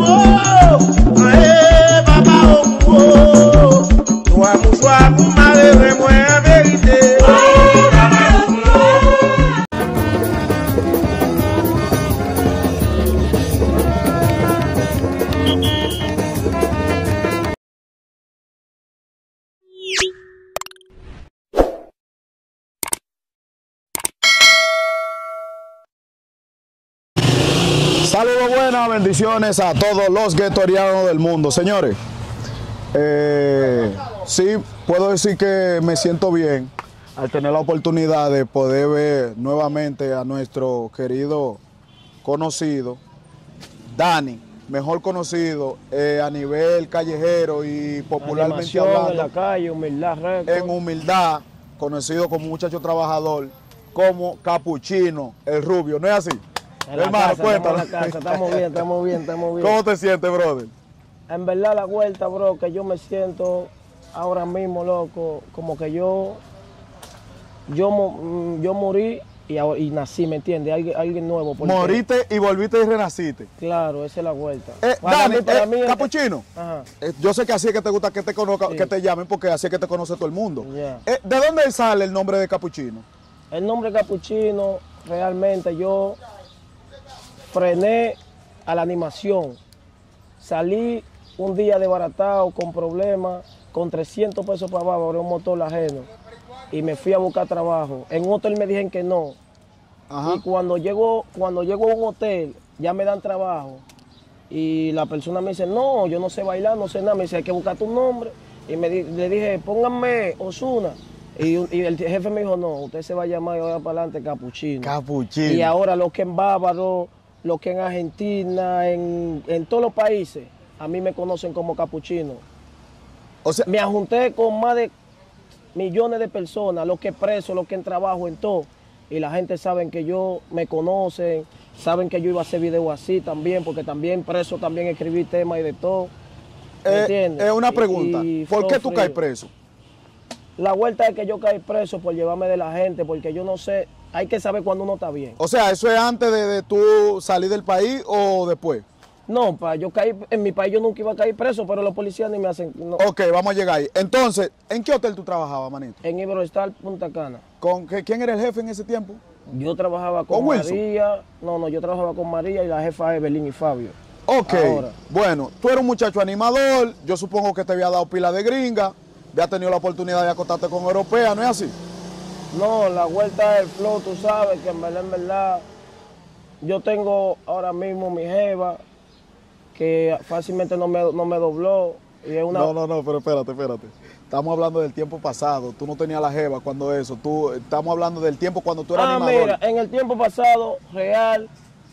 Saludos buenas, bendiciones a todos los guetorianos del mundo. Señores, sí, puedo decir que me siento bien al tener la oportunidad de poder ver nuevamente a nuestro querido conocido, Dani, mejor conocido a nivel callejero y popularmente hablando, en la calle, humildad, en humildad, conocido como muchacho trabajador, como Capuchino, el rubio, ¿no es así? Hermano, cuéntame. Estamos bien. ¿Cómo te sientes, brother? En verdad la vuelta, bro, que yo me siento ahora mismo, loco, como que yo morí y nací, ¿me entiendes? Alguien nuevo. Porque... Moriste y volviste y renaciste. Claro, esa es la vuelta. Dani, Capuchino, ajá. Yo sé que así es que te gusta que te conozca, sí, que te llamen, porque así es que te conoce todo el mundo. Yeah. ¿De dónde sale el nombre de Capuchino? El nombre Capuchino, realmente yo frené a la animación. Salí un día desbaratado, con problemas, con 300 pesos para abajo, abrí un motor ajeno. Y me fui a buscar trabajo. En un hotel me dijeron que no. Ajá. Y cuando llego a un hotel, ya me dan trabajo. Y la persona me dice, no, yo no sé bailar, no sé nada. Me dice, hay que buscar tu nombre. Y le dije, pónganme Ozuna. Y el jefe me dijo, no, usted se va a llamar de ahora para adelante Capuchino. Capuchino. Y ahora lo que en Bávaro, lo que en Argentina, en todos los países, a mí me conocen como Capuchino. O sea, me ajunté con más de millones de personas, los que presos, los que en trabajo, en todo. Y la gente sabe que yo me conocen, saben que yo iba a hacer videos así también, porque también preso también escribí temas y de todo. ¿Me entiendes? Una pregunta, ¿por qué tú caes preso? La vuelta es que yo caí preso por llevarme de la gente, porque yo no sé, hay que saber cuando uno está bien. O sea, ¿eso es antes de tú salir del país o después? No, yo caí, en mi país yo nunca iba a caer preso, pero los policías ni me hacen... No. Ok, vamos a llegar ahí. Entonces, ¿en qué hotel tú trabajabas, manito? En Iberostar Punta Cana. ¿Quién era el jefe en ese tiempo? Yo trabajaba con María. No, yo trabajaba con María y la jefa Evelyn y Fabio. Ok, bueno, tú eres un muchacho animador, yo supongo que te había dado pila de gringa, había tenido la oportunidad de acostarte con europea, ¿no es así? No, la vuelta del flow, tú sabes que en verdad, yo tengo ahora mismo mi jeva, que fácilmente no me dobló. Y es una... No, pero espérate. Estamos hablando del tiempo pasado, tú no tenías la jeva cuando eso, estamos hablando del tiempo cuando tú eras animador. Mira, en el tiempo pasado, real,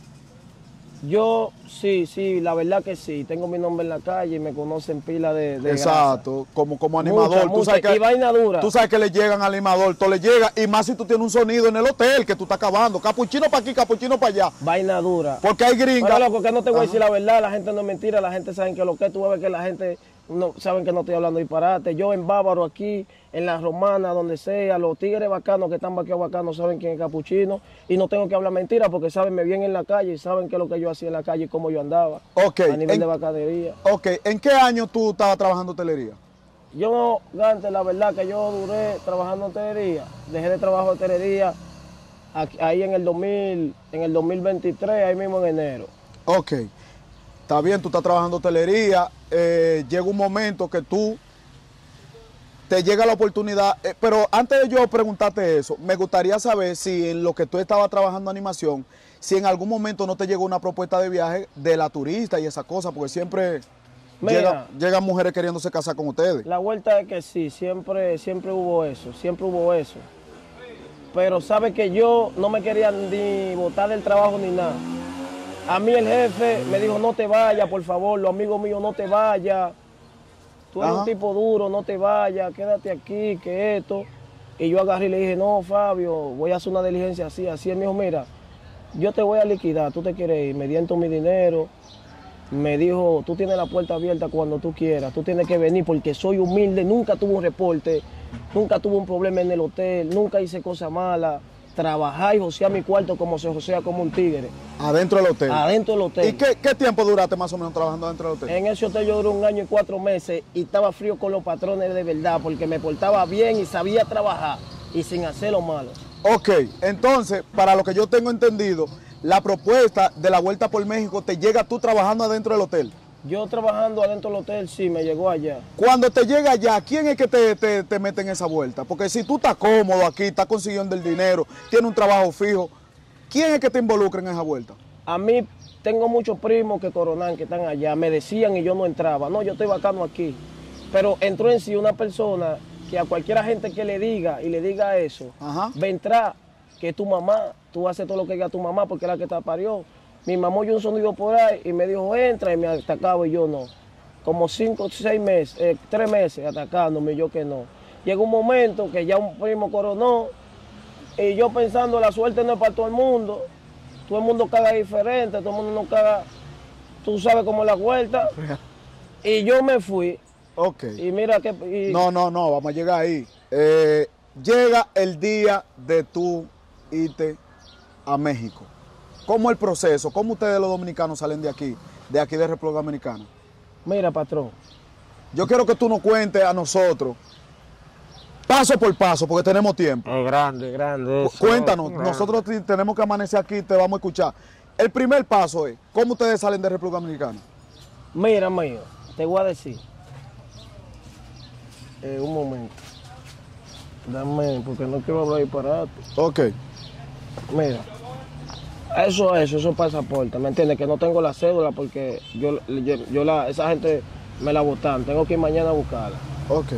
yo sí, la verdad que sí, tengo mi nombre en la calle y me conocen pila de exacto, grasa. Como animador. Mucha, tú sabes que, y vaina dura. Tú sabes que le llegan al animador, todo le llega, y más si tú tienes un sonido en el hotel que tú estás acabando, capuchino para aquí, capuchino para allá. Vaina dura. Porque hay gringas. Pero loco, que no te voy a decir la verdad, la gente no es mentira, la gente sabe que lo que tú ves que la gente no saben que no estoy hablando disparate. Yo en Bávaro aquí, en la Romana, donde sea, los tigres bacanos que están vaqueados bacanos saben quién es Capuchino y no tengo que hablar mentira porque saben, me vienen en la calle y saben qué es lo que yo hacía en la calle y cómo yo andaba. Okay. A nivel de bacanería. Ok, ¿en qué año tú estabas trabajando en hotelería? Yo, Gante, la verdad que yo duré trabajando en hotelería, dejé de trabajar en hotelería ahí en el 2023, ahí mismo en enero. Ok, está bien, tú estás trabajando en hotelería, llega un momento que te llega la oportunidad, pero antes de yo preguntarte eso, me gustaría saber si en lo que tú estabas trabajando animación, si en algún momento no te llegó una propuesta de viaje de la turista y esa cosa, porque siempre llegan mujeres queriéndose casar con ustedes. La vuelta es que sí, siempre hubo eso. Pero sabe que yo no me quería ni botar del trabajo ni nada. A mí el jefe me dijo, no te vayas, por favor, los amigos míos, no te vayas. Tú eres un tipo duro, no te vayas, quédate aquí, que esto. Y yo agarré y le dije, no, Fabio, voy a hacer una diligencia así. Él me dijo, mira, yo te voy a liquidar, tú te quieres ir, me dio mi dinero. Me dijo, tú tienes la puerta abierta cuando tú quieras, tú tienes que venir porque soy humilde, nunca tuve un reporte, nunca tuve un problema en el hotel, nunca hice cosas malas, trabajar y josear mi cuarto como se josea como un tigre. Adentro del hotel. Adentro del hotel. ¿Y qué tiempo duraste más o menos trabajando dentro del hotel? En ese hotel yo duré 1 año y 4 meses y estaba frío con los patrones de verdad porque me portaba bien y sabía trabajar y sin hacer lo malo. Ok, entonces, para lo que yo tengo entendido, la propuesta de la Vuelta por México te llega tú trabajando adentro del hotel. Yo trabajando adentro del hotel, sí, me llegó allá. Cuando te llega allá, ¿quién es que te mete en esa vuelta? Porque si tú estás cómodo aquí, estás consiguiendo el dinero, tienes un trabajo fijo, ¿quién es que te involucra en esa vuelta? A mí tengo muchos primos que coronan, que están allá, me decían y yo no entraba. No, yo estoy bacano aquí. Pero entró en sí una persona que a cualquiera gente que le diga y le diga eso, Ajá. va a entrar, que es tu mamá, tú haces todo lo que diga tu mamá porque es la que te parió. Mi mamá oyó un sonido por ahí y me dijo, entra, y me atacaba y yo no. Como 5 o 6 meses, 3 meses atacándome, yo que no. Llegó un momento que ya un primo coronó y yo pensando, la suerte no es para todo el mundo caga diferente, todo el mundo no caga, tú sabes cómo es la vuelta. Y yo me fui. Ok. Y mira que... No, vamos a llegar ahí. Llega el día de tú irte a México. ¿Cómo es el proceso? ¿Cómo ustedes los dominicanos salen de aquí de República Dominicana? Mira, patrón. Yo quiero que tú nos cuentes a nosotros, paso por paso, porque tenemos tiempo. Es grande eso. Cuéntanos, Grande. nosotros tenemos que amanecer aquí, te vamos a escuchar. El primer paso es, ¿cómo ustedes salen de República Dominicana? Mira, mío, te voy a decir. Un momento. Dame, porque no quiero hablar disparate. Ok. Mira, eso es pasaporte, ¿me entiendes? Que no tengo la cédula porque esa gente me la botan, tengo que ir mañana a buscarla. Ok.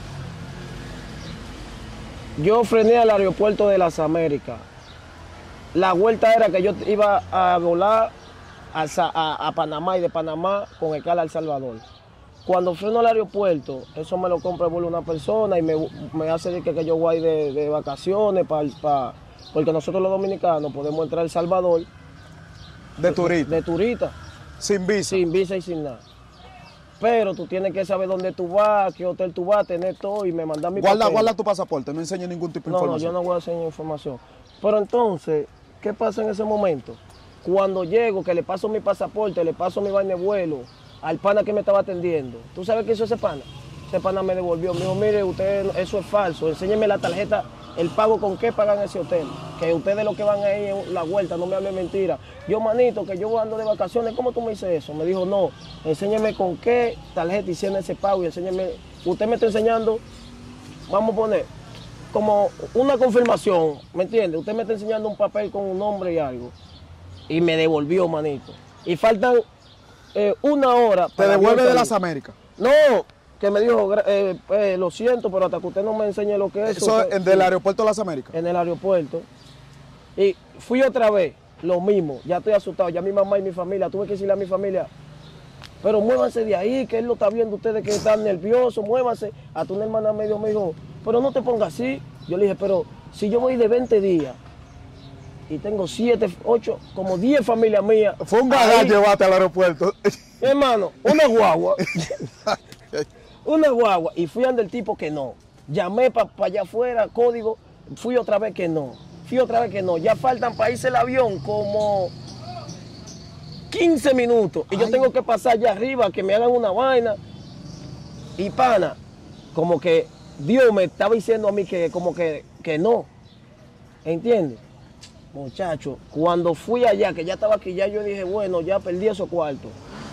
Yo frené al aeropuerto de las Américas. La vuelta era que yo iba a volar a Panamá y de Panamá con escala a El Salvador. Cuando freno al aeropuerto, eso me lo compra el vuelo una persona y me hace decir que yo voy de vacaciones porque nosotros los dominicanos podemos entrar a El Salvador De turista. de turista, Sin visa. sin visa y sin nada. Pero tú tienes que saber dónde tú vas, qué hotel tú vas, tener todo y me mandan mi papel. Guarda tu pasaporte, no enseñes ningún tipo de No, información. yo no voy a enseñar información. Pero entonces, ¿qué pasa en ese momento? Cuando llego, que le paso mi pasaporte, le paso mi vaina de vuelo al pana que me estaba atendiendo. ¿Tú sabes qué hizo ese pana? Ese pana me devolvió, me dijo, mire, usted, eso es falso, enséñeme la tarjeta, el pago con qué pagan ese hotel. Que ustedes lo que van ahí en la vuelta, no me hablen mentira. Yo, manito, que yo ando de vacaciones, ¿cómo tú me dices eso? Me dijo, no, enséñeme con qué tarjeta hicieron ese pago y enséñeme, usted me está enseñando, vamos a poner, como una confirmación, ¿me entiende? Usted me está enseñando un papel con un nombre y algo. Y me devolvió, manito. Y faltan 1 hora. Te devuelve de las Américas. No, que me dijo, lo siento, pero hasta que usted no me enseñe lo que es. Eso usted, es del aeropuerto de las Américas. en el aeropuerto. Y fui otra vez, lo mismo. Ya estoy asustado, ya mi mamá y mi familia, tuve que decirle a mi familia, pero muévanse de ahí, que él lo está viendo ustedes que están nerviosos, muévanse. Hasta una hermana me dijo, pero no te pongas así. Yo le dije, pero si yo voy de 20 días y tengo 7, 8, como 10 familias mías. Fue un gagal ahí, llevarte al aeropuerto. mi hermano, una guagua. Una guagua. Y fui ante el tipo que no. Llamé para allá afuera, código, fui otra vez que no. Ya faltan para irse el avión como 15 minutos. Y yo tengo que pasar allá arriba, que me hagan una vaina. Y pana, como que Dios me estaba diciendo a mí que como que no. ¿Entiendes? Muchacho, cuando fui allá, que ya estaba aquí, ya yo dije, bueno, ya perdí esos cuartos.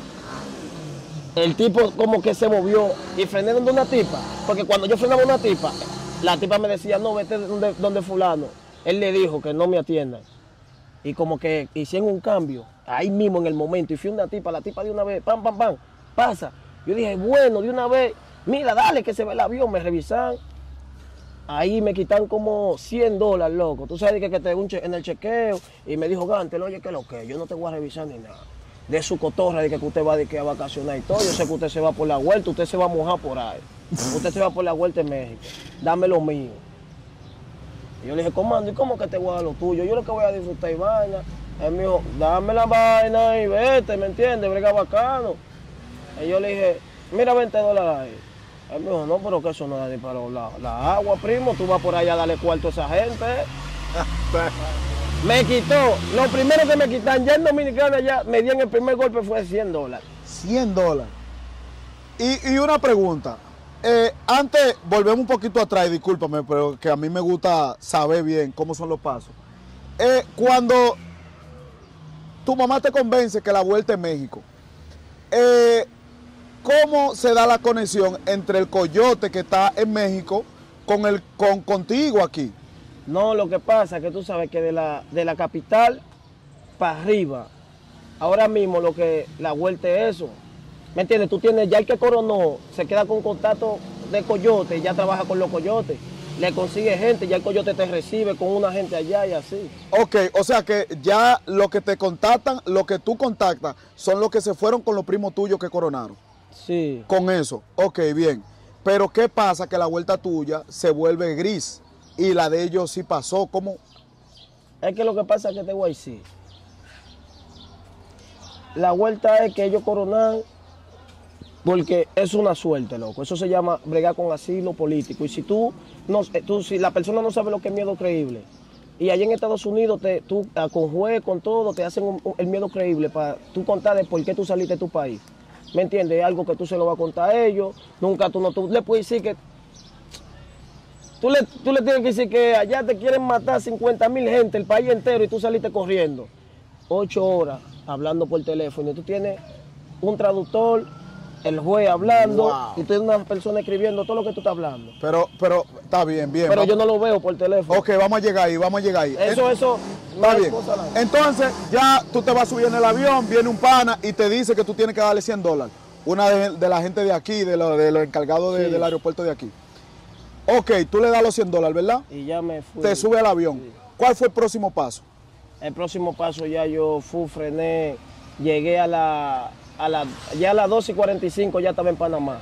El tipo como que se movió y frené donde una tipa. Porque cuando yo frenaba una tipa, la tipa me decía, no, vete donde fulano. Él le dijo que no me atiendan. Y como que hicieron un cambio, ahí mismo en el momento. Y fui una tipa, la tipa de una vez, pam, pasa. Yo dije, bueno, de una vez, mira, dale que se ve el avión, me revisan. Ahí me quitan como $100, loco. Tú sabes que te en el chequeo. Y me dijo, Gantel, oye, ¿qué es lo que? Yo no te voy a revisar ni nada. De su cotorra, de que usted va a vacacionar y todo. Yo sé que usted se va por la vuelta, usted se va a mojar por ahí. Usted se va por la vuelta en México. Dame lo mío. Y yo le dije, comando, ¿y cómo que te voy a dar lo tuyo? Yo lo que voy a disfrutar y vaina. Él me dijo, dame la vaina y vete, ¿me entiendes? Brega bacano. Y yo le dije, mira, $20 ahí. Él me dijo, no, pero que eso no da ni para la agua, primo. Tú vas por allá a darle cuarto a esa gente. Me quitó, lo primero que me quitan, ya en Dominicana ya me dieron el primer golpe fue $100. $100. Y una pregunta. Antes, volvemos un poquito atrás, discúlpame, pero que a mí me gusta saber bien cómo son los pasos. Cuando tu mamá te convence que la vuelta es México, ¿cómo se da la conexión entre el coyote que está en México contigo aquí? No, lo que pasa es que tú sabes que de la capital para arriba, ahora mismo la vuelta es eso. ¿Me entiendes? Tú tienes, ya el que coronó, se queda con contacto de coyote, ya trabaja con los coyotes, le consigue gente, ya el coyote te recibe con una gente allá y así. Ok, o sea que ya lo que te contactan, lo que tú contactas, son los que se fueron con los primos tuyos que coronaron. Sí. Con eso, ok, bien. Pero ¿qué pasa? Que la vuelta tuya se vuelve gris y la de ellos sí pasó. ¿Cómo? Es que lo que pasa es que te voy a decir. La vuelta es que ellos coronan porque es una suerte, loco. Eso se llama bregar con asilo político. Y si si la persona no sabe lo que es miedo creíble, y allá en Estados Unidos, con juez, con todo, te hacen el miedo creíble para tú contar de por qué tú saliste de tu país. ¿Me entiendes? Es algo que tú se lo vas a contar a ellos. Nunca tú le puedes decir que... Tú le tienes que decir que allá te quieren matar 50,000 gente, el país entero, y tú saliste corriendo. 8 horas hablando por teléfono. Y tú tienes un traductor, el juez hablando, wow, y tú tienes una persona escribiendo todo lo que tú estás hablando. Pero está bien. Pero yo no lo veo por teléfono. Ok, vamos a llegar ahí. Eso. Está bien. Entonces, ya tú te vas a subir en el avión, viene un pana y te dice que tú tienes que darle $100. Una de la gente de aquí, de los encargados del aeropuerto de aquí. Ok, tú le das los $100, ¿verdad? Y ya me fui. Te sube al avión. Sí. ¿Cuál fue el próximo paso? El próximo paso ya yo frené, llegué ya a las 12:45 ya estaba en Panamá.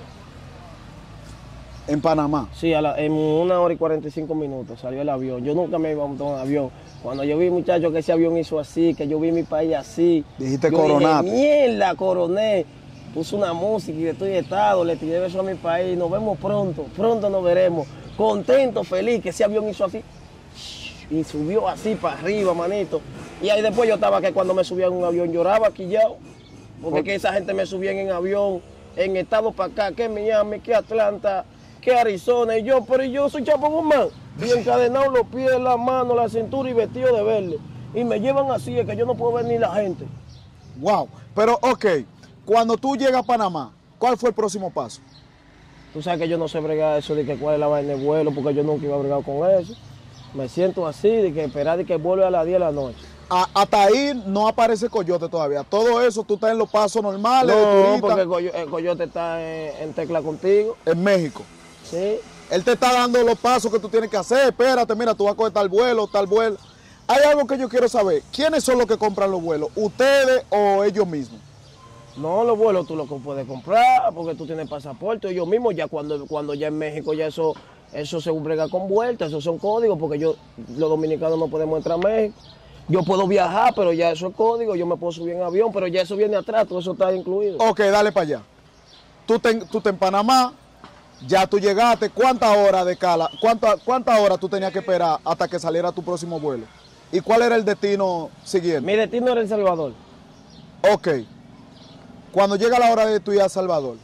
¿En Panamá? Sí, en 1 hora y 45 minutos salió el avión. Yo nunca me iba a montar un avión. Cuando yo vi, muchachos, que ese avión hizo así, que yo vi mi país así. Dijiste coronaste. Mierda, coroné. Puse una música y estoy estado, le tiré beso a mi país. Nos vemos pronto nos veremos. Contento, feliz, que ese avión hizo así. Y subió así para arriba, manito. Y ahí después yo estaba que cuando me subía en un avión lloraba quillao. Porque que esa gente me subía en avión, en estado para acá, que Miami, que Atlanta, que Arizona. Y yo soy Chapo Guzmán. Y encadenado los pies, las manos, la cintura y vestido de verde. Y me llevan así, es que yo no puedo ver ni la gente. Wow, pero ok, cuando tú llegas a Panamá, ¿cuál fue el próximo paso? Tú sabes que yo no sé bregar eso de que cuál es la vaina de vuelo, porque yo nunca iba a bregar con eso. Me siento así, de que esperar de que vuelva a las 10 de la noche. Hasta ahí no aparece coyote todavía. Todo eso tú estás en los pasos normales. No, porque el coyote está en tecla contigo. En México. Sí. Él te está dando los pasos que tú tienes que hacer. Espérate, mira, tú vas a coger tal vuelo. Hay algo que yo quiero saber. ¿Quiénes son los que compran los vuelos? ¿Ustedes o ellos mismos? No, los vuelos tú los puedes comprar porque tú tienes pasaporte. Ellos mismos ya cuando ya en México ya eso se brega con vueltas, esos son códigos porque los dominicanos no podemos entrar a México. Yo puedo viajar, pero ya eso es código, yo me puedo subir en avión, pero ya eso viene atrás, todo eso está incluido. Ok, dale para allá. Tú estás en Panamá, ya tú llegaste, ¿cuántas horas de cala? ¿Cuántas horas tú tenías que esperar hasta que saliera tu próximo vuelo? ¿Y cuál era el destino siguiente? Mi destino era El Salvador. Ok. Cuando llega la hora de tu ir a El Salvador,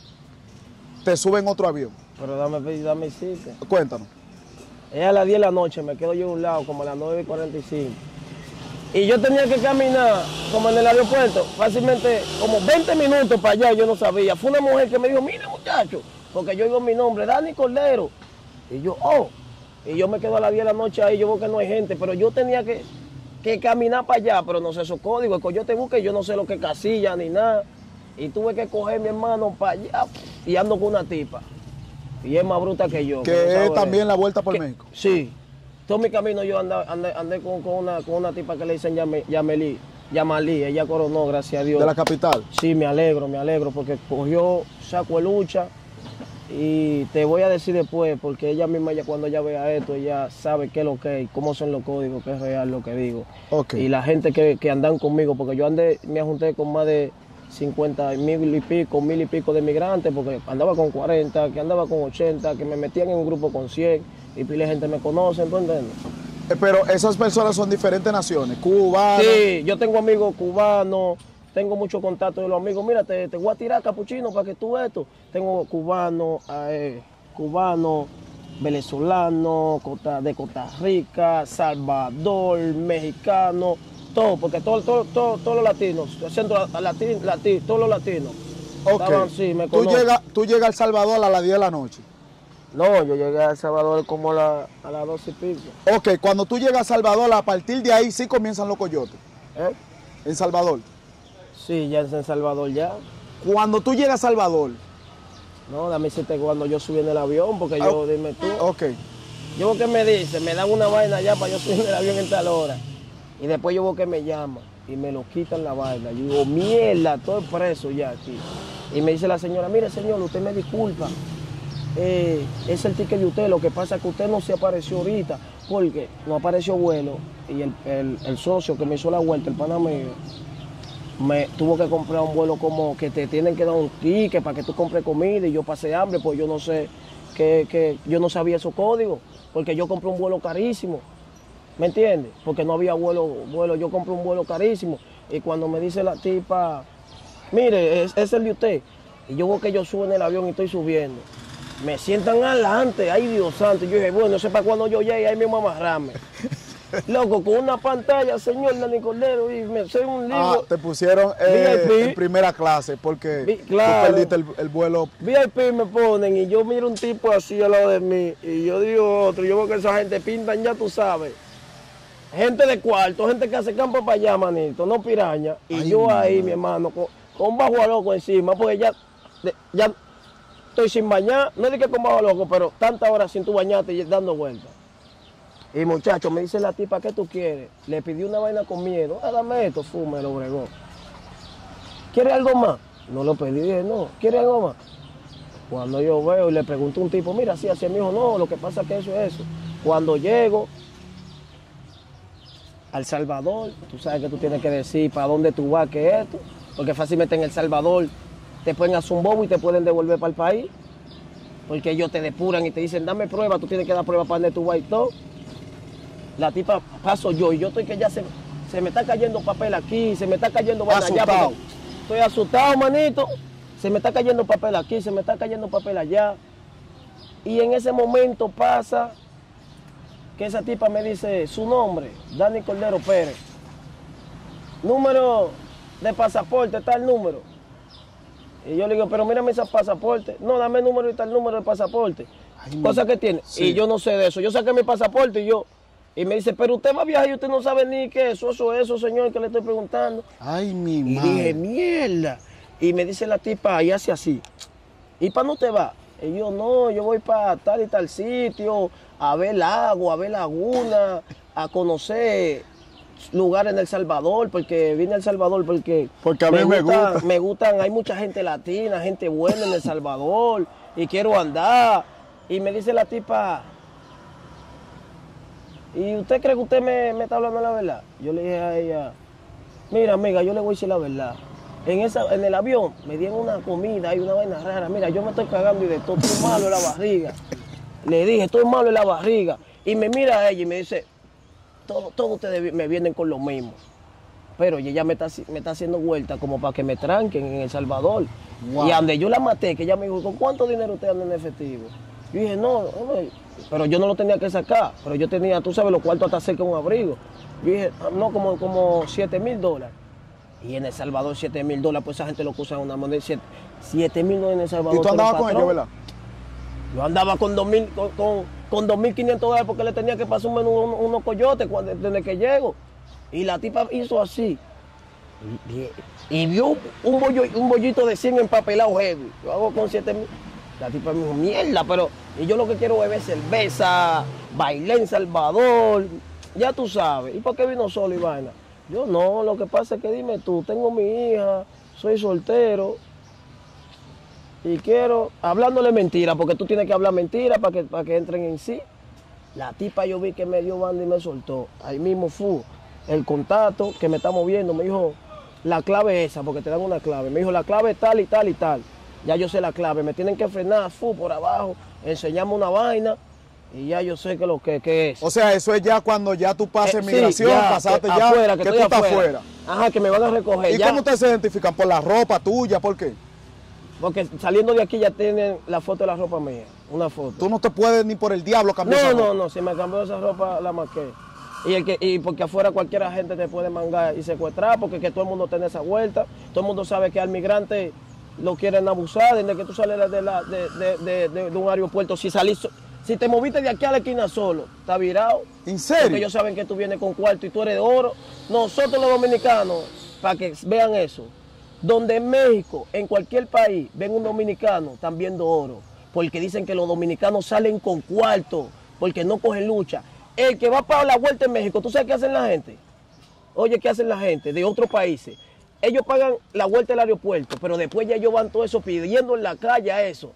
te suben otro avión. Pero dame cita. Cuéntanos. Es a las 10 de la noche, me quedo yo a un lado, como a las 9:45. Y yo tenía que caminar, como en el aeropuerto, fácilmente como 20 minutos para allá, yo no sabía. Fue una mujer que me dijo, mire muchacho, porque yo digo mi nombre, Dani Cordero. Y yo, y yo me quedo a las 10 de la noche ahí, yo veo que no hay gente, pero yo tenía que caminar para allá, pero no sé esos códigos, el coyote busque, yo no sé lo que es casilla ni nada. Y tuve que coger mi hermano para allá y ando con una tipa. Y es más bruta que yo. Que es también la vuelta por México. Sí. Todo mi camino yo andé con una tipa que le dicen Yamalí. Ella coronó, gracias a Dios. ¿De la capital? Sí, me alegro, porque cogió saco de lucha. Y te voy a decir después, porque ella misma cuando ella vea esto, ella sabe qué es lo que es, cómo son los códigos, qué es real lo que digo. Okay. Y la gente que andan conmigo, porque yo me junté con más de 50,000 y pico, 1,000 y pico de migrantes, porque andaba con 40, que andaba con 80, que me metían en un grupo con 100, y pila de gente me conoce, ¿tú entiendes? Pero esas personas son diferentes naciones, cubanos. Sí, yo tengo amigos cubanos, tengo mucho contacto de los amigos. Mira, te voy a tirar capuchino para que tú veas esto. Tengo cubanos, venezolanos, de Costa Rica, Salvador, mexicano, todo, porque todos los latinos, centro latino, todos los latinos. Ok. Sí, me tú llegas a El Salvador a las 10 de la noche. No, yo llegué a El Salvador como a las 12 y pico. Ok, cuando tú llegas a Salvador, a partir de ahí sí comienzan los coyotes. ¿Eh? En Salvador. Sí, ya es en Salvador ya. Cuando tú llegas a Salvador. No, dame decirte cuando yo subí en el avión, porque yo, dime tú. Ok. Yo veo que me dice, me dan una vaina ya para yo subir en el avión en tal hora. Y después yo veo que me llama y me lo quitan la vaina. Yo digo, mierda, estoy preso ya aquí. Y me dice la señora, mire señor, usted me disculpa. Es el ticket de usted, lo que pasa es que usted no se apareció ahorita, porque no apareció vuelo y el socio que me hizo la vuelta, el pana mío, me tuvo que comprar un vuelo como que te tienen que dar un ticket para que tú compres comida y yo pasé hambre, pues yo no sé, que yo no sabía esos códigos, porque yo compré un vuelo carísimo, ¿me entiendes? Porque no había vuelo, yo compré un vuelo carísimo y cuando me dice la tipa, mire, es el de usted, y yo veo que yo subo en el avión y estoy subiendo. Me sientan adelante, ay Dios santo. Yo dije, bueno, no sé para cuando yo llegue, ahí mismo amarrarme. Loco, con una pantalla, señor Dani Cordero, y me soy un libro. Te pusieron en primera clase porque claro, tú perdiste el vuelo. VIP me ponen y yo miro un tipo así al lado de mí y yo digo otro. Yo veo que esa gente pintan, ya tú sabes. Gente de cuarto, gente que hace campo para allá, manito, no piraña. Y ay, yo ahí, mi hermano, con bajo a loco encima, porque ya estoy sin bañar, no es de que con bajo loco, pero tantas horas sin tu bañarte y dando vueltas. Y muchacho, me dice la tipa, ¿qué tú quieres? Le pedí una vaina con miedo, dame esto, me lo bregó. ¿Quieres algo más? No lo pedí, dije, no, ¿quieres algo más? Cuando yo veo y le pregunto a un tipo, mira, sí, así es, me dijo, no, lo que pasa es que eso es eso. Cuando llego a El Salvador, tú sabes que tú tienes que decir para dónde tú vas, que es esto, porque fácilmente en El Salvador te pueden hacer un bobo y te pueden devolver para el país, porque ellos te depuran y te dicen, dame prueba, tú tienes que dar prueba para donde tú vas y todo. La tipa paso yo y yo estoy que ya se me está cayendo papel aquí, se me está cayendo vaina allá. Estoy asustado, manito. Se me está cayendo papel aquí, se me está cayendo papel allá. Y en ese momento pasa que esa tipa me dice su nombre, Dani Cordero Pérez. Número de pasaporte, está el número. Y yo le digo, pero mírame ese pasaporte. No, dame el número y está el número del pasaporte. Ay, cosa que tiene. Sí. Y yo no sé de eso. Yo saqué mi pasaporte y me dice, pero usted va a viajar y usted no sabe ni qué es eso, señor, que le estoy preguntando. Ay, mi madre. Y dije, mierda. Y me dice la tipa, y hace así. ¿Y para dónde va? Y yo, no, yo voy para tal y tal sitio, a ver lago, a ver laguna, a conocer lugares en El Salvador, porque vine a El Salvador porque a mí me gustan, hay mucha gente latina, gente buena en El Salvador, y quiero andar. Y me dice la tipa, ¿y usted cree que usted me está hablando la verdad? Yo le dije a ella, mira amiga, yo le voy a decir la verdad. En el avión me dieron una comida y una vaina rara. Mira, yo me estoy cagando y de todo, estoy malo en la barriga. Le dije, estoy malo en la barriga. Y me mira a ella y me dice, todos ustedes me vienen con lo mismo. Pero ella me está haciendo vuelta como para que me tranquen en El Salvador. Wow. Y donde yo la maté, que ella me dijo, ¿con cuánto dinero usted anda en efectivo? Yo dije, no, pero yo no lo tenía que sacar. Pero yo tenía, tú sabes, los cuartos hasta cerca de un abrigo. Yo dije, no, como $7,000. Y en El Salvador $7,000, pues esa gente lo usa una moneda. $7,000 en El Salvador. ¿Y tú andabas con ellos, verdad? Yo andaba con $2,500 porque le tenía que pasar unos coyotes desde que llego. Y la tipa hizo así. Y vio un bollito de 100 empapelado heavy. Yo hago con 7,000. La tipa me dijo, mierda, pero... Y yo lo que quiero es beber cerveza, bailar en Salvador. Ya tú sabes. ¿Y por qué vino solo y vaina? Yo no, lo que pasa es que dime tú, tengo mi hija, soy soltero y quiero, hablándole mentira, porque tú tienes que hablar mentira para que entren en sí. La tipa yo vi que me dio banda y me soltó. Ahí mismo fue el contacto que me está moviendo, me dijo, la clave es esa, porque te dan una clave. Me dijo, la clave es tal y tal y tal. Ya yo sé la clave, me tienen que frenar, por abajo, enseñarme una vaina Y ya yo sé que lo que es. O sea, eso es ya cuando ya tú pasas migración, sí, ya, pasaste ya, afuera, que tú estás afuera. Ajá, que me van a recoger. ¿Y ya, cómo ustedes se identifican? ¿Por la ropa tuya? ¿Por qué? porque saliendo de aquí ya tienen la foto de la ropa mía, una foto. Tú no te puedes ni por el diablo cambiar esa ropa. No, si me cambió esa ropa la marqué. Y porque afuera cualquier agente te puede mangar y secuestrar, porque que todo el mundo tiene esa vuelta, todo el mundo sabe que al migrante lo quieren abusar desde que tú sales de un aeropuerto. Si te moviste de aquí a la esquina solo, está virado. ¿En serio? Porque ellos saben que tú vienes con cuarto y tú eres de oro. Nosotros los dominicanos, para que vean eso, donde en México, en cualquier país, ven un dominicano, están viendo oro. Porque dicen que los dominicanos salen con cuarto, porque no cogen lucha. El que va para la vuelta en México, ¿tú sabes qué hacen la gente? Oye, ¿qué hacen la gente de otros países? Ellos pagan la vuelta del aeropuerto, pero después ya ellos van todo eso pidiendo en la calle a eso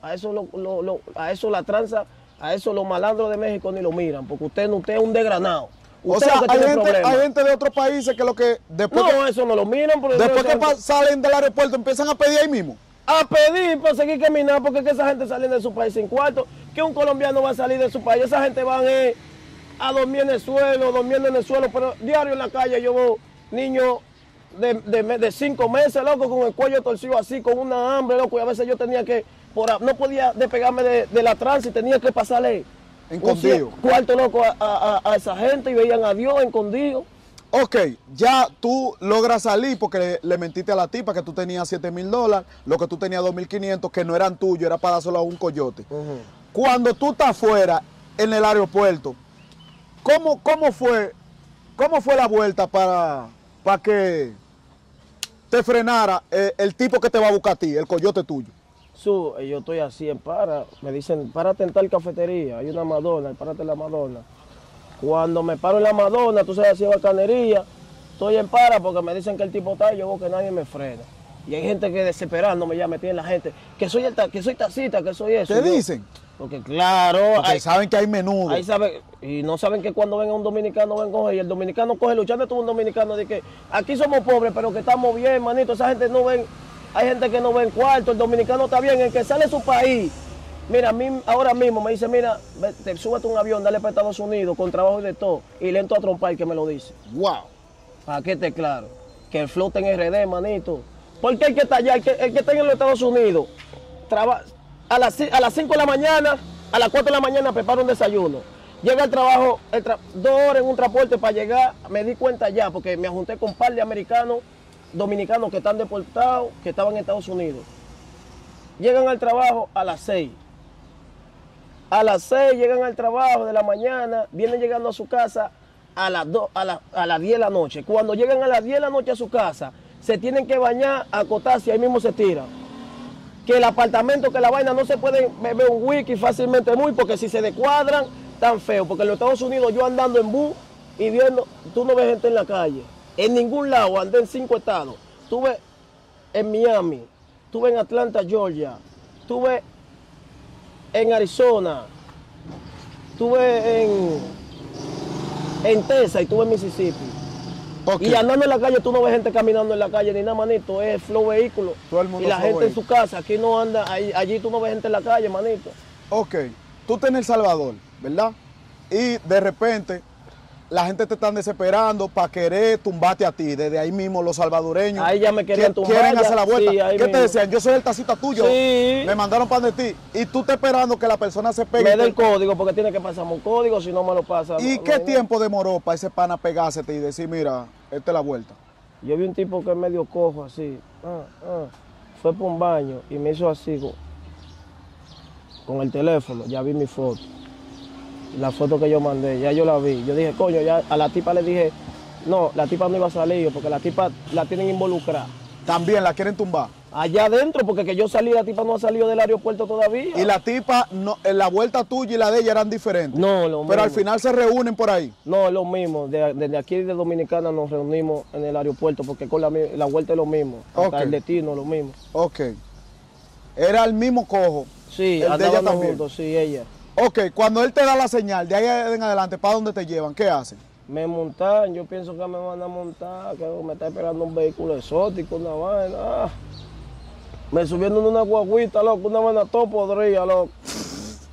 la tranza, a eso los malandros de México ni lo miran, porque usted es un desgranado. O Usted sea, lo que tiene hay gente de otros países que lo que después, no, eso no lo miran. después que salen del aeropuerto empiezan a pedir ahí mismo. A pedir para seguir caminando, porque es que esa gente sale de su país sin cuarto, que un colombiano va a salir de su país, esa gente van a dormir en el suelo, durmiendo en el suelo, pero diario en la calle yo veo niños de 5 meses, loco, con el cuello torcido así, con una hambre, loco, y a veces yo tenía que, no podía despegarme de la trance y tenía que pasarle Escondido. un cuarto, loco, a esa gente y veían a Dios escondido. Ok, ya tú logras salir porque le mentiste a la tipa que tú tenías $7,000, lo que tú tenías 2,500, que no eran tuyos, era para dárselo a un coyote. Cuando tú estás fuera en el aeropuerto, ¿cómo fue la vuelta para que te frenara el tipo que te va a buscar a ti, el coyote tuyo? Yo estoy así en para, me dicen, párate en tal cafetería, hay una Madonna, párate en la Madonna. Cuando me paro en la Madonna, tú sabes, así bacanería, estoy en para porque me dicen que el tipo está y yo veo que nadie me frena. Y hay gente que desesperándome ya me tiene la gente, que soy taxista, que soy eso. ¿Te dicen? Porque claro, porque saben que hay menudo. Ahí saben, y no saben que cuando venga un dominicano ven coger, y el dominicano coge luchando, tuvo un dominicano de que aquí somos pobres, pero que estamos bien, manito, esa gente no ven, hay gente que no ven cuarto, el dominicano está bien, el que sale de su país. Mira, a mí ahora mismo me dice, mira, súbete un avión, dale para Estados Unidos, con trabajo y de todo, y lento a trompar que me lo dice. Wow. Para que esté claro, que el flote en RD, manito. Porque el que está allá, el que está en los Estados Unidos, a las 5 de la mañana, a las 4 de la mañana prepara un desayuno. Llega al trabajo, 2 horas en un transporte para llegar, me di cuenta ya, porque me junté con un par de americanos, dominicanos que están deportados, que estaban en Estados Unidos. Llegan al trabajo a las 6. A las 6 llegan al trabajo de la mañana, vienen llegando a su casa a las 10 de la noche. Cuando llegan a las 10 de la noche a su casa, se tienen que bañar, acotarse y ahí mismo se tiran. Que el apartamento, que la vaina no se puede beber un whisky fácilmente muy, porque si se descuadran, tan feo. Porque en los Estados Unidos yo andando en bus y viendo, tú no ves gente en la calle. En ningún lado, andé en 5 estados. Estuve en Miami, estuve en Atlanta, Georgia, estuve en Arizona, estuve en Texas y estuve en Mississippi. Okay. Y andando en la calle, tú no ves gente caminando en la calle ni nada, manito, es flow vehículo. Todo el mundo y la gente en su casa, aquí no anda, allí tú no ves gente en la calle, manito. Ok, tú estás en El Salvador, ¿verdad? Y de repente la gente te están desesperando para querer tumbarte a ti. Desde ahí mismo los salvadoreños ahí ya me querían tumbar, quieren hacer la vuelta. Sí, ¿qué mismo te decían? Yo soy el tacita tuyo. Sí. Me mandaron pan de ti. Y tú estás esperando que la persona se pegue. Me dé el código, porque tiene que pasarme un código, si no me lo pasa. ¿Y qué tiempo demoró para ese pana pegársete y decir, mira, esta es la vuelta? Yo vi un tipo que es medio cojo así. Fue por un baño y me hizo así con el teléfono. Ya vi mi foto. La foto que yo mandé, ya yo la vi. Yo dije, coño, ya a la tipa le dije, no, la tipa no iba a salir, porque la tipa la tienen involucrada. También la quieren tumbar. Allá adentro, porque que yo salí, la tipa no ha salido del aeropuerto todavía. Y la tipa, no, la vuelta tuya y la de ella eran diferentes. No, lo mismo. Pero al final se reúnen por ahí. No, es lo mismo. Desde aquí de Dominicana nos reunimos en el aeropuerto, porque con la vuelta es lo mismo. Hasta el destino es lo mismo. Ok. Era el mismo cojo. Sí, el de ella también. Juntos, sí, ella. Ok, cuando él te da la señal, de ahí en adelante, ¿para dónde te llevan? ¿Qué hacen? Me montan, yo pienso que me van a montar, que me está esperando un vehículo exótico, una vaina. Me subiendo en una guaguita, loco, una vaina todo podrida, loco.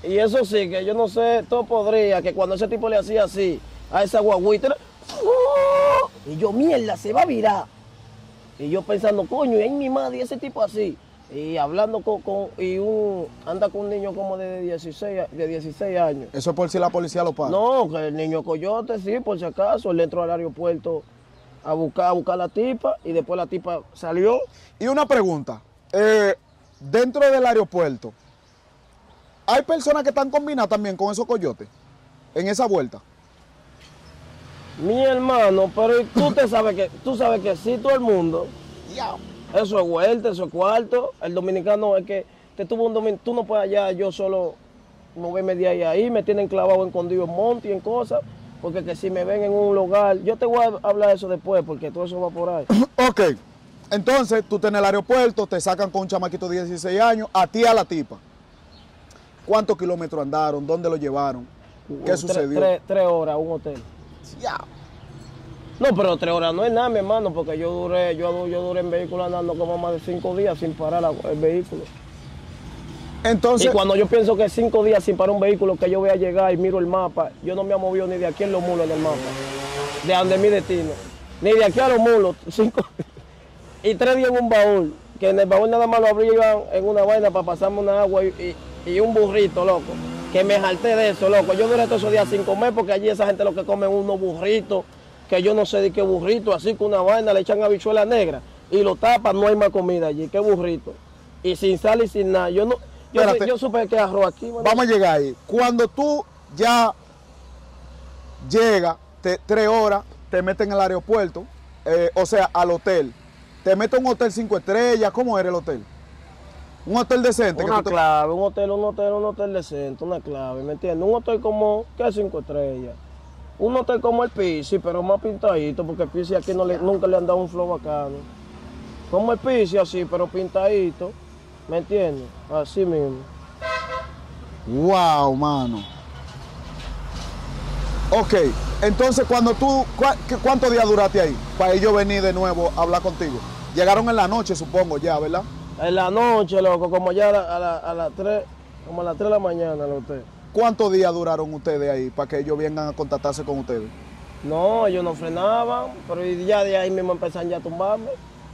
Y eso sí, que yo no sé, todo podría, que cuando ese tipo le hacía así, a esa guaguita, era, y yo, mierda, se va a virar. Y yo pensando, coño, y ahí mi madre, y ese tipo así. Y hablando anda con un niño como de 16 años. Eso es por si la policía lo para. No, que el niño coyote, sí, por si acaso, él entró al aeropuerto a buscar a la tipa y después la tipa salió. Y una pregunta, dentro del aeropuerto, ¿hay personas que están combinadas también con esos coyotes en esa vuelta? Mi hermano, pero tú sabes que sí, todo el mundo. Eso es vuelta, eso es cuarto. El dominicano es que tú no puedes allá, yo solo moverme de ahí, me tienen clavado escondido en monte y en cosas, porque que si me ven en un lugar, yo te voy a hablar de eso después, porque todo eso va por ahí. Ok, entonces tú estás en el aeropuerto, te sacan con un chamaquito de 16 años, a ti a la tipa. ¿Cuántos kilómetros andaron? ¿Dónde lo llevaron? ¿Qué sucedió? 3 horas, un hotel. No, pero 3 horas no es nada, mi hermano, porque yo duré en vehículo andando como más de 5 días sin parar el vehículo. Entonces, Y cuando yo pienso que 5 días sin parar un vehículo, que yo voy a llegar y miro el mapa, yo no me he movido ni de aquí en Los Mulos en el mapa, de donde mi destino, ni de aquí a Los Mulos, 5 y 3 días en un baúl, que en el baúl nada más lo abrían en una vaina para pasarme una agua y un burrito, loco, que me jalté de eso, loco. Yo duré todos esos días sin comer, porque allí esa gente lo que come es unos burritos, que yo no sé de qué burrito, así que una vaina le echan habichuela negra y lo tapan, no hay más comida allí, qué burrito. Y sin sal y sin nada. Yo supe que arroz aquí. Man. Vamos a llegar ahí. Cuando tú ya llegas, 3 horas, te meten en el aeropuerto, o sea, al hotel. Te meten a un hotel 5 estrellas, ¿cómo era el hotel? Un hotel decente. Una clave, un hotel decente, una clave, ¿me entiendes? Un hotel como, ¿qué 5 estrellas? Un hotel como el Pisi, pero más pintadito, porque el Pisi aquí nunca le han dado un flow bacano. Como el Pisi así, pero pintadito, ¿me entiendes? Así mismo. Wow, mano. Ok, entonces cuando ¿cuántos días duraste ahí? Para ellos venir de nuevo a hablar contigo. Llegaron en la noche, supongo, ya, ¿verdad? En la noche, loco, como ya a las 3, como a las 3 de la mañana el hotel. ¿Cuántos días duraron ustedes ahí para que ellos vengan a contactarse con ustedes? No, ellos no frenaban, pero ya de ahí mismo empezaron ya a tumbarme.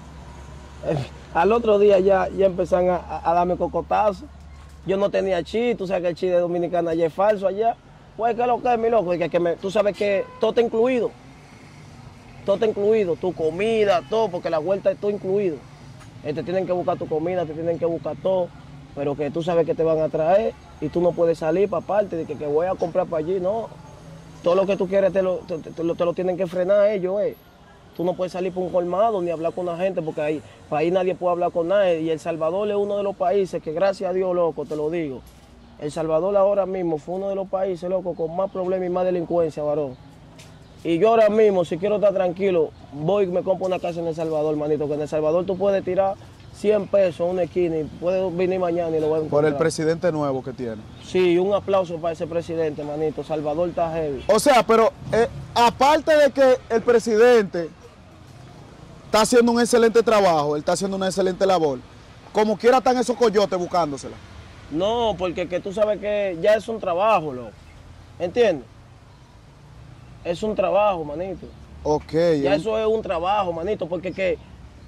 Al otro día ya empezaron a darme cocotazos. Yo no tenía chi, tú sabes que el chi de Dominicana ya es falso allá. Pues, ¿qué es lo que es, mi loco? Tú sabes que todo está incluido. Todo está incluido, tu comida, todo, porque la vuelta es todo incluido. Te tienen que buscar tu comida, te tienen que buscar todo, pero que tú sabes que te van a traer y tú no puedes salir para parte de que voy a comprar para allí, no. Todo lo que tú quieres te lo tienen que frenar ellos, Tú no puedes salir por un colmado ni hablar con la gente, porque ahí nadie puede hablar con nadie. Y El Salvador es uno de los países que, gracias a Dios, loco, te lo digo, El Salvador ahora mismo fue uno de los países, loco, con más problemas y más delincuencia, varón. Y yo ahora mismo, si quiero estar tranquilo, voy y me compro una casa en El Salvador, manito, que en El Salvador tú puedes tirar 100 pesos en una esquina y puedes venir mañana y lo voy a encontrar. Por el presidente nuevo que tiene. Sí, un aplauso para ese presidente, manito. Salvador está heavy. O sea, pero aparte de que el presidente está haciendo un excelente trabajo, él está haciendo una excelente labor, como quiera están esos coyotes buscándosela. No, porque que tú sabes que ya es un trabajo, loco. ¿Entiendes? Es un trabajo, manito. Ok. Ya eso es un trabajo, manito, porque que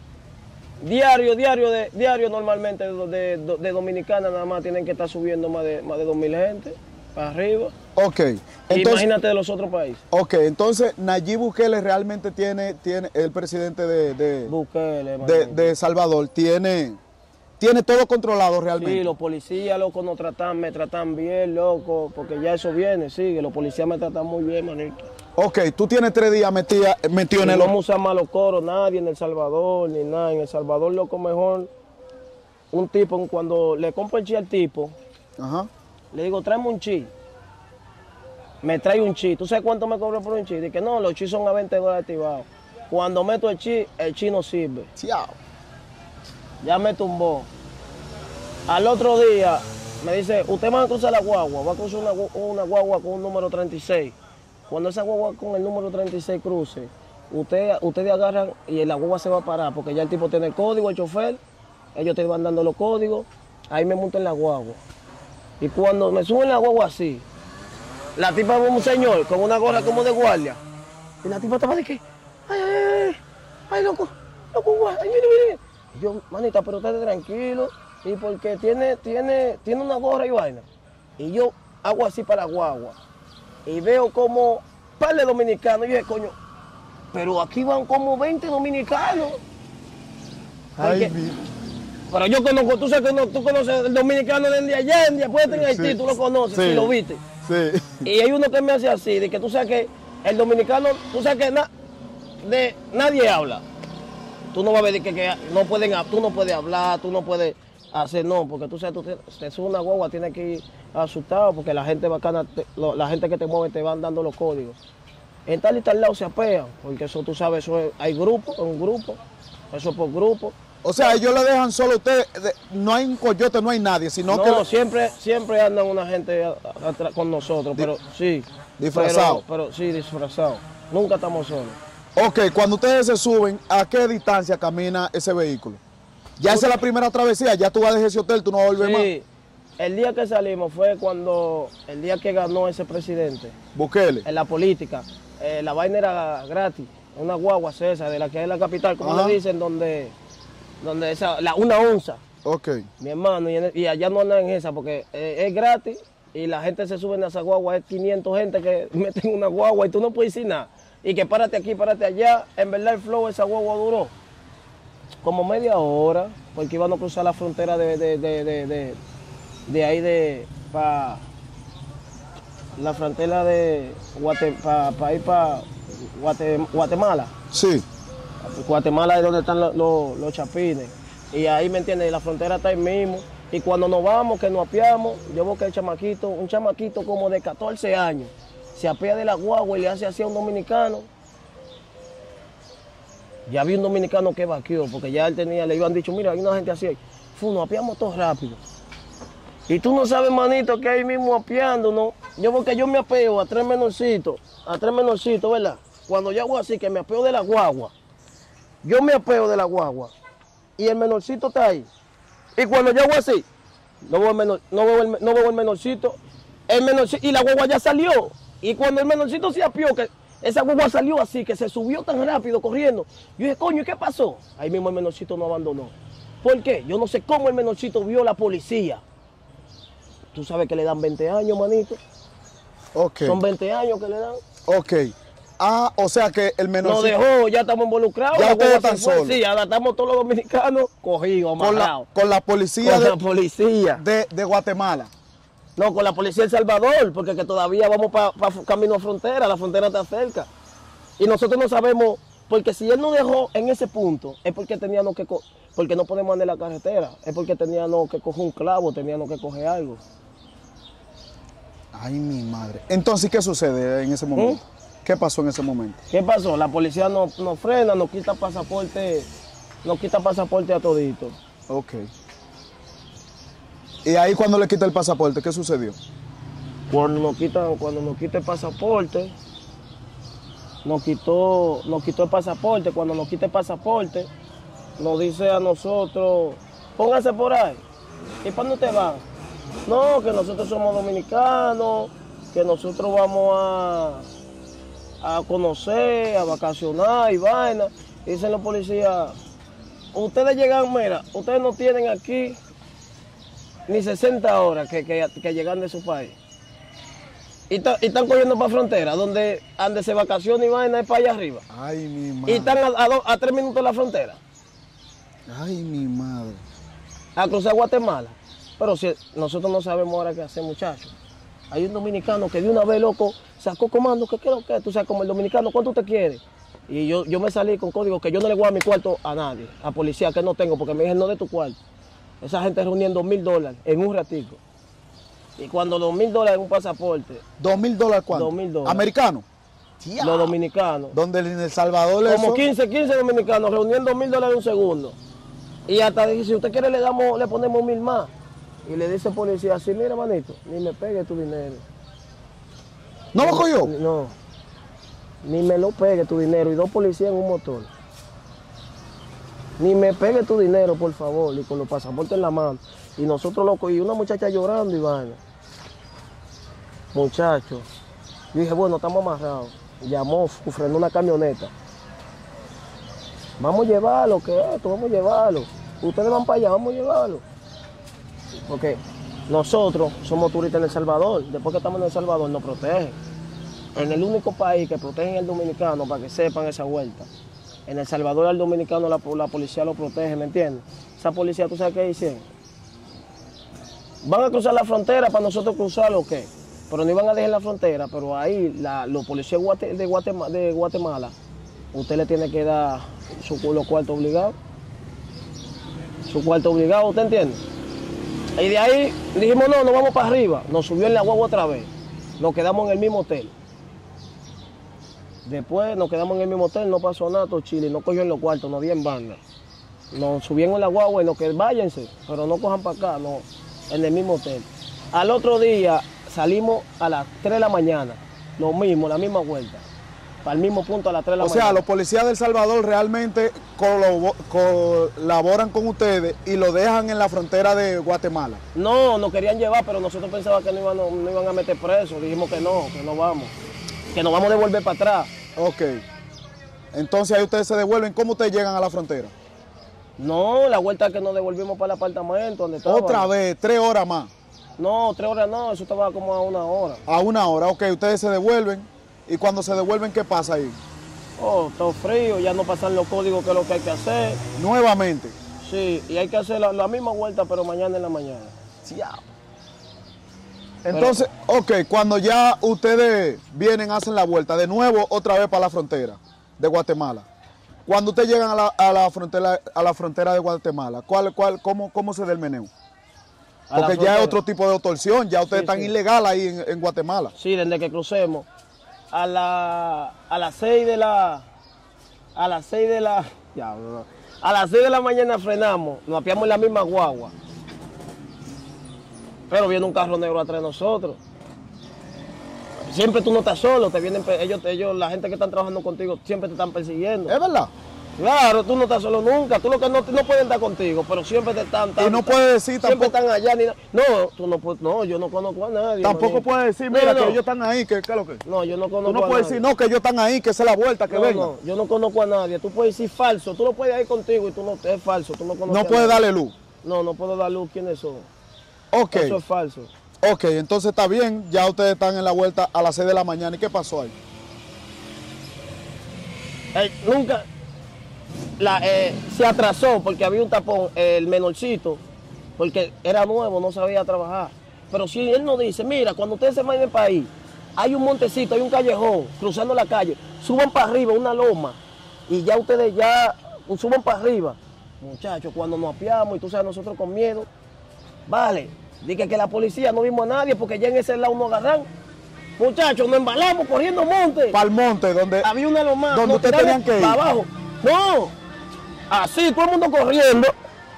diario normalmente de Dominicana nada más tienen que estar subiendo más de 2,000 gente para arriba. Ok. Entonces, imagínate de los otros países. Ok, entonces Nayib Bukele realmente tiene el presidente Bukele, de Salvador, tiene todo controlado realmente. Sí, los policías, loco, me tratan bien, loco, porque ya eso viene, sigue, los policías me tratan muy bien, manito. Ok, tú tienes 3 días metido en el... No vamos a usar malos coros, nadie en El Salvador, ni nada. En El Salvador, loco, mejor un tipo, cuando le compro el chi al tipo, Ajá. le digo, tráeme un chi. Me trae un chi. ¿Tú sabes cuánto me cobra por un chi? Dice que no, los chi son a $20 activados. Cuando meto el chi no sirve. Ciao. Ya me tumbó. Al otro día me dice, usted va a cruzar la guagua, va a cruzar una guagua con un número 36. Cuando esa guagua con el número 36 cruce, ustedes agarran y la guagua se va a parar, porque ya el tipo tiene el código, el chofer, ellos te van dando los códigos, ahí me monto en la guagua. Y cuando me suben la guagua así, la tipa ve un señor con una gorra como de guardia. Y la tipa estaba de que, ay, loco, guardia, ay, mire. Y yo, manita, pero estate tranquilo. Y porque tiene una gorra y vaina. Y yo hago así para la guagua. Y veo como par de dominicanos. Y yo dije, coño, pero aquí van como 20 dominicanos. Ay, Pero yo conozco, tú sabes que tú conoces el dominicano de allá, después en Haití, tú lo conoces, sí, si lo viste. Sí. Y hay uno que me hace así, de que tú sabes que el dominicano, tú sabes que nadie habla. Tú no vas a ver que tú no puedes hablar, tú no puedes hacer, no, porque tú sabes, te subes una guagua, tienes que ir asustado, porque la gente bacana, la gente que te mueve te van dando los códigos. En tal y tal lado se apean, porque eso tú sabes, hay grupos, un grupo, eso es por grupo. O sea, ellos le dejan solo a ustedes, no hay un coyote, no hay nadie, sino no, que... siempre andan una gente con nosotros, pero sí. Disfrazado. Pero sí, disfrazado. Nunca estamos solos. Ok, cuando ustedes se suben, ¿a qué distancia camina ese vehículo? Ya esa es la primera travesía, ya tú vas de ese hotel, tú no vas a volver más. Sí, el día que salimos fue el día que ganó ese presidente. Bukele. En la política. La vaina era gratis, una guagua esa, de la que es la capital, como le dicen, donde una onza. Ok. Mi hermano, y allá no andan en esa porque es gratis y la gente se sube en esa guagua, es 500 gente que meten una guagua y tú no puedes decir nada. Y que párate aquí, párate allá. En verdad el flow, esa guagua duró como media hora, porque íbamos a cruzar la frontera de ahí para la frontera de para ir para Guatemala. Sí. Guatemala es donde están los chapines. Y ahí, ¿me entiendes? La frontera está ahí mismo. Y cuando nos vamos, que nos apiamos, yo veo que un chamaquito como de 14 años, se apea de la guagua y le hace así a un dominicano. Ya vi un dominicano que vaqueó, porque ya le habían dicho, mira, hay una gente así. Nos apiamos todos rápido. Y tú no sabes, manito, que ahí mismo apeando, ¿no? Porque yo me apeo a tres menorcitos, ¿verdad? Cuando yo hago así, que me apeo de la guagua, yo me apeo de la guagua y el menorcito está ahí. Y cuando yo hago así, no veo el menorcito, y la guagua ya salió. Y cuando el menorcito se apeó, que esa guagua salió así, que se subió tan rápido corriendo, yo dije, coño, ¿y qué pasó? Ahí mismo el menorcito no abandonó. ¿Por qué? Yo no sé cómo el menorcito vio la policía. Tú sabes que le dan 20 años, manito. Ok. Son 20 años que le dan. Ok. Ah, o sea que el menorcito... Nos dejó, ya estamos involucrados. Ya ustedes están solos. Sí, ahora estamos todos los dominicanos cogidos, amarrados. Con la policía, la policía de Guatemala. No, con la policía de El Salvador, porque que todavía vamos para camino a frontera, la frontera está cerca. Y nosotros no sabemos, porque si él nos dejó en ese punto, es porque teníamos porque no podemos andar en la carretera, es porque teníamos que coger un clavo, teníamos que coger algo. Ay, mi madre. Entonces, ¿qué sucede en ese momento? ¿Qué pasó en ese momento? ¿Qué pasó? La policía nos frena, nos quita pasaporte a todito. Ok. Y ahí cuando le quita el pasaporte, ¿qué sucedió? Cuando nos quita el pasaporte, nos quitó el pasaporte. Cuando nos quita el pasaporte, nos dice a nosotros, pónganse por ahí. ¿Y para dónde te van? No, que nosotros somos dominicanos, que nosotros vamos a conocer, a vacacionar y vaina. Y dicen los policías, ustedes llegan, mira, ustedes no tienen aquí ni 60 horas que llegan de su país. Y están cogiendo para frontera, donde se vacaciona y vaina es para allá arriba. Ay, mi madre. Y están a 3 minutos de la frontera. Ay, mi madre. A cruzar Guatemala. Pero si nosotros no sabemos ahora qué hacer, muchachos. Hay un dominicano que de una vez, loco, sacó comando, ¿qué quiero que? Tú sabes, como el dominicano, ¿cuánto usted quiere? Y yo me salí con código que yo no le voy a dar mi cuarto a nadie, a policía, que no tengo, porque me dijeron, no de tu cuarto. Esa gente reuniendo $2,000 en un ratico. Y cuando $2,000 en un pasaporte. $2,000 ¿cuánto? $2,000. ¿Americano? Los dominicanos. Donde en El Salvador como 15 dominicanos reuniendo $2,000 en un segundo. Y hasta dije, si usted quiere le ponemos 1,000 más. Y le dice el policía así, mira, manito, ni me pegue tu dinero. ¿No lo cogió? No, ni me lo pegue tu dinero. Y 2 policías en un motor. Ni me pegue tu dinero, por favor, y con los pasaportes en la mano. Y nosotros locos, y una muchacha llorando y vaina. Muchachos, yo dije, bueno, estamos amarrados. Llamó, frenó una camioneta. Vamos a llevarlo, ¿qué es esto? Vamos a llevarlo. Ustedes van para allá, vamos a llevarlo. Porque nosotros somos turistas en El Salvador. Después que estamos en El Salvador nos protegen. En el único país que protegen al dominicano, para que sepan esa vuelta. En El Salvador al dominicano la policía lo protege, ¿me entiendes? Esa policía, ¿tú sabes qué dicen? Van a cruzar la frontera para nosotros cruzarlo, ¿o qué? Pero no iban a dejar la frontera, pero ahí los policías de Guatemala, usted le tiene que dar los cuartos obligados. Su cuarto obligado, ¿usted entiende? Y de ahí dijimos, no, nos vamos para arriba. Nos subió en la guagua otra vez. Nos quedamos en el mismo hotel. Después nos quedamos en el mismo hotel, no pasó nada, todo Chile, no cogió en los cuartos, no di en banda. Nos subieron en la guagua y nos quedamos, váyanse, pero no cojan para acá, no, en el mismo hotel. Al otro día salimos a las 3 de la mañana, lo mismo, la misma vuelta, para el mismo punto a las 3 de la mañana. O sea, los policías de El Salvador realmente colaboran con ustedes y lo dejan en la frontera de Guatemala. No, nos querían llevar, pero nosotros pensábamos que no iban a meter presos, dijimos que no vamos, que nos vamos a devolver para atrás. Ok. Entonces ahí ustedes se devuelven. ¿Cómo ustedes llegan a la frontera? No, la vuelta que nos devolvimos para el apartamento donde estábamos. Otra vez, 3 horas más. No, 3 horas no, eso estaba como a 1 hora. A 1 hora, ok. Ustedes se devuelven. ¿Y cuando se devuelven, qué pasa ahí? Oh, todo frío, ya no pasan los códigos que es lo que hay que hacer. Nuevamente. Sí, y hay que hacer la misma vuelta, pero mañana en la mañana. Entonces, ok, cuando ya ustedes vienen, hacen la vuelta, de nuevo otra vez para la frontera de Guatemala. Cuando ustedes llegan a la frontera de Guatemala, ¿cómo se da el meneo? Porque ya es otro tipo de extorsión, ya ustedes están ilegal ahí en Guatemala. Sí, desde que crucemos. A las 6 de la mañana frenamos, nos apiamos en la misma guagua. Pero viene un carro negro atrás de nosotros. Siempre tú no estás solo, te vienen ellos, la gente que están trabajando contigo, siempre te están persiguiendo. ¿Es verdad? Claro, tú no estás solo nunca, tú lo que no pueden estar contigo, pero siempre te están. Y no puedes decir siempre tampoco. Están allá. No, tú no puedes, no, yo no conozco a nadie. Tampoco puedes decir, mira, que ellos están ahí, ¿qué es lo que? No, yo no conozco a nadie. Tú no puedes decir, no, que ellos están ahí, que esa es la vuelta, que venga. No, yo no conozco a nadie. Tú puedes decir falso, tú lo puedes ir contigo y tú no, es falso, tú no conoces. No puedes darle luz. No puedo dar luz, ¿quiénes son? Ok. Eso es falso. Ok, entonces está bien, ya ustedes están en la vuelta a las 6 de la mañana. ¿Y qué pasó ahí? Nunca se atrasó porque había un tapón, el menorcito, porque era nuevo, no sabía trabajar. Pero si él nos dice, mira, cuando ustedes se vayan para ahí, hay un montecito, hay un callejón, cruzando la calle, suban para arriba una loma y ya ustedes suban para arriba. Muchachos, cuando nos apiamos y tú sabes, nosotros con miedo, vale, dije que la policía no vimos a nadie porque ya en ese lado nos agarran. Muchachos, nos embalamos corriendo monte. Para el monte, donde había una loma. Donde ustedes tenían que ir. Para abajo. No, así, todo el mundo corriendo.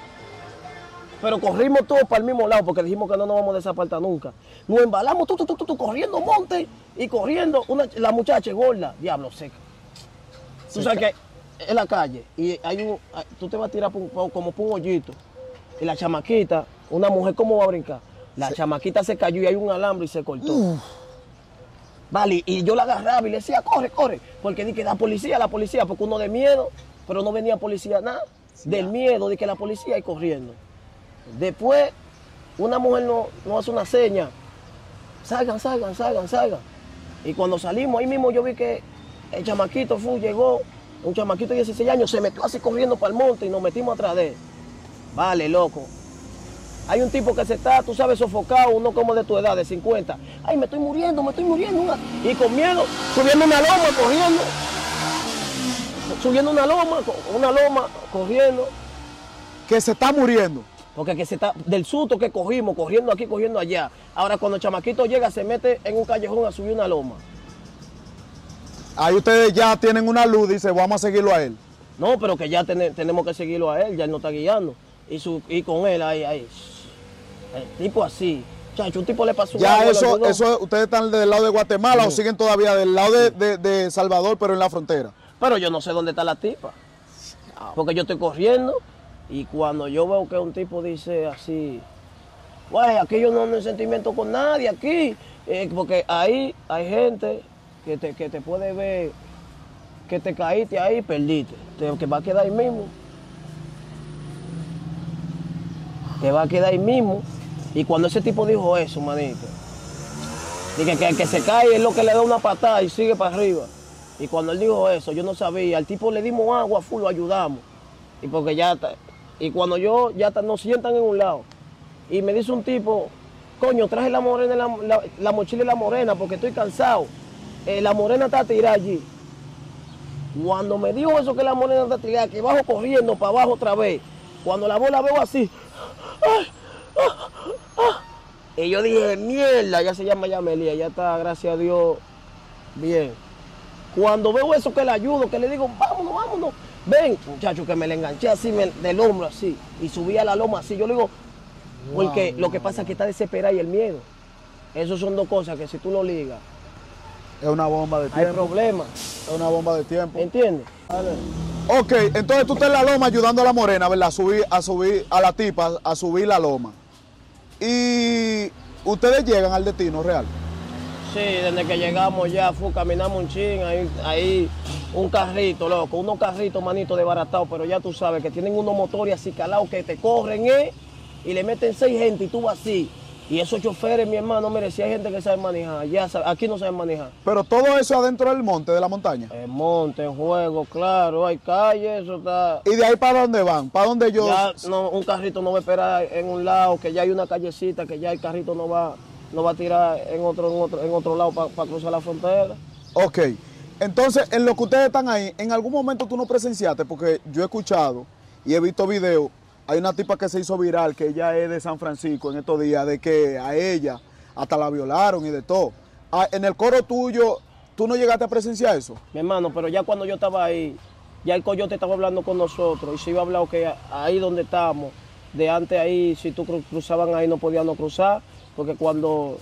Pero corrimos todos para el mismo lado porque dijimos que no nos vamos a desapartar nunca. Nos embalamos tú, corriendo monte y corriendo. La muchacha es gorda, diablo seca. Tú sabes que es la calle y tú te vas a tirar como por un hoyito. Y la chamaquita, una mujer, ¿cómo va a brincar? La chamaquita se cayó y hay un alambre y se cortó. Vale, y yo la agarraba y le decía, corre. Porque dije, la policía, porque uno de miedo, pero no venía policía nada. Del miedo de que la policía y corriendo. Después, una mujer nos hace una seña. Salgan. Y cuando salimos, ahí mismo yo vi que el chamaquito llegó, un chamaquito de 16 años, se metió así corriendo para el monte y nos metimos atrás de él. Vale, loco. Hay un tipo que se está, tú sabes, sofocado, uno como de tu edad, de 50. Ay, me estoy muriendo. Y con miedo, subiendo una loma, corriendo. Subiendo una loma, corriendo. Que se está muriendo. Porque que se está, del susto que cogimos, corriendo aquí, corriendo allá. Ahora cuando el chamaquito llega, se mete en un callejón a subir una loma. Ahí ustedes ya tienen una luz, dice, vamos a seguirlo a él. No, pero que ya tenemos que seguirlo a él, ya él nos está guiando. Y con él ahí. El tipo así. Chacho, un tipo le pasó un ya eso, ¿ustedes están del lado de Guatemala o siguen todavía del lado de Salvador, pero en la frontera? Pero yo no sé dónde está la tipa. Porque yo estoy corriendo y cuando yo veo que un tipo dice así, Güey, aquí yo no ando en sentimiento con nadie, aquí. Porque ahí hay gente que te puede ver, que te caíste ahí, perdiste. Que va a quedar ahí mismo. Que va a quedar ahí mismo. Y cuando ese tipo dijo eso, manito, dije que el que se cae es lo que le da una patada y sigue para arriba. Y cuando él dijo eso, yo no sabía. Al tipo le dimos agua, full, lo ayudamos. Y porque ya está. Y cuando nos sientan en un lado. Y me dice un tipo, coño, traje la morena, la mochila y la morena porque estoy cansado. La morena está tirada allí. Cuando me dijo eso que la morena está tirada, que bajo corriendo para abajo otra vez. Cuando la veo así. ¡Ay! Y yo dije, mierda, ya se llama Yamelía, ya está, gracias a Dios, bien. Cuando veo eso que le ayudo, que le digo, vámonos, ven, muchacho, que me le enganché así del hombro así, y subí a la loma así, yo le digo, porque lo que pasa es que está desesperada y el miedo. Esas son dos cosas que si tú lo ligas, es una bomba de tiempo. hay problemas. Es una bomba de tiempo. ¿Entiendes? Ok, entonces tú estás en la loma ayudando a la morena, ¿verdad? A subir a la tipa, a subir la loma. Y ustedes llegan al destino real. Sí, desde que llegamos ya caminamos un chin, ahí un carrito, loco, unos carritos, manito, desbaratados, pero ya tú sabes que tienen unos motores así calados que te corren, y le meten 6 gente y tú vas así. Y esos choferes, mi hermano, mire, si hay gente que sabe manejar, aquí no saben manejar. Pero todo eso adentro del monte, de la montaña. El monte, el juego, claro, hay calles, eso está... ¿Y de ahí para dónde van? ¿Para dónde ellos...? Ya un carrito no va a esperar en un lado, que ya hay una callecita, que ya el carrito no va a tirar en otro lado para cruzar la frontera. Ok, entonces en lo que ustedes están ahí, en algún momento tú no presenciaste, porque yo he escuchado y he visto videos. Hay una tipa que se hizo viral, que ella es de San Francisco en estos días, de que a ella hasta la violaron y de todo. En el coro tuyo, ¿tú no llegaste a presenciar eso? Mi hermano, pero ya cuando yo estaba ahí, ya el coyote estaba hablando con nosotros y se iba a hablar que ahí donde estamos, de antes ahí, si tú cruzaban ahí no podían no cruzar, porque cuando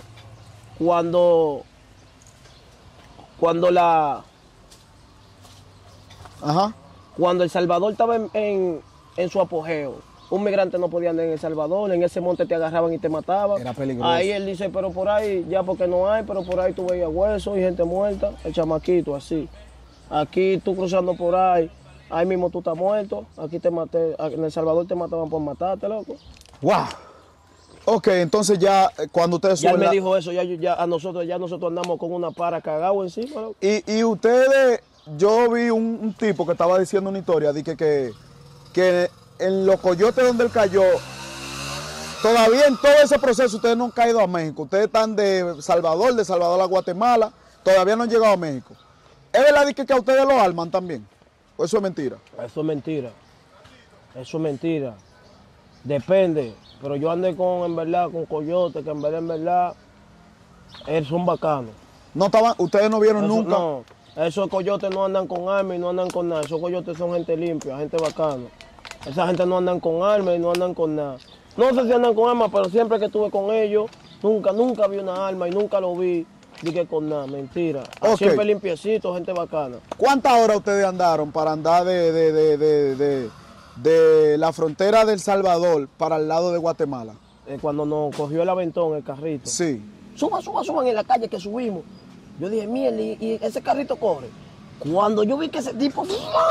El Salvador estaba en su apogeo, un migrante no podía andar en El Salvador, en ese monte te agarraban y te mataban. Era peligroso. Ahí él dice, pero por ahí, ya porque no hay, pero por ahí tú veías huesos y gente muerta, el chamaquito así. Aquí tú cruzando por ahí mismo tú estás muerto, aquí te maté, en El Salvador te mataban por matarte, loco. ¡Wow! Ok, entonces ya cuando ustedes Ya él suben... me dijo eso, ya nosotros andamos con una para cagado encima, loco. Y ustedes, yo vi un tipo que estaba diciendo una historia, de que en los coyotes donde él cayó, todavía en todo ese proceso ustedes no han caído a México. Ustedes están de Salvador a Guatemala, todavía no han llegado a México. ¿Es verdad que a ustedes lo arman también? ¿O eso es mentira? Eso es mentira. Eso es mentira. Depende. Pero yo andé en verdad, con coyotes, que en verdad, son bacanos. No estaban, ustedes no vieron Eso, nunca. No, esos coyotes no andan con armas y no andan con nada. Esos coyotes son gente limpia, gente bacana. Esa gente no andan con armas y no andan con nada. No sé si andan con armas, pero siempre que estuve con ellos, nunca vi una arma y nunca lo vi. Dije con nada, mentira. Okay. Siempre limpiecito, gente bacana. ¿Cuántas horas ustedes andaron para andar de la frontera de El Salvador para el lado de Guatemala? Cuando nos cogió el aventón, el carrito. Sí. Suban en la calle que subimos. Yo dije, mierda, y ese carrito corre. Cuando yo vi que ese tipo...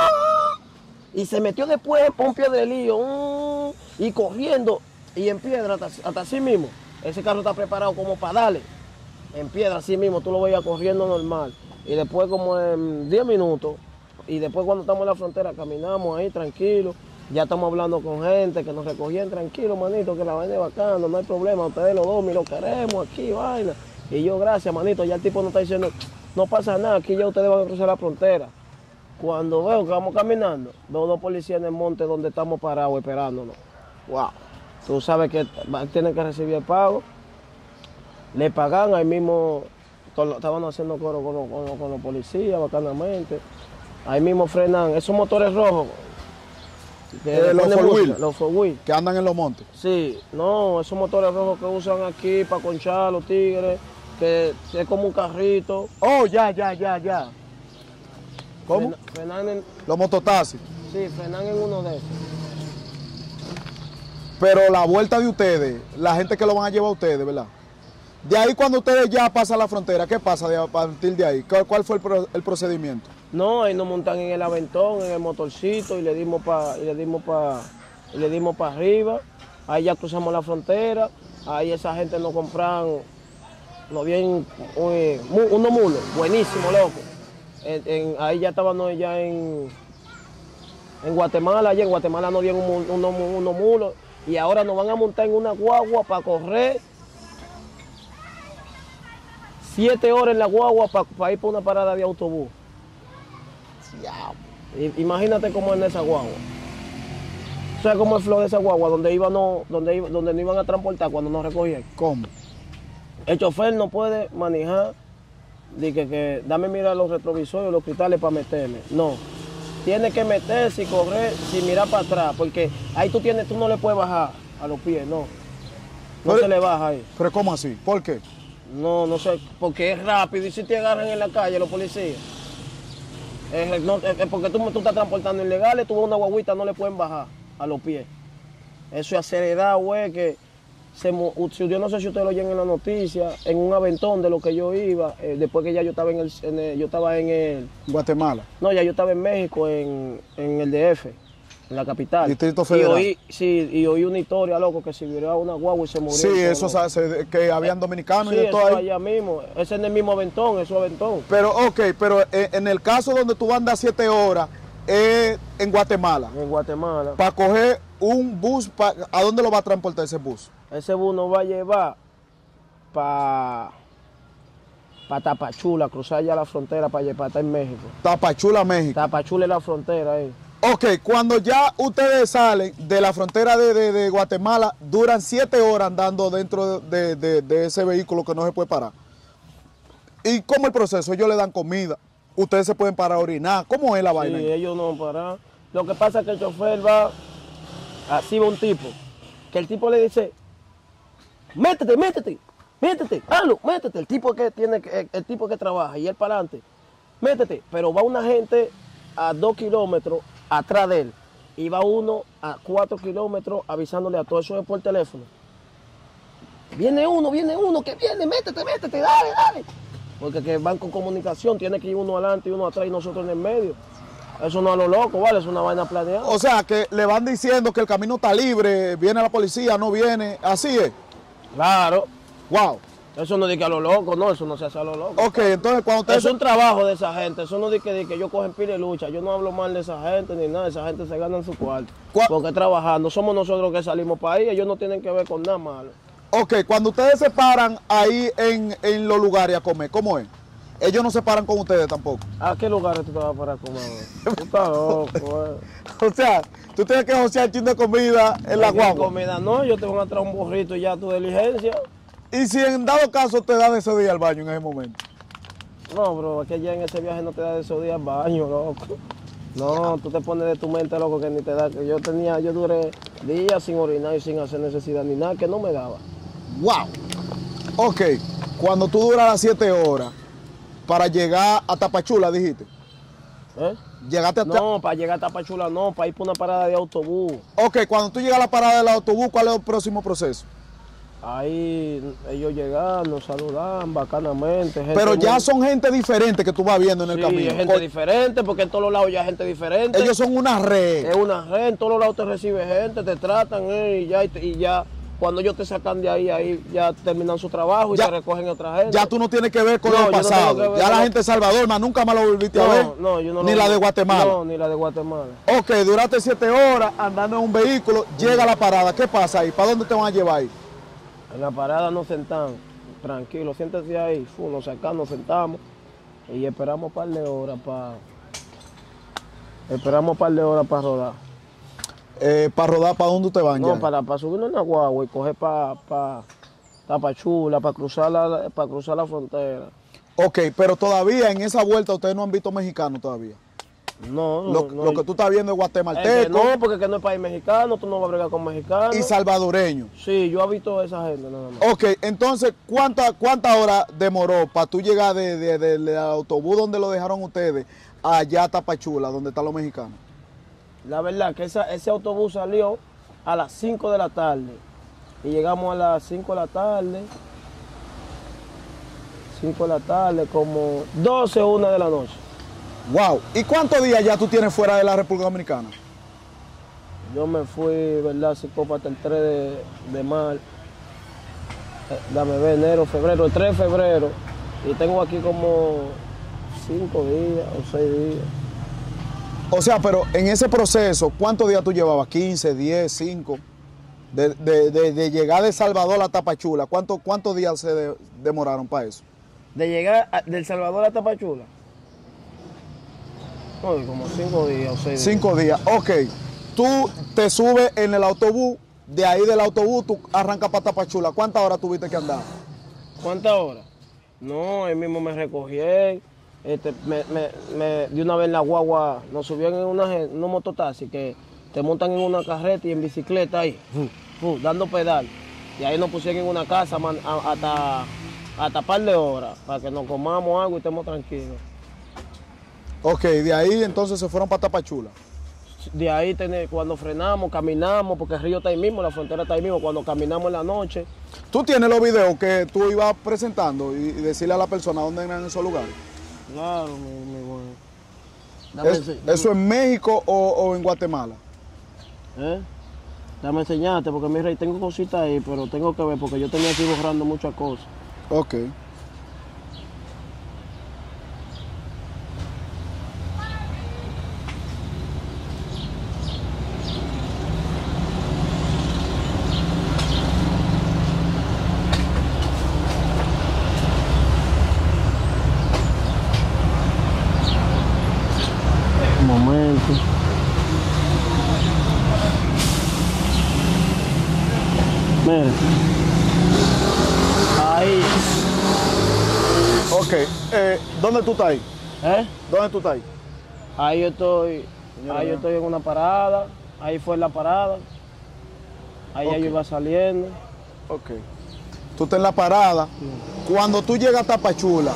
Y se metió después por un piedrelillo, y corriendo, y en piedra, hasta así mismo. Ese carro está preparado como para darle. En piedra, así mismo, tú lo veías corriendo normal. Y después como en 10 minutos, y después cuando estamos en la frontera, caminamos ahí tranquilos. Ya estamos hablando con gente que nos recogían tranquilos, manito, que la vaina es bacana, no hay problema. Ustedes los dos, lo queremos aquí, vaina. Y yo, gracias, manito, ya el tipo nos está diciendo, no pasa nada, aquí ya ustedes van a cruzar la frontera. Cuando veo que vamos caminando, veo 2 policías en el monte donde estamos parados esperándonos. Wow. Tú sabes que tienen que recibir el pago. Le pagan ahí mismo, estaban haciendo coro con los policías, bacanamente. Ahí mismo frenan esos motores rojos. Los four wheel, que andan en los montes. Sí, no, esos motores rojos que usan aquí para conchar los tigres, que es como un carrito. Oh, ya. ¿Cómo? Frenan los mototaxis. Sí, frenan en uno de esos. Pero la vuelta de ustedes, la gente que lo van a llevar a ustedes, ¿verdad? De ahí cuando ustedes ya pasan la frontera, ¿qué pasa a partir de ahí? ¿Cuál fue el procedimiento? No, ahí nos montan en el aventón, en el motorcito y le dimos para arriba. Ahí ya cruzamos la frontera. Ahí esa gente nos compran, nos vienen unos mulos, buenísimos, loco. Ahí ya estábamos ya en Guatemala. Allá en Guatemala nos dieron unos mulos y ahora nos van a montar en una guagua para correr 7 horas en la guagua para ir por una parada de autobús. Imagínate cómo es en esa guagua. O sea, cómo es el flow de esa guagua, donde no iban a transportar cuando nos recogían. ¿Cómo? El chofer no puede manejar, que dame mirar los retrovisores, los cristales para meterme. No. Tiene que meterse y correr sin mirar para atrás, porque ahí tú no le puedes bajar a los pies, no. No se le baja ahí. ¿Pero cómo así? ¿Por qué? No sé, porque es rápido y si te agarran en la calle los policías. Es porque tú estás transportando ilegales, tú vas a una guaguita, no le pueden bajar a los pies. Eso es acelerado, güey, que yo no sé si ustedes lo oyen en la noticia, en un aventón de lo que yo iba, después que ya yo estaba en Guatemala. No, ya yo estaba en México, en el DF, en la capital. Distrito Federal. Y oí una historia, loco, que se viró a una guagua y se murió. Sí, eso que habían dominicanos sí, y de todo eso ahí. allá mismo, ese es en el mismo aventón, eso es aventón. Pero, pero en el caso donde tú andas 7 horas, es en Guatemala. En Guatemala. Para coger un bus, ¿a dónde lo va a transportar ese bus? Ese bus nos va a llevar para Tapachula, cruzar ya la frontera para estar en México. Tapachula, México. Tapachula es la frontera ahí. Ok, cuando ya ustedes salen de la frontera de Guatemala, duran 7 horas andando dentro de ese vehículo que no se puede parar. ¿Y cómo es el proceso? Ellos le dan comida, ustedes se pueden parar a orinar. ¿Cómo es la vaina? Sí, ellos no paran. Lo que pasa es que el chofer va, así va un tipo, que el tipo le dice, métete, hazlo, métete. El tipo que trabaja y él para adelante, métete. Pero va una gente a 2 kilómetros atrás de él y va uno a 4 kilómetros avisándole a todo eso es por teléfono. Viene uno, que viene, métete, dale. Porque que van con comunicación, tiene que ir uno adelante y uno atrás y nosotros en el medio. Eso no es a lo loco, ¿vale? Es una vaina planeada. O sea, que le van diciendo que el camino está libre, viene la policía, no viene, así es. Claro. Wow. Eso no es de que a lo loco, no, eso no se hace a lo loco. Ok, entonces cuando ustedes... Es un trabajo de esa gente, eso no es de que ellos cogen pila y lucha. Yo no hablo mal de esa gente ni nada, esa gente se gana en su cuarto. Porque trabajando, somos nosotros que salimos para ahí, ellos no tienen que ver con nada malo. Ok, cuando ustedes se paran ahí en los lugares a comer, ¿cómo es? Ellos no se paran con ustedes tampoco. ¿A qué lugares tú te vas para comer? Tú estás loco, O sea, tú tienes que josear un chin de comida en la guagua. Comida no, yo te voy a traer un burrito y ya tu diligencia. Y si en dado caso te dan ese día al baño en ese momento. No, bro, es que ya en ese viaje no te da de esos días al baño, loco. No, tú te pones de tu mente, loco, que ni te da. Que yo duré días sin orinar y sin hacer necesidad ni nada, que no me daba. Wow. Ok, cuando tú duras las 7 horas para llegar a Tapachula, dijiste. ¿Eh? Llegaste a No, para llegar a Tapachula no, para ir por una parada de autobús. Ok, cuando tú llegas a la parada del autobús, ¿cuál es el próximo proceso? Ahí ellos llegan, nos saludan bacanamente. Pero ya son gente diferente que tú vas viendo en el camino. Sí, gente diferente, porque en todos lados ya hay gente diferente. Ellos son una red. Es una red, en todos lados te recibe gente, te tratan y ya cuando ellos te sacan de ahí ya terminan su trabajo y te recogen otra gente. Ya tú no tienes que ver con el pasado. Ya la gente de Salvador, más nunca más lo volviste a ver. No, yo no ni la de Guatemala. No, ni la de Guatemala. Ok, duraste 7 horas andando en un vehículo, llega a la parada. ¿Qué pasa ahí? ¿Para dónde te van a llevar ahí? En la parada nos sentamos, tranquilo, siéntese ahí, nos sacamos, nos sentamos y esperamos un par de horas para rodar. ¿Para rodar para dónde te van? No, ya? para subirnos en la guagua y coger para Tapachula, para cruzar la frontera. Ok, pero todavía en esa vuelta ustedes no han visto mexicanos todavía. No, Lo que tú estás viendo es guatemalteco. No, porque que no es país mexicano, tú no vas a bregar con mexicanos. Y salvadoreño. Sí, yo he visto a esa gente nada más. Ok, entonces, ¿cuántas horas demoró para tú llegar del autobús donde lo dejaron ustedes allá a Tapachula, donde están los mexicanos? La verdad que ese autobús salió a las 5 de la tarde. Y llegamos a las 5 de la tarde. 5 de la tarde, como 12 o 1 de la noche. Wow. ¿Y cuántos días ya tú tienes fuera de la República Dominicana? Yo me fui, ¿verdad? Psicópata el 3 de marzo. Dame ver, enero, febrero, el 3 de febrero. Y tengo aquí como 5 días o 6 días. O sea, pero en ese proceso, ¿cuántos días tú llevabas? ¿15, 10, 5? De llegar de Salvador a Tapachula, ¿cuántos días se demoraron para eso? De llegar del Salvador a Tapachula. No, como 5 días o 6 días. 5 días, ok. Tú te subes en el autobús, de ahí del autobús tú arrancas para Tapachula. ¿Cuántas horas tuviste que andar? ¿Cuántas horas? No, él mismo me recogí. De una vez en la guagua nos subían en unos mototaxi que te montan en una carreta y en bicicleta ahí, dando pedal. Y ahí nos pusieron en una casa hasta par de horas para que nos comamos algo y estemos tranquilos. Ok, de ahí entonces se fueron para Tapachula. De ahí cuando frenamos, caminamos, porque el río está ahí mismo, la frontera está ahí mismo, cuando caminamos en la noche. ¿Tú tienes los videos que tú ibas presentando y decirle a la persona dónde eran esos lugares? Claro, mi bueno. ¿Eso en México o en Guatemala? Dame enseñarte, porque mi rey, tengo cositas ahí, pero tengo que ver, porque yo tenía que ir borrando muchas cosas. Ok. Un momento. Mira. Ahí. Ok. ¿Dónde tú estás ahí? ¿Dónde tú estás ahí? Ahí yo estoy. Ahí yo estoy en una parada. Ahí fue la parada. Ahí ya yo iba saliendo. Ok. Tú estás en la parada. Cuando tú llegas a Tapachula,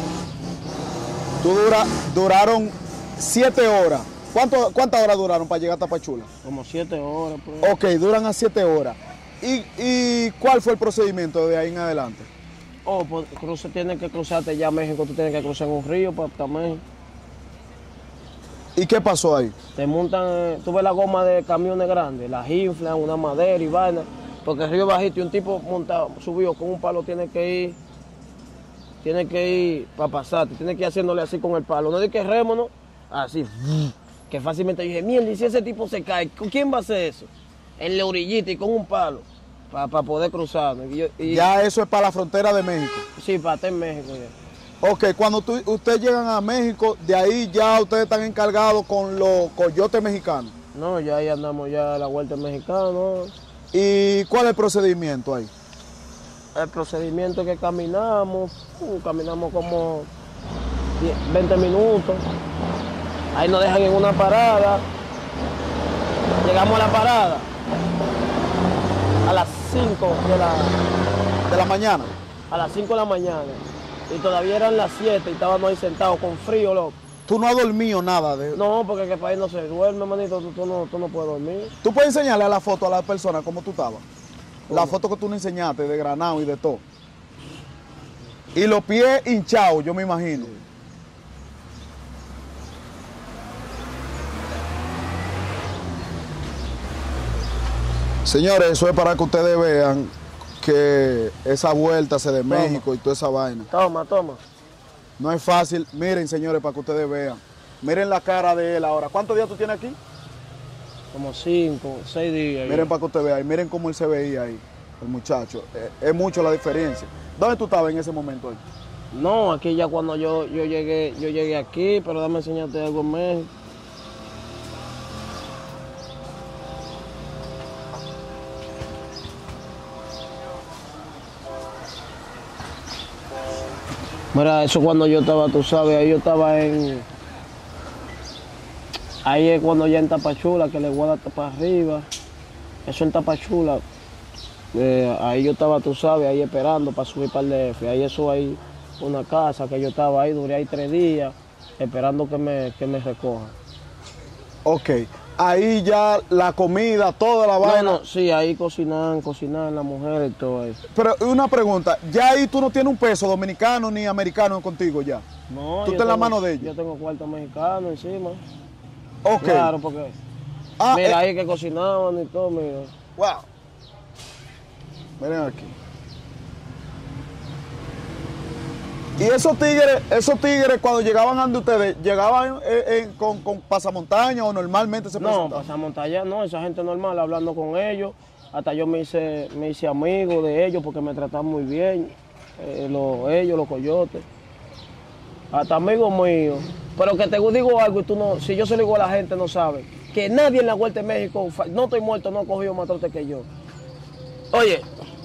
duraron 7 horas. ¿Cuántas horas duraron para llegar a Tapachula? Como 7 horas. Pues. Ok, duran a 7 horas. ¿Y cuál fue el procedimiento de ahí en adelante? Pues tienes que cruzarte ya a México, tú tienes que cruzar un río para México. ¿Y qué pasó ahí? Te montan, tú ves la goma de camiones grandes, las inflan, una madera y vaina, porque el río es bajito y un tipo montado, subió con un palo, tiene que ir para pasarte, tiene que ir haciéndole así con el palo. No es que remo, ¿no? Así, que fácilmente dije, mierda, y si ese tipo se cae, ¿con quién va a hacer eso? En la orillita y con un palo, para poder cruzar. Ya eso es para la frontera de México. Sí, para estar en México ya. Ok, cuando ustedes llegan a México, de ahí ya ustedes están encargados con los coyotes mexicanos. No, ya ahí andamos ya a la vuelta mexicana. ¿Y cuál es el procedimiento ahí? El procedimiento es que caminamos como 20 minutos. Ahí nos dejan en una parada. Llegamos a la parada a las 5 de la mañana. A las 5 de la mañana. Y todavía eran las 7 y estábamos ahí sentados con frío, loco. ¿Tú no has dormido nada? No, porque en el país no se duerme, manito, tú no puedes dormir. ¿Tú puedes enseñarle a la foto a la persona cómo tú estabas? La foto que tú nos enseñaste de granado y de todo. Y los pies hinchados, yo me imagino. Señores, eso es para que ustedes vean que esa vuelta de México y toda esa vaina. Toma. No es fácil. Miren, señores, para que ustedes vean. Miren la cara de él ahora. ¿Cuántos días tú tienes aquí? Como 5, 6 días. Miren para que ustedes vean. Miren cómo él se veía ahí, el muchacho. Es mucho la diferencia. ¿Dónde tú estabas en ese momento ahí? No, aquí ya cuando yo llegué aquí, pero dame enseñarte algo en México. Mira, eso cuando yo estaba, tú sabes, ahí yo estaba ahí es cuando ya en Tapachula, que le voy a dar para arriba. Eso en Tapachula. Ahí yo estaba, tú sabes, ahí esperando para subir para el DF. Ahí eso ahí, una casa que yo estaba ahí, duré ahí 3 días, esperando que me recojan. Ok. ahí ya la comida, toda la vaina. No, sí, ahí cocinan las mujeres y todo eso. Pero una pregunta, ya ahí tú no tienes un peso dominicano ni americano contigo ya. No, tú estás en la mano de ellos. Yo tengo cuarto mexicano encima. Ok. Claro, porque mira ahí que cocinaban y todo, mira. Wow. Miren aquí. Y esos tigres cuando llegaban ante ustedes, ¿llegaban con pasamontaña o normalmente se presentaban? No, pasamontaña no, esa gente normal, hablando con ellos. Hasta yo me hice amigo de ellos porque me trataban muy bien. Ellos, los coyotes. Hasta amigos míos. Pero que te digo algo y tú no, si yo se lo digo a la gente no sabe. Que nadie en la Vuelta de México, no estoy muerto, no ha cogido más trote que yo. Oye,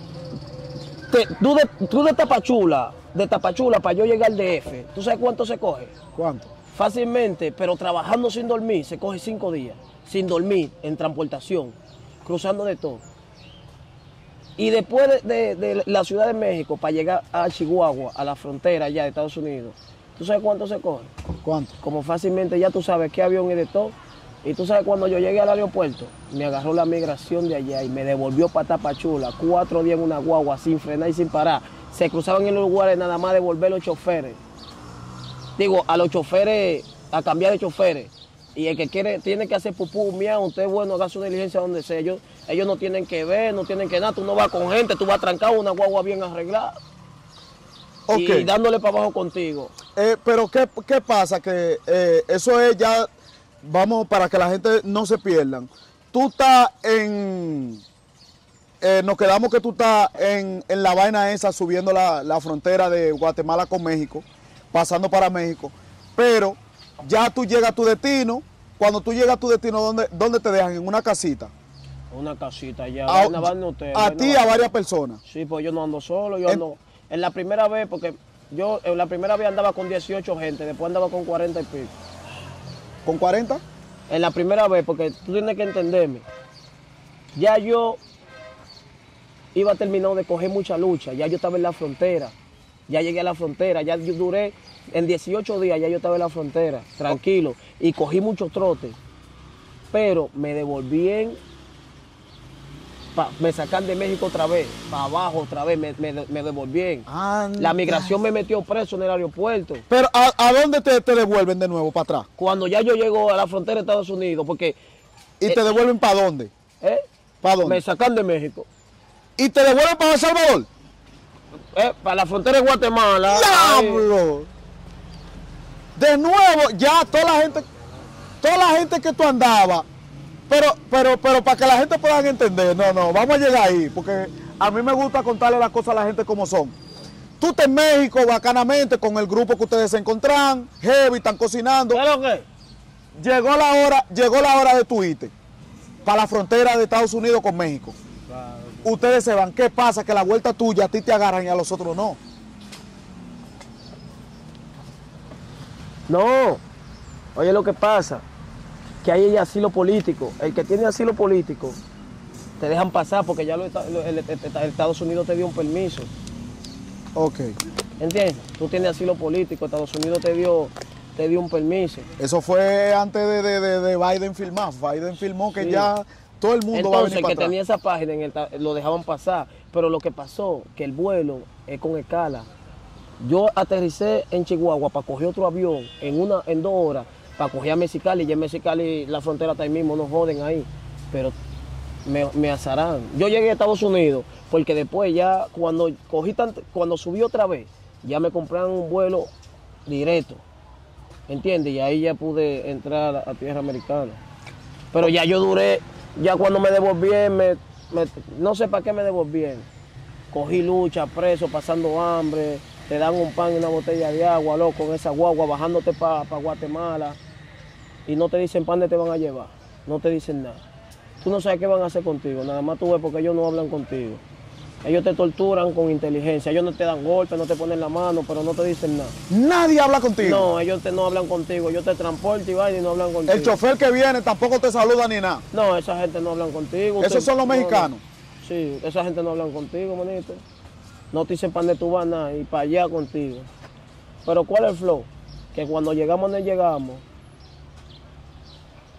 tú de Tapachula para yo llegar al DF, ¿tú sabes cuánto se coge? ¿Cuánto? Fácilmente, pero trabajando sin dormir, se coge 5 días. Sin dormir, en transportación, cruzando de todo. Y después de la Ciudad de México, para llegar a Chihuahua, a la frontera allá de Estados Unidos, ¿tú sabes cuánto se coge? ¿Cuánto? Como fácilmente ya tú sabes qué avión y de todo. Y tú sabes, cuando yo llegué al aeropuerto, me agarró la migración de allá y me devolvió para Tapachula, 4 días en una guagua, sin frenar y sin parar. Se cruzaban en los lugares nada más de volver los choferes. Digo, a los choferes, a cambiar de choferes. Y el que quiere, tiene que hacer pupú, miau, usted es bueno, haga su diligencia donde sea. Ellos no tienen que ver, no tienen que nada. Tú no vas con gente, tú vas trancado, una guagua bien arreglada. Okay. Y dándole para abajo contigo. Pero ¿qué pasa? Que eso es ya, vamos, para que la gente no se pierdan. Tú estás nos quedamos que tú estás en la vaina esa, subiendo la frontera de Guatemala con México, pasando para México, pero ya tú llegas a tu destino. Cuando tú llegas a tu destino, ¿dónde te dejan? ¿En una casita? Una casita ya. A ti y a varias personas. Sí, pues yo no ando solo, yo ando... En la primera vez, porque yo en la primera vez andaba con 18 gente, después andaba con 40 y pico. ¿Con 40? En la primera vez, porque tú tienes que entenderme. Ya yo iba terminado de coger mucha lucha, ya yo estaba en la frontera, ya llegué a la frontera, ya yo duré, en 18 días ya yo estaba en la frontera, tranquilo, y cogí muchos trotes, pero me devolvían, me sacan de México otra vez, para abajo otra vez, me devolvían. La migración me metió preso en el aeropuerto. ¿Pero a dónde te devuelven de nuevo, para atrás? Cuando ya yo llego a la frontera de Estados Unidos, porque... ¿Y te devuelven para dónde? ¿Para dónde? Me sacan de México. ¿Y te devuelven para El Salvador? Para la frontera de Guatemala. ¡Diablo! De nuevo, ya toda la gente que tú andabas, pero para que la gente pueda entender, no, vamos a llegar ahí, porque a mí me gusta contarle las cosas a la gente como son. Tú estás en México bacanamente con el grupo que ustedes se encontraron, heavy, están cocinando. ¿Pero qué? Llegó la hora de tu irte para la frontera de Estados Unidos con México. Claro. Ustedes se van. ¿Qué pasa? Que la vuelta tuya a ti te agarran y a los otros no. No. Oye, lo que pasa, que hay asilo político. El que tiene asilo político, te dejan pasar porque ya el Estados Unidos te dio un permiso. Ok. ¿Entiendes? Tú tienes asilo político, Estados Unidos te dio un permiso. Eso fue antes de Biden filmar. Biden filmó que sí, ya todo el mundo va a venir para atrás. Entonces, que tenía esa página, lo dejaban pasar. Pero lo que pasó, que el vuelo es con escala. Yo aterricé en Chihuahua para coger otro avión en 2 horas, para coger a Mexicali. Y en Mexicali la frontera está ahí mismo, no joden ahí. Pero me azarán. Yo llegué a Estados Unidos porque después ya cuando subí otra vez, ya me compraron un vuelo directo. ¿Entiendes? Y ahí ya pude entrar a tierra americana. Pero ya yo duré, ya cuando me devolvieron, no sé para qué me devolvieron. Cogí lucha, preso, pasando hambre, te dan un pan y una botella de agua, loco, en esa guagua, bajándote para Guatemala. Y no te dicen para dónde te van a llevar, no te dicen nada. Tú no sabes qué van a hacer contigo, nada más tú ves porque ellos no hablan contigo. Ellos te torturan con inteligencia, ellos no te dan golpes, no te ponen la mano, pero no te dicen nada. ¿Nadie habla contigo? No, ellos no hablan contigo, ellos te transportan y van y no hablan contigo. El chofer que viene tampoco te saluda ni nada. No, esa gente no hablan contigo. ¿Esos son los mexicanos? Sí, esa gente no hablan contigo, manito. No te dicen para dónde tú vas nada y para allá contigo. Pero ¿cuál es el flow? Que cuando llegamos donde llegamos,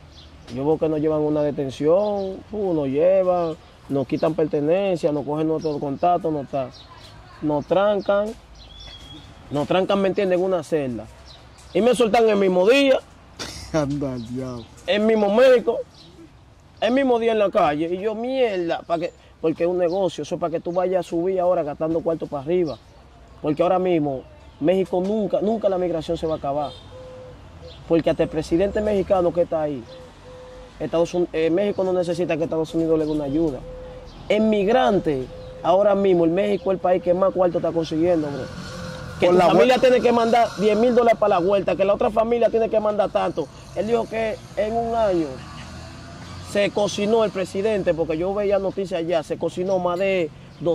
Yo veo que nos llevan una detención, nos llevan, nos quitan pertenencia, nos cogen nuestros contactos, nos trancan, ¿me entienden? En una celda. Y me sueltan el mismo día, Anda, al diablo. el mismo médico, el mismo día en la calle. Y yo, mierda, porque es un negocio, eso es para que tú vayas a subir ahora gastando cuartos para arriba. Porque ahora mismo México nunca la migración se va a acabar. Porque hasta el presidente mexicano que está ahí, México no necesita que Estados Unidos le dé una ayuda. El migrante, ahora mismo, el México es el país que más cuarto está consiguiendo, bro. Que tu familia tiene que mandar $10,000 para la vuelta, que la otra familia tiene que mandar tanto. Él dijo que en un año se cocinó el presidente, porque yo veía noticias allá, se cocinó más de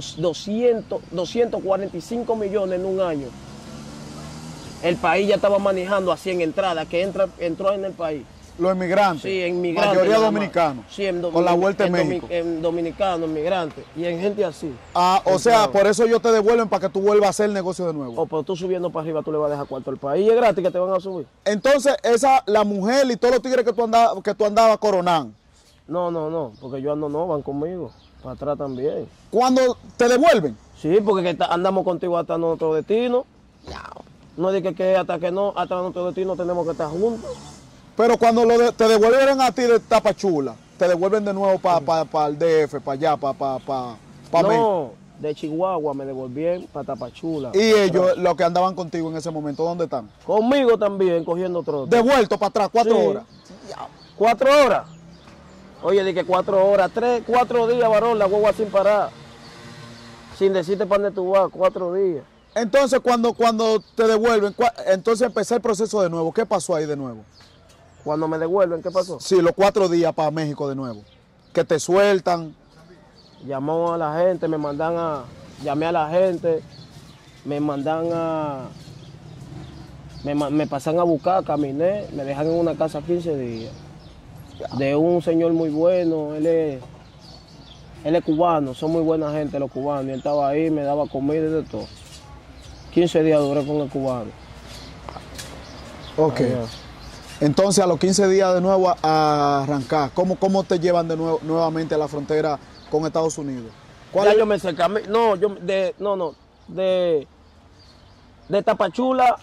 245 millones en un año. El país ya estaba manejando así en entrada, que entró en el país. Los inmigrantes. Sí, inmigrantes. Mayoría dominicanos. Sí, con la vuelta en México. En dominicanos, inmigrantes. Y en gente así. Ah, o sea, por eso ellos te devuelven para que tú vuelvas a hacer el negocio de nuevo. O pero tú subiendo para arriba, tú le vas a dejar cuarto al país. Y es gratis que te van a subir. Entonces, la mujer y todos los tigres que tú andabas coronando. No, porque yo ando no, van conmigo. Para atrás también. ¿Cuándo te devuelven? Sí, porque andamos contigo hasta nuestro destino. No es que hasta nuestro destino tenemos que estar juntos. Pero cuando te devuelven a ti de Tapachula, te devuelven de nuevo para el DF, para allá, para No, México. de Chihuahua me devolvían para Tapachula. Y ellos, los que andaban contigo en ese momento, ¿dónde están? Conmigo también, cogiendo trote. Devuelto para atrás, 4 horas. 4 horas. Oye, dije 4 horas, 4 días, varón, la guagua sin parar. Sin decirte para dónde tú vas, 4 días. Entonces, cuando te devuelven, entonces empecé el proceso de nuevo. ¿Qué pasó ahí de nuevo? Cuando me devuelven, ¿qué pasó? Sí, los 4 días para México de nuevo. Que te sueltan. Llamó a la gente, llamé a la gente, me pasan a buscar, caminé, me dejan en una casa 15 días. De un señor muy bueno, él es cubano, son muy buena gente los cubanos. Y él estaba ahí, me daba comida y de todo. 15 días duré con el cubano. Ok. Allá. Entonces, a los 15 días de nuevo a arrancar, ¿cómo te llevan nuevamente a la frontera con Estados Unidos? Ya yo me sé de Tapachula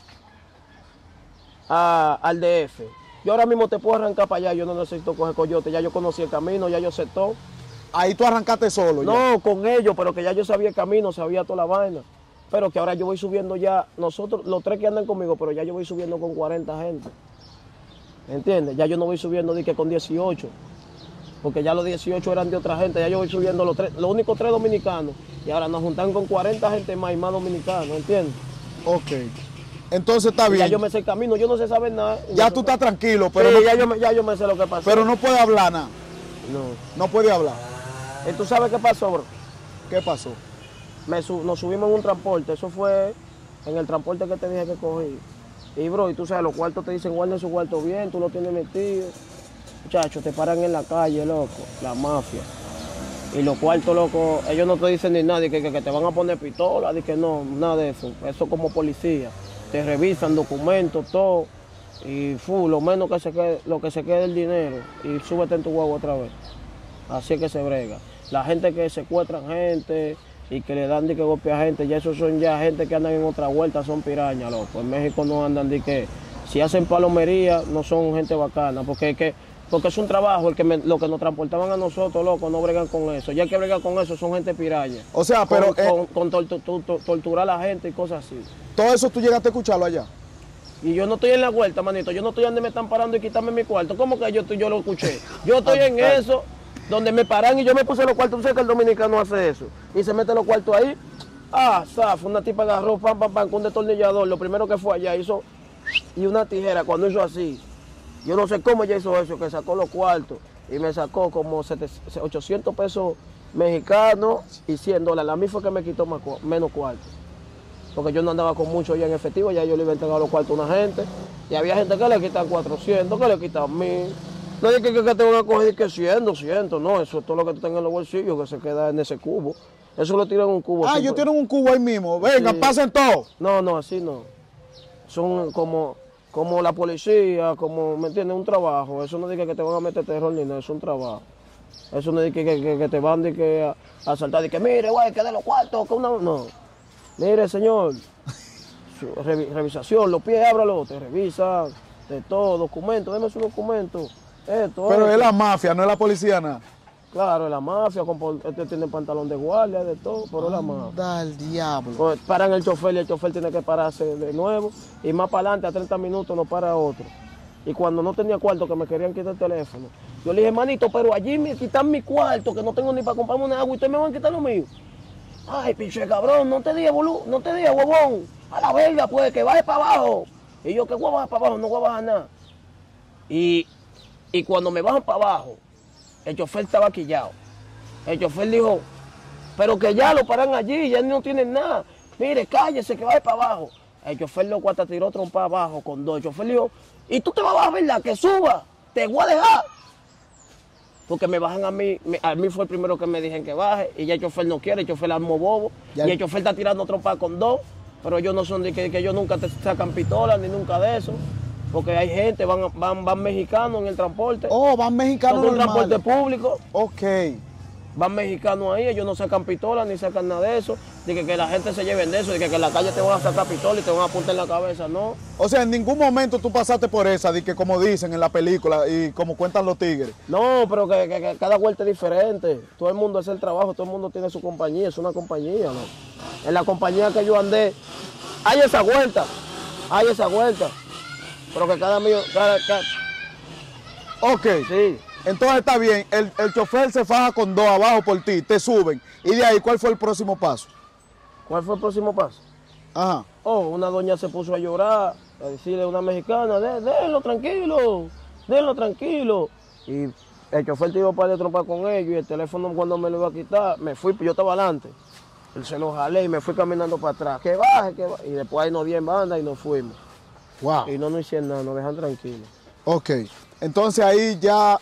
al DF. Yo ahora mismo te puedo arrancar para allá, yo no necesito coger coyote, ya yo conocí el camino, ya yo sé todo. Ahí tú arrancaste solo. No, con ellos, pero que ya yo sabía el camino, sabía toda la vaina. Pero que ahora yo voy subiendo ya, nosotros, los 3 que andan conmigo, pero ya yo voy subiendo con 40 gente. ¿Entiendes? Ya yo no voy subiendo de que con 18, porque ya los 18 eran de otra gente, ya yo voy subiendo los únicos 3 dominicanos, y ahora nos juntan con 40 gente más y más dominicanos, ¿entiendes? Ok. Entonces está bien. Ya yo me sé el camino, yo no sé saber nada. Ya tú estás tranquilo, pero sí, no, ya yo me sé lo que pasó. pero no puede hablar nada. No puede hablar. ¿Y tú sabes qué pasó, bro? ¿Qué pasó? Nos subimos en un transporte, eso fue en el transporte que te dije que cogí. Y bro, y tú sabes, los cuartos te dicen guarden su cuarto bien, tú lo tienes metido. Muchachos, te paran en la calle, loco, la mafia. Y los cuartos, loco, ellos no te dicen ni nada, que te van a poner pistola, que no, nada de eso. Eso como policía. Te revisan documentos, todo. Y lo que se quede el dinero. Y súbete en tu huevo otra vez. Así es que se brega. La gente que secuestran gente y que le dan de que golpe a gente, ya esos son ya gente que andan en otra vuelta, son pirañas, loco. En México no andan de que, si hacen palomería, no son gente bacana, porque es un trabajo, lo que nos transportaban a nosotros, loco, no bregan con eso. Ya que bregan con eso, son gente piraña. O sea, pero... Con torturar a la gente y cosas así. Todo eso tú llegaste a escucharlo allá. Y yo no estoy en la vuelta, manito, yo no estoy donde me están parando y quitarme mi cuarto. ¿Cómo que yo lo escuché? Yo estoy en eso, donde me paran y yo me puse los cuartos. Tú sabes que el dominicano hace eso. Y se mete los cuartos ahí. Zafo, una tipa agarró, pam, con un destornillador. Lo primero que fue allá, hizo, y una tijera, cuando hizo así. Yo no sé cómo ella hizo eso, que sacó los cuartos. Y me sacó como 800 pesos mexicanos y $100. A mí fue que me quitó menos cuartos. Porque yo no andaba con mucho ya en efectivo, ya yo le iba a entregar los cuartos a una gente. Y había gente que le quitan 400, que le quitan 1000. No es que te van a coger que 100, 200, no, eso es todo lo que tú tengas en los bolsillos, que se queda en ese cubo. Eso lo tiran en un cubo. Ellos tienen un cubo ahí mismo. Venga, sí. Pasen todo. No, así no. Son como como la policía, como, ¿me entiendes? Un trabajo. Eso no dice que te van a meter terror ni nada, es un trabajo. Eso no dice que te van a asaltar, de que mire, güey, que de los cuartos, que una... No. Mire, señor, revisación, los pies, ábralo, te revisan, de todo, documentos, deme su documento, esto. Pero es la mafia, no es la policía, nada. Claro, es la mafia, este tiene pantalón de guardia, de todo, pero es la mafia. Anda al diablo. Pues paran el chofer y el chofer tiene que pararse de nuevo, y más para adelante, a 30 minutos, no para otro. Y cuando no tenía cuarto, que me querían quitar el teléfono, yo le dije, manito, pero allí me quitan mi cuarto, que no tengo ni para comprarme una agua, y ustedes me van a quitar lo mío. Ay, pinche cabrón, no te dije, boludo, no te dije, huevón, a la verga, pues, que baje para abajo. Y yo, que voy a bajar para abajo, no voy a bajar nada. Y cuando me bajan para abajo, el chofer estaba quillado. El chofer dijo, pero que ya lo paran allí, ya no tienen nada. Mire, cállese, que baje para abajo. El chofer loco hasta tiró trompa abajo con dos. El chofer dijo, ¿y tú te vas a bajar, verdad? Que suba, te voy a dejar. Porque me bajan a mí fue el primero que me dijeron que baje, y ya el chofer no quiere, el chofer armó bobo, y el chofer está tirando trompa con dos, pero ellos no son de que ellos nunca te sacan pistolas, ni nunca de eso, porque hay gente, van mexicanos en el transporte. Oh, van mexicanos en el transporte público. Ok. Van mexicanos ahí, ellos no sacan pistolas, ni sacan nada de eso, de que la gente se lleven de eso, de que en la calle te van a sacar pistola y te van a apuntar en la cabeza, no. O sea, en ningún momento tú pasaste por esa, de que como dicen en la película y como cuentan los tigres. No, pero que cada vuelta es diferente. Todo el mundo hace el trabajo, todo el mundo tiene su compañía, es una compañía, ¿no? En la compañía que yo andé, hay esa vuelta. Pero que cada mío, Ok. Sí. Entonces está bien, el chofer se faja con dos abajo por ti, te suben. Y de ahí, ¿cuál fue el próximo paso? ¿Cuál fue el próximo paso? Ajá. Oh, una doña se puso a llorar, a decirle a una mexicana, déjenlo tranquilo. Y el chofer te iba para trompa con ellos, y el teléfono cuando me lo iba a quitar, me fui, yo estaba adelante. Él se lo jalé y me fui caminando para atrás. Que baje. Y después ahí nos di en banda y nos fuimos. Wow. Y no hicieron nada, nos dejan tranquilos. Ok. Entonces ahí ya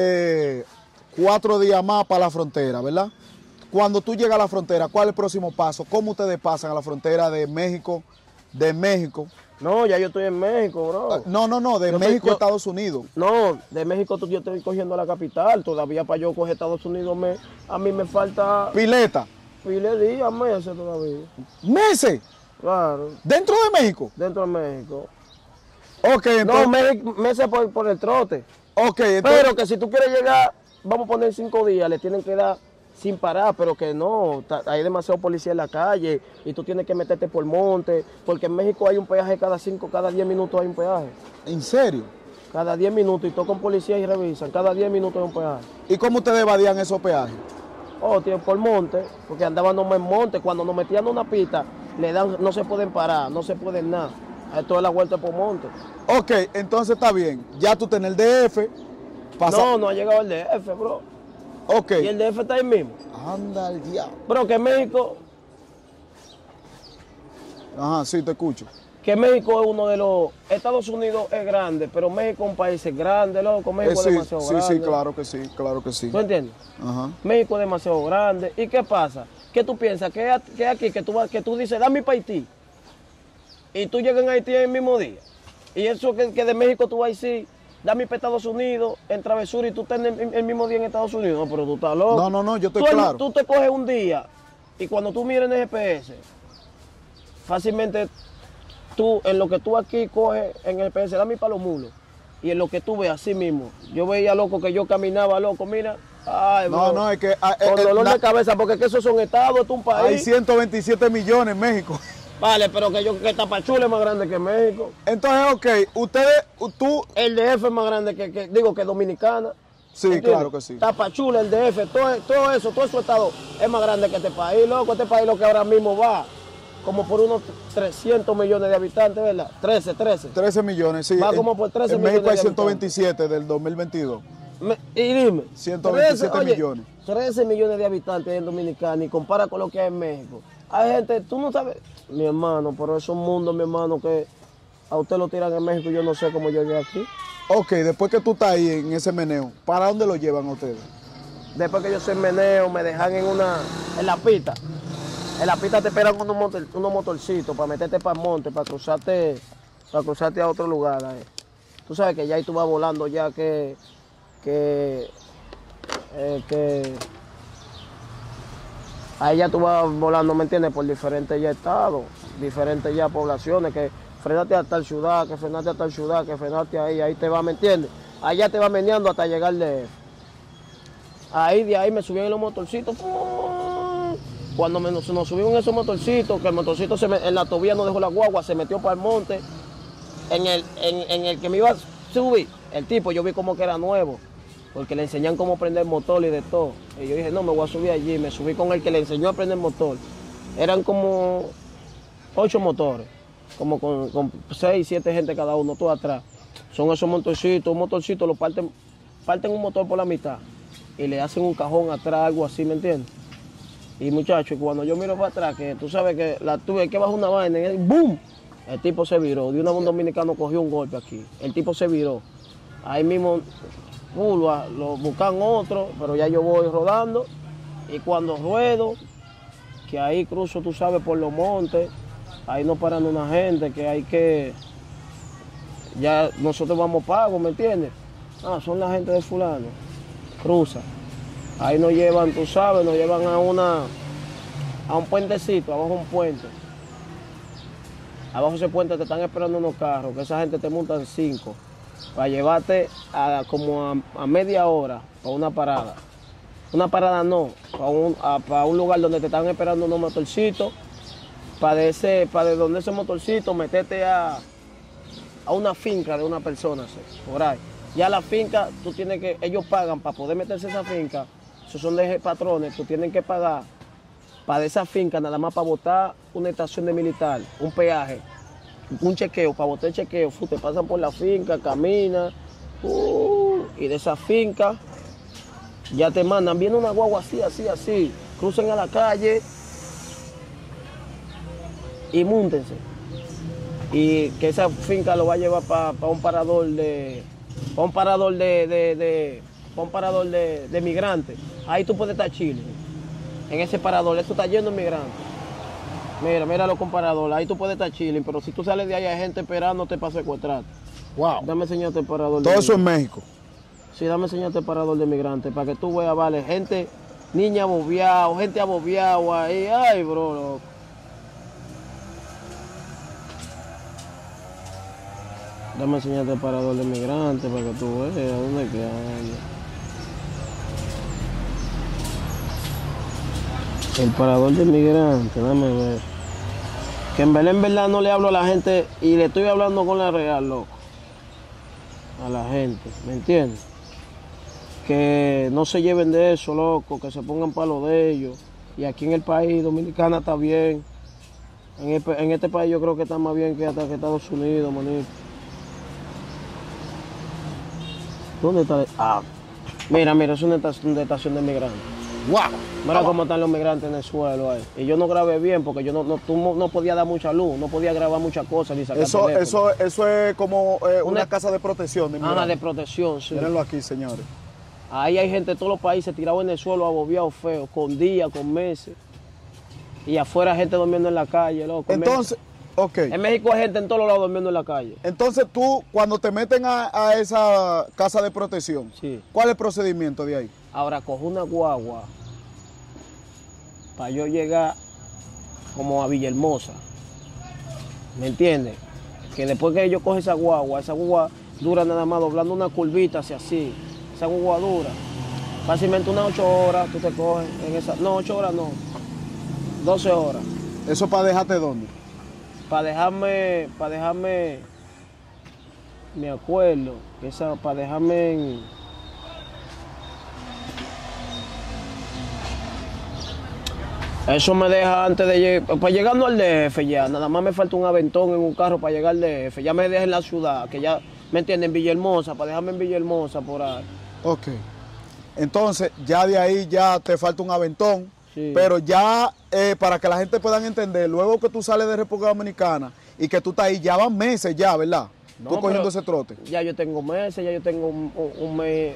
4 días más para la frontera, ¿verdad? Cuando tú llegas a la frontera, ¿cuál es el próximo paso? ¿Cómo ustedes pasan a la frontera de México? No, ya yo estoy en México, bro. No, de México a Estados Unidos. No, de México yo estoy cogiendo la capital. Todavía para yo coger Estados Unidos, a mí me falta... Pileta. Pile días, meses todavía. ¿Meses? Claro. ¿Dentro de México? Dentro de México. Ok, entonces... No, meses por el trote. Ok, entonces... Pero que si tú quieres llegar, vamos a poner 5 días, le tienen que dar sin parar, pero que no, hay demasiado policía en la calle y tú tienes que meterte por monte, porque en México hay un peaje cada 10 minutos hay un peaje. ¿En serio? Cada 10 minutos, y tocan policía y revisan, cada 10 minutos hay un peaje. ¿Y cómo ustedes evadían esos peajes? Oh, tío, por monte, porque andaban en monte, cuando nos metían una pista, no se pueden parar, no se pueden nada. Esto es la vuelta por monte. Ok, entonces está bien. Ya tú tenés el DF. No ha llegado el DF, bro. Ok. Y el DF está ahí mismo. Anda al diablo. Bro, que México... Ajá, sí, te escucho. Que México es uno de los... Estados Unidos es grande, pero México es un país grande, loco. México es demasiado grande. Sí, claro que sí. ¿Tú entiendes? Ajá. México es demasiado grande. ¿Y qué pasa? ¿Qué tú piensas? Que aquí, que tú dices, dame para Haití. Y tú llegas a Haití el mismo día. Y eso que de México tú vas a decir, dame para Estados Unidos, en travesura, y tú estás el mismo día en Estados Unidos. No, pero tú estás loco. No, yo estoy claro. Tú te coges un día, y cuando tú mires en el GPS, fácilmente tú, en lo que tú aquí coges en el GPS, dame para los mulos. Y en lo que tú ves así mismo. Yo veía, loco, que yo caminaba, loco, mira. Ay, bro, no, es que... con dolor de cabeza, porque que esos son estados, esto es un país. Hay 127 millones en México. Vale, pero que Tapachula es más grande que México. Entonces, ok, tú... El DF es más grande que Dominicana. Sí, ¿entiendes? claro que sí. Tapachula, el DF, todo su estado es más grande que este país, loco. Este país lo que ahora mismo va como por unos 300 millones de habitantes, ¿verdad? 13 millones, sí. Va como por 13 millones. En México hay 127 del 2022. Y dime. 127 millones. 13 millones de habitantes en Dominicana y compara con lo que hay en México. Hay gente, tú no sabes, mi hermano, pero es un mundo, mi hermano, que a usted lo tiran en México y yo no sé cómo llegué aquí. Ok, después que tú estás ahí en ese meneo, ¿para dónde lo llevan a ustedes? Después que yo soy meneo, me dejan en la pista. En la pista te esperan unos motorcitos para meterte para el monte, para cruzarte para cruzarte a otro lugar. Tú sabes que ya ahí tú vas volando ya que ahí ya tú vas volando, ¿me entiendes? Por diferentes ya estados, diferentes ya poblaciones, que frenaste a tal ciudad, que frenaste a tal ciudad, que frenaste ahí te va, ¿me entiendes? Allá te va meneando hasta llegar de ahí, de ahí me subí en los motorcitos. Cuando nos subimos en esos motorcitos, que el motorcito en la tobilla no dejó la guagua, se metió para el monte, en el que me iba a subir, el tipo yo vi como que era nuevo, porque le enseñan cómo prender motor y de todo. Y yo dije, no, me voy a subir allí, me subí con el que le enseñó a prender motor. Eran como 8 motores, como con 6, 7 gente cada uno, todo atrás. Son esos motorcitos, un motorcito lo parten un motor por la mitad y le hacen un cajón atrás, algo así, ¿me entiendes? Y muchachos, cuando yo miro para atrás, que tú sabes que la tuve que bajar una vaina, y ¡boom! El tipo se viró. De una un dominicano cogió un golpe aquí. El tipo se viró. Ahí mismo, lo buscan otro, pero ya yo voy rodando. Y cuando ruedo, que ahí cruzo, tú sabes, por los montes, ahí no paran una gente, que hay que... Ya nosotros vamos pagos, ¿me entiendes? Ah, son la gente de fulano. Cruza. Ahí nos llevan, tú sabes, nos llevan a un puentecito, abajo un puente. Abajo ese puente te están esperando unos carros, que esa gente te montan 5, para llevarte como a media hora para una parada. Una parada no, para un lugar donde te están esperando unos motorcitos, para de donde ese motorcito meterte a una finca de una persona, por ahí. Ya la finca, ellos pagan para poder meterse a esa finca, esos son de patrones, tú tienes que pagar para de esa finca nada más para botar una estación de militar, un peaje, un chequeo, para botar el chequeo, te pasan por la finca, caminas, y de esa finca ya te mandan, viene una guagua así, crucen a la calle y múntense. Y que esa finca lo va a llevar para un parador de migrantes. Ahí tú puedes estar chile. En ese parador, esto está lleno de migrantes. Mira los comparadores, ahí tú puedes estar chile, pero si tú sales de ahí hay gente esperándote para secuestrarte. Wow. Dame enseñarte el parador. Todo eso en México. Sí, dame enseñarte el parador de migrantes para que tú veas, vale, gente, niña abobiado, gente abobiado ahí, ay, bro, loco. Dame enseñarte el parador de migrantes para que tú veas dónde queda. El parador de migrantes, dame ver. Que en verdad no le hablo a la gente y le estoy hablando con la real, loco. A la gente, ¿me entiendes? Que no se lleven de eso, loco, que se pongan para lo de ellos. Y aquí en el país, Dominicana está bien. En este país yo creo que está más bien que hasta que Estados Unidos, manito. ¿Dónde está? Mira, es una estación de migrantes. ¡Wow! Mira cómo están los migrantes en el suelo ahí. Y yo no grabé bien porque yo no podía dar mucha luz, no podía grabar muchas cosas ni sacar Eso es como una casa de protección de migrantes. De protección, sí. Mírenlo aquí, señores. Ahí hay gente de todos los países tirados en el suelo, abobiados feos, con días, con meses. Y afuera gente durmiendo en la calle, loco. Entonces, ok. En México hay gente en todos lados durmiendo en la calle. Entonces tú, cuando te meten a esa casa de protección, Sí. ¿cuál es el procedimiento de ahí? Ahora cojo una guagua para yo llegar como a Villahermosa. ¿Me entiendes? Que después que yo cojo esa guagua dura nada más doblando una curvita hacia así. Esa guagua dura. Fácilmente unas 8 horas tú te coges en esa. No, 8 horas no. 12 horas. ¿Eso para dejarte dónde? Para dejarme, me acuerdo, para dejarme en... Eso me deja antes de llegar, para llegando al DF ya, nada más me falta un aventón en un carro para llegar al DF, ya me deja en la ciudad, que ya, ¿me entienden? En Villahermosa, para dejarme en Villahermosa por ahí. Ok. Entonces, ya de ahí ya te falta un aventón, Sí. pero ya para que la gente pueda entender, luego que tú sales de República Dominicana y que tú estás ahí, ya van meses ya, ¿verdad? No, tú cogiendo pero ese trote. Ya yo tengo meses, ya yo tengo un mes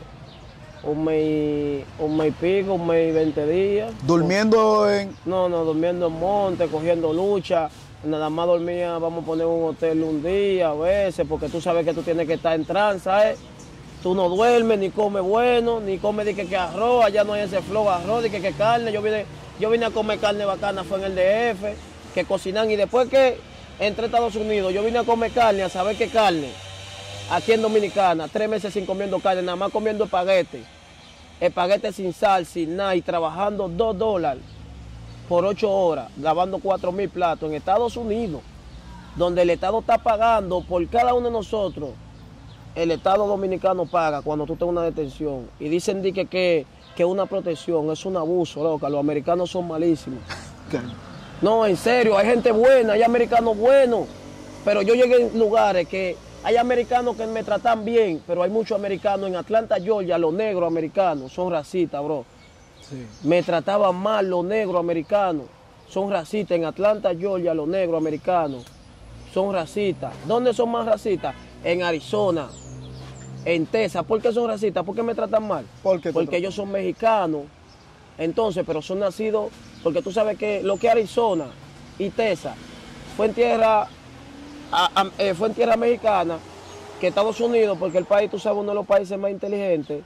y pico, un mes y 20 días. Durmiendo en... No, durmiendo en monte, cogiendo lucha, nada más dormía, vamos a poner un hotel un día a veces, porque tú sabes que tú tienes que estar en trance, ¿sabes? Tú no duermes, ni comes bueno, ni comes de que arroz, allá no hay ese flow arroz, de que carne. Yo vine a comer carne bacana, fue en el DF, que cocinan, y después que entré a Estados Unidos, yo vine a comer carne, a saber qué carne, aquí en Dominicana, 3 meses sin comiendo carne, nada más comiendo espaguete sin sal, sin nada, y trabajando $2 por 8 horas, lavando 4,000 platos en Estados Unidos, donde el Estado está pagando por cada uno de nosotros. El Estado dominicano paga cuando tú tengas una detención. Y dicen que una protección es un abuso, loca. Los americanos son malísimos. Okay. No, en serio, hay gente buena, hay americanos buenos. Pero yo llegué en lugares que hay americanos que me tratan bien, pero hay muchos americanos en Atlanta, Georgia, los negros americanos son racistas, bro. Sí. Me trataban mal los negros americanos, son racistas. En Atlanta, Georgia, los negros americanos son racistas. ¿Dónde son más racistas? En Arizona, en Texas. ¿Por qué son racistas? ¿Por qué me tratan mal? Porque ellos son mexicanos. Entonces, pero son nacidos, porque tú sabes que lo que Arizona y Texas fue en tierra mexicana, que Estados Unidos, porque el país, tú sabes, uno de los países más inteligentes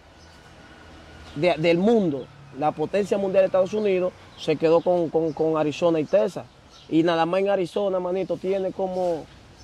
del mundo, la potencia mundial de Estados Unidos, se quedó con Arizona y Texas. Y nada más en Arizona, manito, tiene como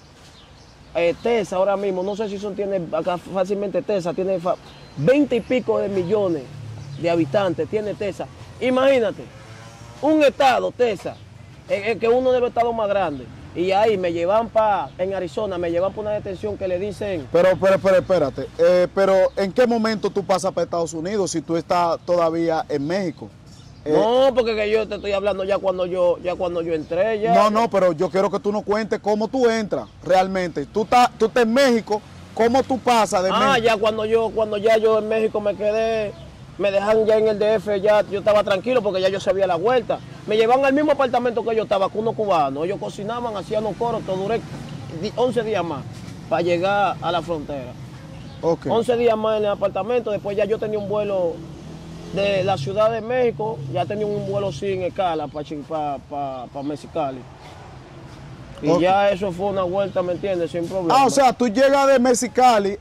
Texas ahora mismo, no sé si tiene acá fácilmente Texas, tiene 20 y pico de millones de habitantes, tiene Texas. Imagínate, un estado, Texas, que uno de los estados más grandes. Y ahí me llevan en Arizona, me llevan para una detención que le dicen... Pero espérate, pero ¿en qué momento tú pasas para Estados Unidos si tú estás todavía en México? No, porque que yo te estoy hablando ya cuando yo entré ya. No, pero yo quiero que tú nos cuentes cómo tú entras realmente. Tú estás en México, ¿cómo tú pasas de México? Ya cuando yo en México me quedé, me dejan ya en el DF, ya yo estaba tranquilo porque ya yo sabía la vuelta. Me llevan al mismo apartamento que yo estaba, con unos cubanos. Ellos cocinaban, hacían los coros, duré 11 días más para llegar a la frontera. Okay. 11 días más en el apartamento, después ya yo tenía un vuelo de la Ciudad de México, ya tenía un vuelo sin escala para Mexicali. Y okay, ya eso fue una vuelta, ¿me entiendes? Sin problema. O sea, tú llegas de Mexicali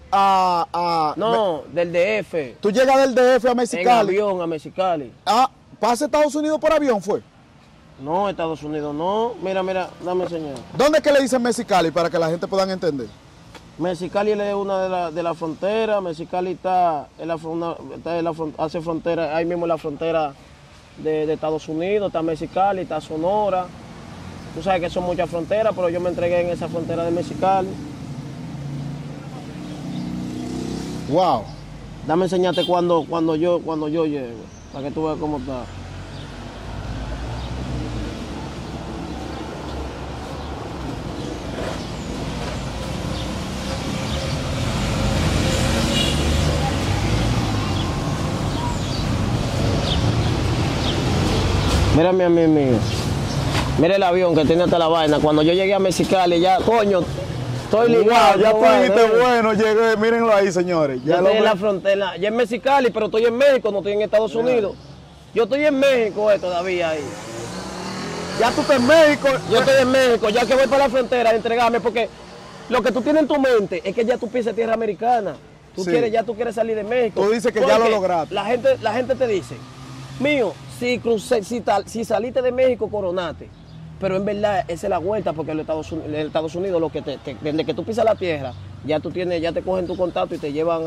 No, del DF. Tú llegas del DF a Mexicali. En avión a Mexicali. ¿Pasa Estados Unidos por avión fue? No, Estados Unidos no. Mira, dame señal. ¿Dónde es que le dicen Mexicali para que la gente pueda entender? Mexicali es una de la frontera. Mexicali está hace frontera, ahí mismo en la frontera de Estados Unidos. Está Mexicali, está Sonora. Tú sabes que son muchas fronteras, pero yo me entregué en esa frontera de Mexicali. Wow. Dame enseñarte cuando yo llego, para que tú veas cómo está. Mírame a mí, mío. Mira el avión que tiene hasta la vaina. Cuando yo llegué a Mexicali, ya, coño, estoy ligado. Wow, ya tú dijiste, bueno, llegué, mírenlo ahí, señores. Ya estoy en la frontera, ya en Mexicali, pero estoy en México, no estoy en Estados Unidos. Yo estoy en México todavía ahí. Ya tú estás en México. Yo estoy en México, ya que voy para la frontera a entregarme, porque lo que tú tienes en tu mente es que ya tú pisas tierra americana. Ya tú quieres salir de México. Tú dices que ya lo lograste. La gente te dice, mío, si saliste de México, coronate. Pero en verdad esa es la vuelta, porque en Estados Unidos lo que desde que tú pisas la tierra, ya te cogen tu contacto y te llevan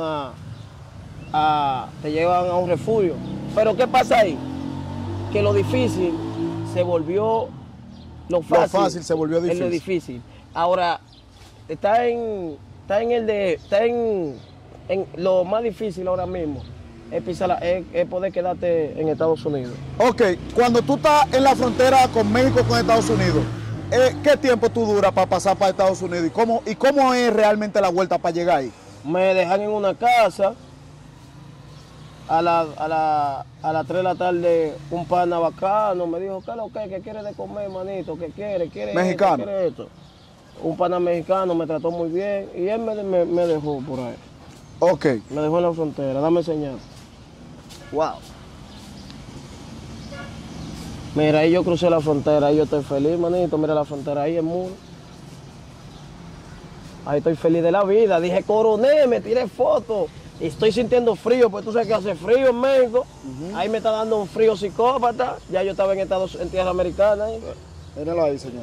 a un refugio. Pero ¿qué pasa ahí? Que lo difícil se volvió lo fácil. Lo fácil se volvió difícil. Es lo difícil. Ahora en lo más difícil ahora mismo es poder quedarte en Estados Unidos. Ok, cuando tú estás en la frontera con México, con Estados Unidos, ¿qué tiempo tú duras para pasar para Estados Unidos? ¿Y cómo es realmente la vuelta para llegar ahí? Me dejan en una casa, a las 3 de la tarde, un pana bacano me dijo, ¿qué quiere de comer, manito? ¿Qué quiere? Mexicano. ¿Quiere esto? Un pana mexicano me trató muy bien y él me dejó por ahí. Ok. Me dejó en la frontera, dame señal. Wow. Mira, ahí yo crucé la frontera, ahí yo estoy feliz, manito. Mira la frontera ahí, el muro. Ahí estoy feliz de la vida. Dije, coroné, me tiré fotos. Y estoy sintiendo frío, pues tú sabes que hace frío en México. Ahí me está dando un frío psicópata. Ya yo estaba en tierra americana. Míralo ahí, señor.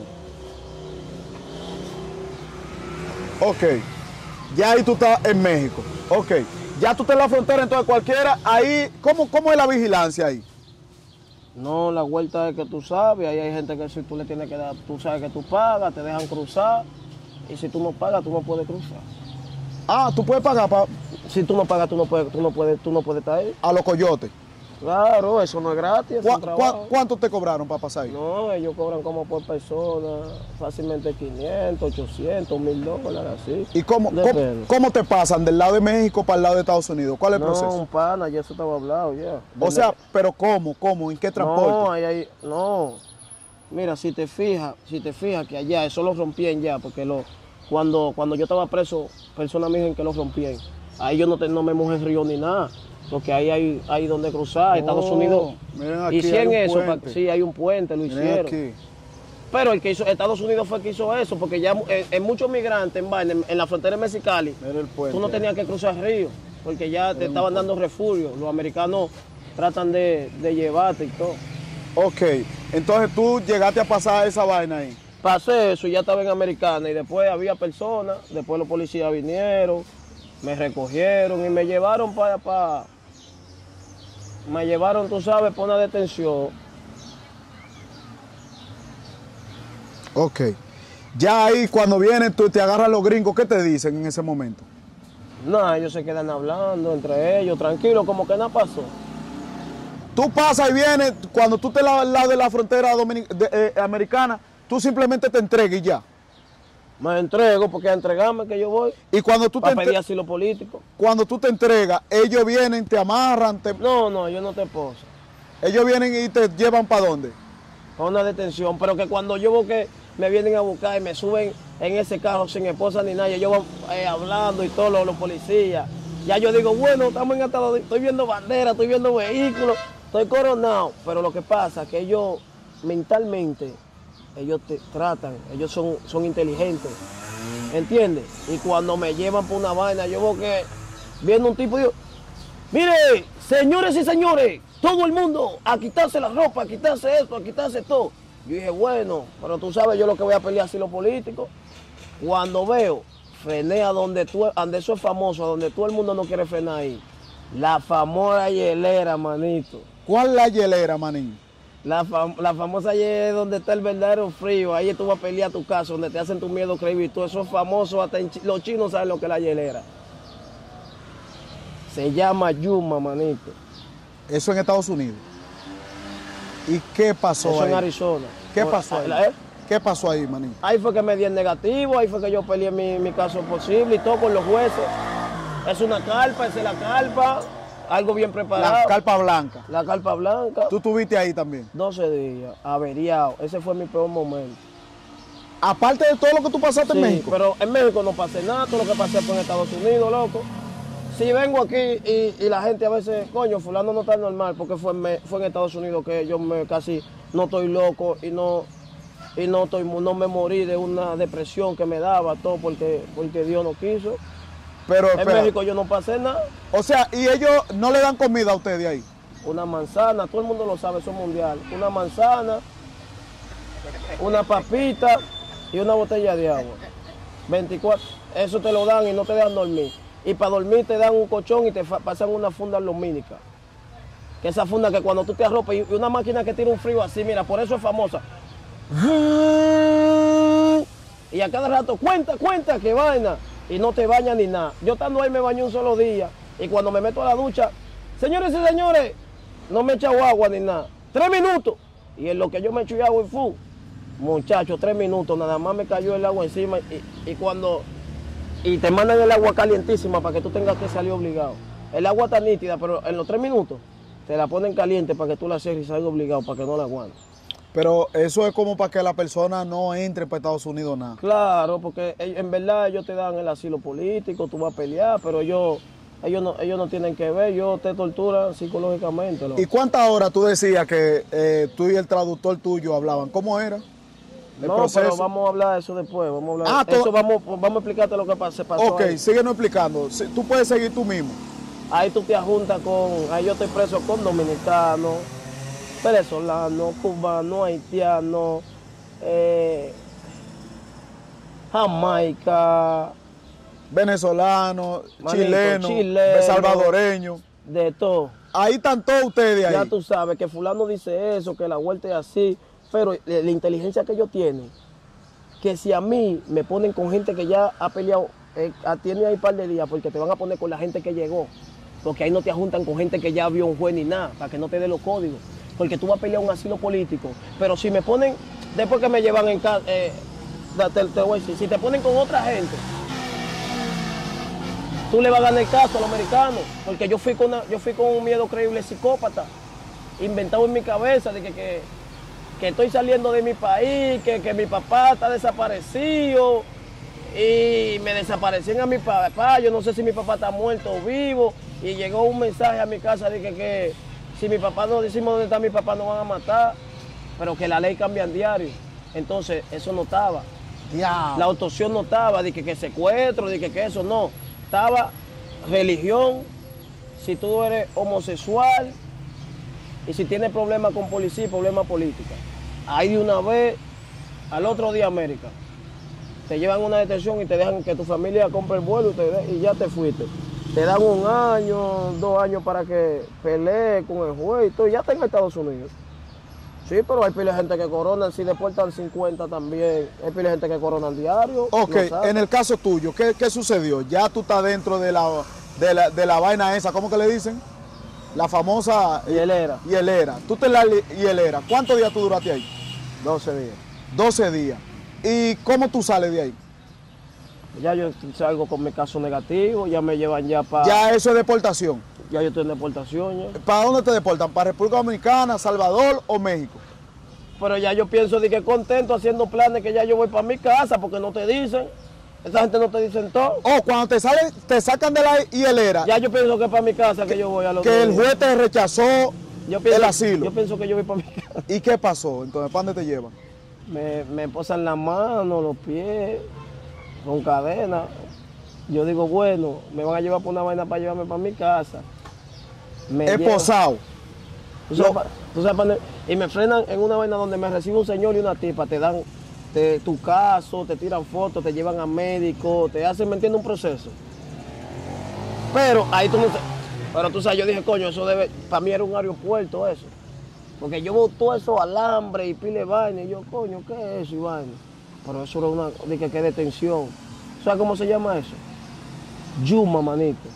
Ok. Ya ahí tú estás en México. Ok. Ya tú estás en la frontera, entonces cualquiera. Ahí, ¿cómo es la vigilancia ahí? No, la vuelta es que tú sabes. Ahí hay gente que si tú le tienes que dar, tú sabes que tú pagas, te dejan cruzar. Y si tú no pagas, tú no puedes cruzar. Ah, tú puedes pagar Si tú no pagas, tú no puedes estar ahí. a los coyotes. Claro, eso no es gratis, es un trabajo. ¿Cuánto te cobraron para pasar ahí? No, ellos cobran como por persona, fácilmente 500, 800, $1000, así. ¿Y cómo te pasan del lado de México para el lado de Estados Unidos? ¿Cuál es el proceso? No, un pana, ya eso estaba hablado, ya. O sea, pero ¿cómo? ¿En qué transporte? No. Mira, si te fijas que allá eso lo rompían ya, porque cuando yo estaba preso, personas me dijeron que lo rompían. Ahí yo no me mojé río ni nada, porque ahí hay donde cruzar, Estados Unidos. Miren aquí, Hicieron eso, sí, hay un puente, lo miren hicieron. aquí. Pero el que hizo, Estados Unidos fue el que hizo eso, porque ya en muchos migrantes en la frontera de Mexicali, Miren el puente. tú no tenías que cruzar río, porque ya te estaban dando refugio. Los americanos tratan de llevarte y todo. Ok, entonces tú llegaste a pasar esa vaina ahí. Pasé eso, ya estaba en Americana y después había personas, después los policías vinieron, me recogieron y me llevaron me llevaron, tú sabes, para una detención. Ok. Ya ahí cuando vienen, tú te agarran los gringos, ¿qué te dicen en ese momento? Nada, ellos se quedan hablando entre ellos, tranquilos, como que nada pasó. Tú pasas y vienes, cuando tú te al lado de la frontera americana, tú simplemente te entregas y ya. Me entrego porque a entregarme que yo voy. Y cuando tú para pedir asilo político. Cuando tú te entregas, ellos vienen, te amarran, No, yo no te poso. Ellos vienen y te llevan ¿para dónde? A una detención, pero que cuando yo veo que me vienen a buscar y me suben en ese carro sin esposa ni nadie, yo voy hablando y todos los policías. Ya yo digo, bueno, estamos en estado, estoy viendo banderas, estoy viendo vehículos, estoy coronado. Pero lo que pasa es que ellos mentalmente, ellos te tratan, ellos son inteligentes, ¿entiendes? Y cuando me llevan por una vaina, yo veo que viene un tipo y digo, mire, señores y señores, todo el mundo a quitarse la ropa, a quitarse esto, a quitarse todo. Yo dije, bueno, pero tú sabes yo lo que voy a pelear asilo político. Cuando veo, frené a donde eso es famoso, a donde todo el mundo no quiere frenar ahí. La famosa hielera, manito. ¿Cuál es la hielera, manín? La famosa hielera donde está el verdadero frío. Ahí tú vas a pelear tu caso, donde te hacen tu miedo creíble y todo eso es famoso. Hasta los chinos saben lo que es la hielera. Se llama Yuma, manito. Eso en Estados Unidos. ¿Y qué pasó ahí? Eso en Arizona. ¿Qué pasó ahí? ¿Qué pasó ahí, manín? Ahí fue que me di el negativo, ahí fue que yo peleé mi caso posible y todo con los jueces. Es una carpa, esa es la carpa, algo bien preparado. La carpa blanca. La carpa blanca. ¿Tú estuviste ahí también? 12 días, averiado. Ese fue mi peor momento. Aparte de todo lo que tú pasaste en México. Pero en México no pasé nada, todo lo que pasé fue en Estados Unidos, loco. Si vengo aquí y la gente a veces, coño, fulano no está normal, porque fue en Estados Unidos que yo casi no estoy loco y no me morí de una depresión que me daba todo porque Dios no quiso. Pero en México yo no pasé nada. O sea, ¿y ellos no le dan comida a ustedes ahí? Una manzana, todo el mundo lo sabe, eso es mundial. Una manzana, una papita y una botella de agua. 24, eso te lo dan y no te dejan dormir. Y para dormir te dan un colchón y te pasan una funda lumínica. Que esa funda que cuando tú te arropas y una máquina que tira un frío así, mira, por eso es famosa. Y a cada rato, cuenta, que vaina. Y no te bañas ni nada. Yo estando ahí me bañé un solo día. Y cuando me meto a la ducha, señores y señores, no me he echado agua ni nada. 3 minutos. Y en lo que yo me echo agua y fu, muchachos, 3 minutos, nada más me cayó el agua encima. Y te mandan el agua calientísima para que tú tengas que salir obligado. El agua está nítida, pero en los 3 minutos te la ponen caliente para que tú la cierres y salgas obligado, para que no la aguantes. Pero eso es como para que la persona no entre para Estados Unidos nada. Claro, porque en verdad ellos te dan el asilo político, tú vas a pelear, pero ellos ellos no tienen que ver, ellos te torturan psicológicamente. ¿Y cuántas horas tú decías que tú y el traductor tuyo hablaban? ¿Cómo era el No, proceso? pero vamos a hablar de eso después. Vamos a hablar eso vamos a explicarte lo que se pasó. Ok, ahí. síguenos explicando. Tú puedes seguir tú mismo. Ahí tú te juntas ahí yo estoy preso con dominicanos, venezolanos, cubanos, haitianos, Jamaica, Venezolano, manito, chileno, salvadoreño. de todo. Ahí están todos ustedes ahí. Ya tú sabes que fulano dice eso, que la vuelta es así, pero la inteligencia que ellos tienen, que si a mí me ponen con gente que ya ha peleado, tiene ahí un par de días, porque te van a poner con la gente que llegó, porque ahí no te juntan con gente que ya vio un juez ni nada, para que no te dé los códigos, porque tú vas a pelear un asilo político, pero si me ponen, después que me llevan en casa, te voy a decir, si te ponen con otra gente, tú le vas a ganar el caso a los americanos, porque yo fui con un miedo creíble psicópata, inventado en mi cabeza de que estoy saliendo de mi país, que mi papá está desaparecido y me desaparecían a mi papá, yo no sé si mi papá está muerto o vivo, y llegó un mensaje a mi casa de que si mi papá no decimos dónde está mi papá nos van a matar, pero que la ley cambia en diario. Entonces eso no estaba. Ya. La autopsia no estaba, de que secuestro, de que eso no. Estaba religión, si tú eres homosexual y si tienes problemas con policía y problemas políticos. Ahí de una vez, al otro día América, te llevan a una detención y te dejan que tu familia compre el vuelo y ya te fuiste. Te dan 1 año, 2 años para que pelees con el juez y todo, y ya está en Estados Unidos. Sí, pero hay pila de gente que coronan, si deportan 50 también, hay pila de gente que coronan diario. Ok, en el caso tuyo, ¿qué sucedió? Ya tú estás dentro de la vaina esa, ¿cómo que le dicen? La famosa... Hielera. Hielera. Tú te la hielera. ¿Cuántos días tú duraste ahí? 12 días. 12 días. ¿Y cómo tú sales de ahí? Ya yo salgo con mi caso negativo, ya me llevan ya para... Ya eso es deportación. Ya yo estoy en deportación ya. ¿Para dónde te deportan? ¿Para República Dominicana, Salvador o México? Pero ya yo pienso de que contento haciendo planes que ya yo voy para mi casa porque no te dicen. Esa gente no te dicen todo. Oh, cuando te sacan de la hielera. Ya yo pienso que es para mi casa que yo voy a los Que el juez te rechazó el asilo. Yo pienso que yo voy para mi casa. ¿Y qué pasó? Entonces, ¿para dónde te llevan? Me posan las manos, los pies, con cadena. Yo digo, bueno, me van a llevar por una vaina para llevarme para mi casa. Esposado. ¿Tú sabes, y me frenan en una vaina donde me recibe un señor y una tipa, te dan tu caso, te tiran fotos, te llevan a médico, te hacen, ¿me entiendes? Un proceso. Pero ahí pero tú sabes, yo dije, coño, eso para mí era un aeropuerto eso. Porque yo veo todo eso alambre y pile vaina, y yo, coño, ¿qué es eso y vaina? Pero eso era una, de que detención. ¿Sabes cómo se llama eso? Yuma, manito.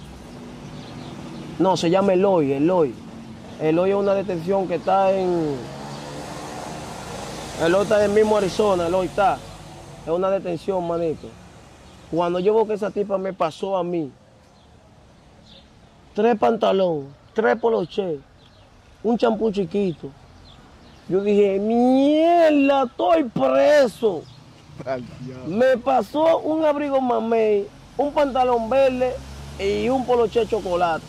No, se llama Eloy. Eloy es una detención que está Eloy está en el mismo Arizona, Eloy está. Es una detención, manito. Cuando yo veo que esa tipa me pasó a mí, 3 pantalones, 3 poloché, un champú chiquito. Yo dije, mierda, estoy preso. Me pasó un abrigo mamey, un pantalón verde y un poloché chocolate.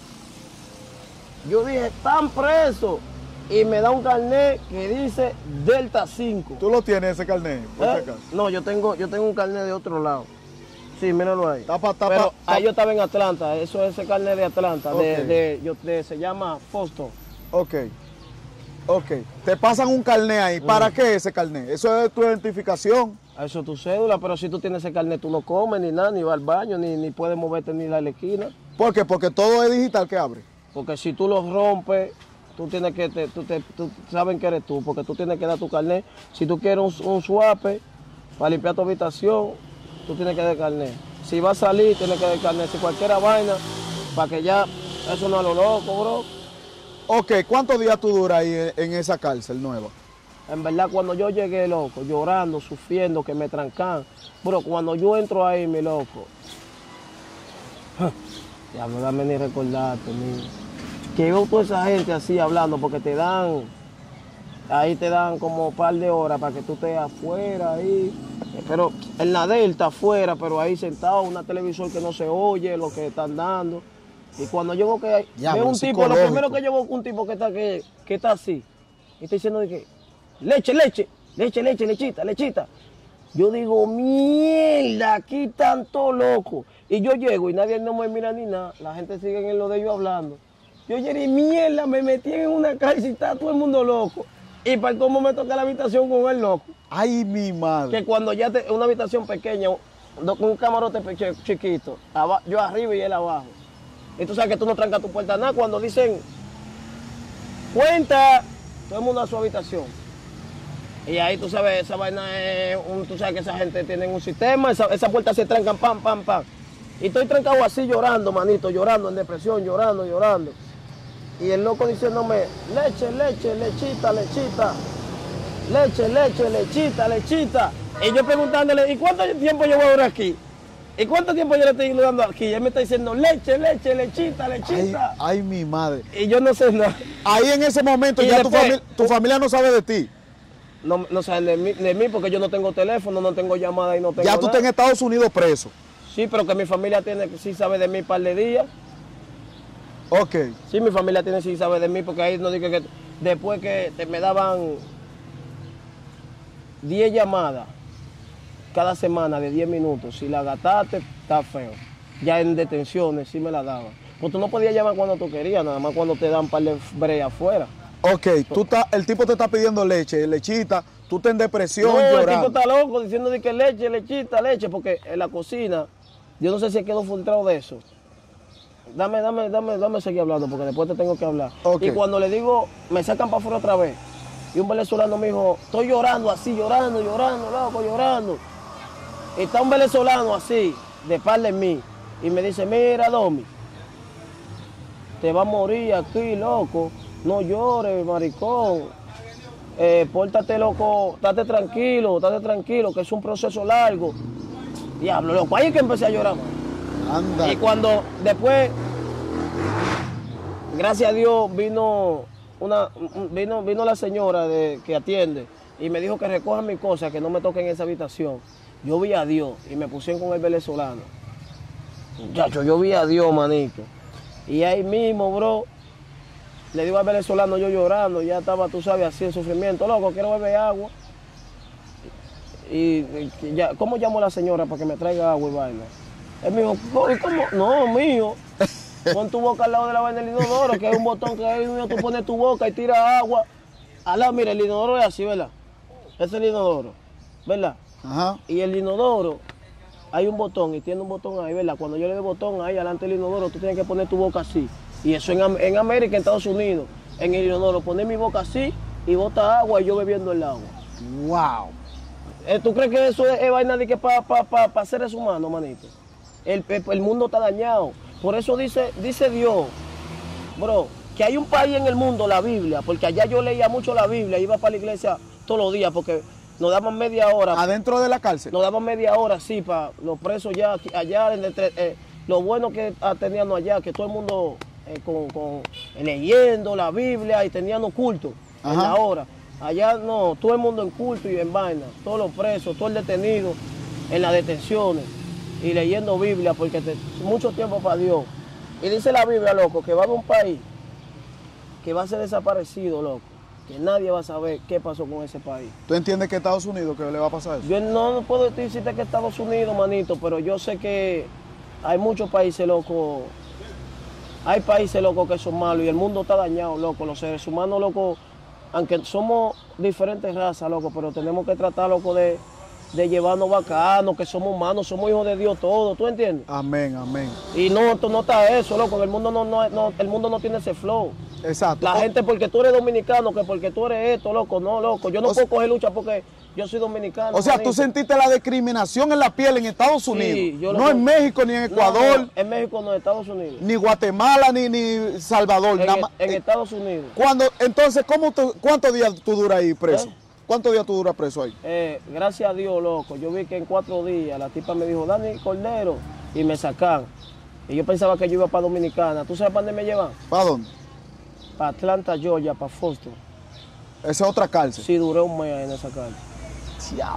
Yo dije, están presos. Y me da un carnet que dice Delta 5. ¿Tú lo tienes ese carnet? Por si acaso? No, yo tengo un carnet de otro lado. Sí, míralo ahí. Pero ahí yo estaba en Atlanta, eso es ese carnet de Atlanta, Okay. se llama Fosto. Ok. Te pasan un carnet ahí. ¿Para qué ese carnet? Eso es tu identificación. Eso es tu cédula, pero si tú tienes ese carnet, tú no comes ni nada, ni vas al baño, ni puedes moverte ni a la esquina. ¿Por qué? Porque todo es digital que abre. Porque si tú lo rompes, tú tienes que, tú saben que eres tú, porque tú tienes que dar tu carnet. Si tú quieres un suape para limpiar tu habitación, tú tienes que dar carnet. Si vas a salir, tienes que dar carnet. Si cualquiera vaina, para que ya, eso no es lo loco, bro. Ok, ¿cuántos días tú duras ahí en esa cárcel nueva? En verdad, cuando yo llegué, loco, llorando, sufriendo, que me trancan, bro, cuando yo entro ahí, mi loco, ya no dame ni recordarte, que veo toda esa gente así hablando, porque te dan Ahí te dan como un par de horas para que tú estés afuera ahí. Pero en la Delta afuera, pero ahí sentado, una televisor que no se oye lo que están dando. Y cuando yo veo que veo un tipo, lo primero que yo veo un tipo que está así, y está diciendo de que leche, lechita. Yo digo, mierda, aquí están todos locos. Y yo llego y nadie no me mira ni nada. La gente sigue en lo de ellos hablando. Yo llegué, mierda, me metí en una cárcel y está todo el mundo loco. Y para cómo me toca la habitación con el loco. Ay, mi madre. Que cuando ya una habitación pequeña, con un camarote chiquito, yo arriba y él abajo. Y tú sabes que tú no trancas tu puerta nada. Cuando dicen, cuenta, todo el mundo a su habitación. Y ahí tú sabes, esa vaina es, tú sabes que esa gente tiene un sistema, esa puerta se trancan, pam, pam, pam. Y estoy trancado así llorando, manito, llorando, en depresión, llorando. Y el loco diciéndome, lechita. Lechita. Y yo preguntándole, ¿y cuánto tiempo yo voy a durar aquí? ¿Y cuánto tiempo yo le estoy dando aquí? Y él me está diciendo, lechita. Ay, mi madre. Y yo no sé nada. Ahí en ese momento Y ya después, tu familia no sabe de ti. No saben de mí porque yo no tengo teléfono, no tengo llamada y no tengo Ya tú estás en Estados Unidos preso. Sí, pero que mi familia sí sabe de mí un par de días. Ok. Sí, mi familia sí sabe de mí porque ahí no digo que después que me daban 10 llamadas cada semana de 10 minutos. Si la gastaste, está feo. Ya en detenciones sí me la daban. Pues tú no podías llamar cuando tú querías, nada más cuando te dan un par de brea afuera. Ok, el tipo te está pidiendo lechita, tú estás en depresión, No, llorando. el tipo está loco diciendo de que lechita, porque en la cocina, yo no sé si quedó filtrado de eso. Dame seguir hablando porque después te tengo que hablar. Okay. Y cuando le digo, me sacan para afuera otra vez. Y un venezolano me dijo, estoy llorando así, llorando, llorando. Y está un venezolano así, de par de mí. Y me dice, mira, Domi, te va a morir aquí, loco. No llores, maricón. Pórtate, loco, estate tranquilo, que es un proceso largo. Diablo, loco, ahí es que empecé a llorar. Anda. Y cuando después, gracias a Dios, vino la señora que atiende y me dijo que recoja mis cosas, que no me toquen en esa habitación. Yo vi a Dios y me pusieron con el venezolano. Muchacho, yo vi a Dios, manito. Y ahí mismo, bro, le digo al venezolano, yo llorando, ya estaba, tú sabes, así en sufrimiento. Loco, quiero beber agua. Y ya, ¿cómo llamo a la señora para que me traiga agua y vaina? Él me dijo, ¿cómo? No, mío. Pon tu boca al lado de la vaina del inodoro, que hay un botón que ahí mío, tú pones tu boca y tiras agua. Al lado, mira, el inodoro es así, ¿verdad? Ese es el inodoro, ¿verdad? Ajá. Y el inodoro, hay un botón y tiene un botón ahí, ¿verdad? Cuando yo le doy botón ahí, delante del inodoro, tú tienes que poner tu boca así. Y eso en América, en Estados Unidos, en el inodoro, poner mi boca así y bota agua y yo bebiendo el agua. Wow. ¿Tú crees que eso es vaina de que para seres humanos, manito? El mundo está dañado. Por eso dice Dios, bro, que hay un país en el mundo, la Biblia, porque allá yo leía mucho la Biblia, iba para la iglesia todos los días, porque nos daban media hora. ¿Adentro de la cárcel? Nos daban media hora, sí, para los presos ya, allá, lo bueno que teníamos allá, que todo el mundo leyendo la Biblia y teníamos culto en la hora. Allá no, todo el mundo en culto y en vaina, todos los presos, todo el detenido en las detenciones y leyendo Biblia, porque mucho tiempo para Dios. Y dice la Biblia, loco, que va a haber un país que va a ser desaparecido, loco, que nadie va a saber qué pasó con ese país. ¿Tú entiendes que Estados Unidos que le va a pasar eso? Yo no puedo decirte que Estados Unidos, manito, pero yo sé que hay muchos países, loco. Hay países, loco, que son malos y el mundo está dañado, loco. Los seres humanos, loco, aunque somos diferentes razas, loco, pero tenemos que tratar, loco, de llevarnos bacanos, que somos humanos, somos hijos de Dios todos, ¿tú entiendes? Amén, amén. Y no está eso, loco, el mundo el mundo no tiene ese flow. Exacto. La gente, porque tú eres dominicano, que porque tú eres esto, loco, no, loco. Yo no puedo coger lucha porque yo soy dominicano. O sea, manito. tú sentiste la discriminación en la piel en Estados Unidos. Sí, no en México, ni en Ecuador. No, en México no, en Estados Unidos. Ni Guatemala, ni Salvador. En Estados Unidos. Entonces, ¿cuántos días tú duras ahí preso? ¿Cuántos días tú duras preso ahí? Gracias a Dios, loco. Yo vi que en 4 días la tipa me dijo, Dani Cordero, y me sacan. Y yo pensaba que yo iba para Dominicana. ¿Tú sabes para dónde me llevan? ¿Para dónde? Para Atlanta, Georgia, para Foster. Esa es otra cárcel. Sí, duré un mes en esa cárcel. Ya.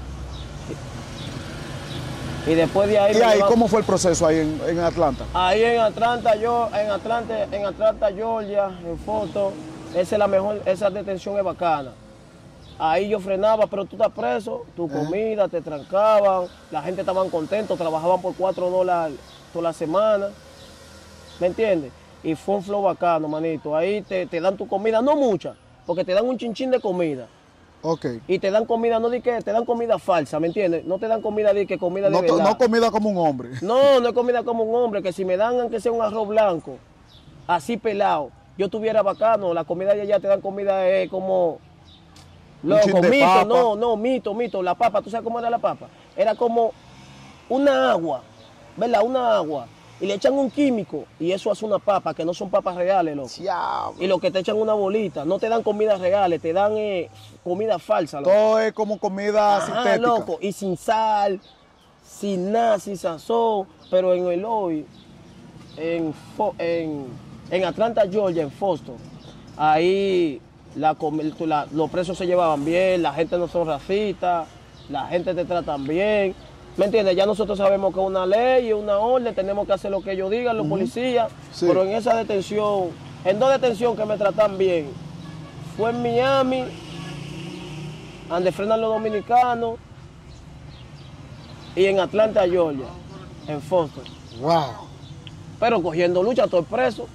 Y después de ahí... ¿Y ahí cómo fue el proceso ahí en Atlanta? Ahí en Atlanta, Georgia, en foto, esa es la mejor, esa detención es bacana. Ahí yo frenaba, pero tú estás preso, tu comida, te trancaban, la gente estaban contentos, trabajaban por $4 toda la semana, ¿me entiendes? Y fue un flow bacano, manito. Ahí te dan tu comida, no mucha, porque te dan un chinchín de comida. Ok. Y te dan comida, no di que te dan comida falsa, ¿me entiendes? No te dan comida de que comida de verdad. No comida como un hombre. No, no es comida como un hombre, que si me dan aunque sea un arroz blanco, así pelado, yo tuviera bacano. La comida de allá te dan comida como... Loco, mito. La papa, ¿tú sabes cómo era la papa? Era como una agua, ¿verdad? Una agua. Y le echan un químico y eso hace una papa, que no son papas reales, loco. Y lo que te echan una bolita, no te dan comidas reales, te dan comida falsa, loco. Todo es como comida sintética. Loco, y sin sal, sin nada, sin sazón, pero en Eloy, en Atlanta, Georgia, en Foster, ahí los presos se llevaban bien, la gente no son racistas, la gente te tratan bien. ¿Me entiendes? Ya nosotros sabemos que es una ley y una orden, tenemos que hacer lo que ellos digan, los policías, sí. Pero en esa detención, en 2 detenciones que me tratan bien, fue en Miami, donde frenan los dominicanos, y en Atlanta, Georgia, en Foster. Wow. Pero cogiendo lucha, estoy preso.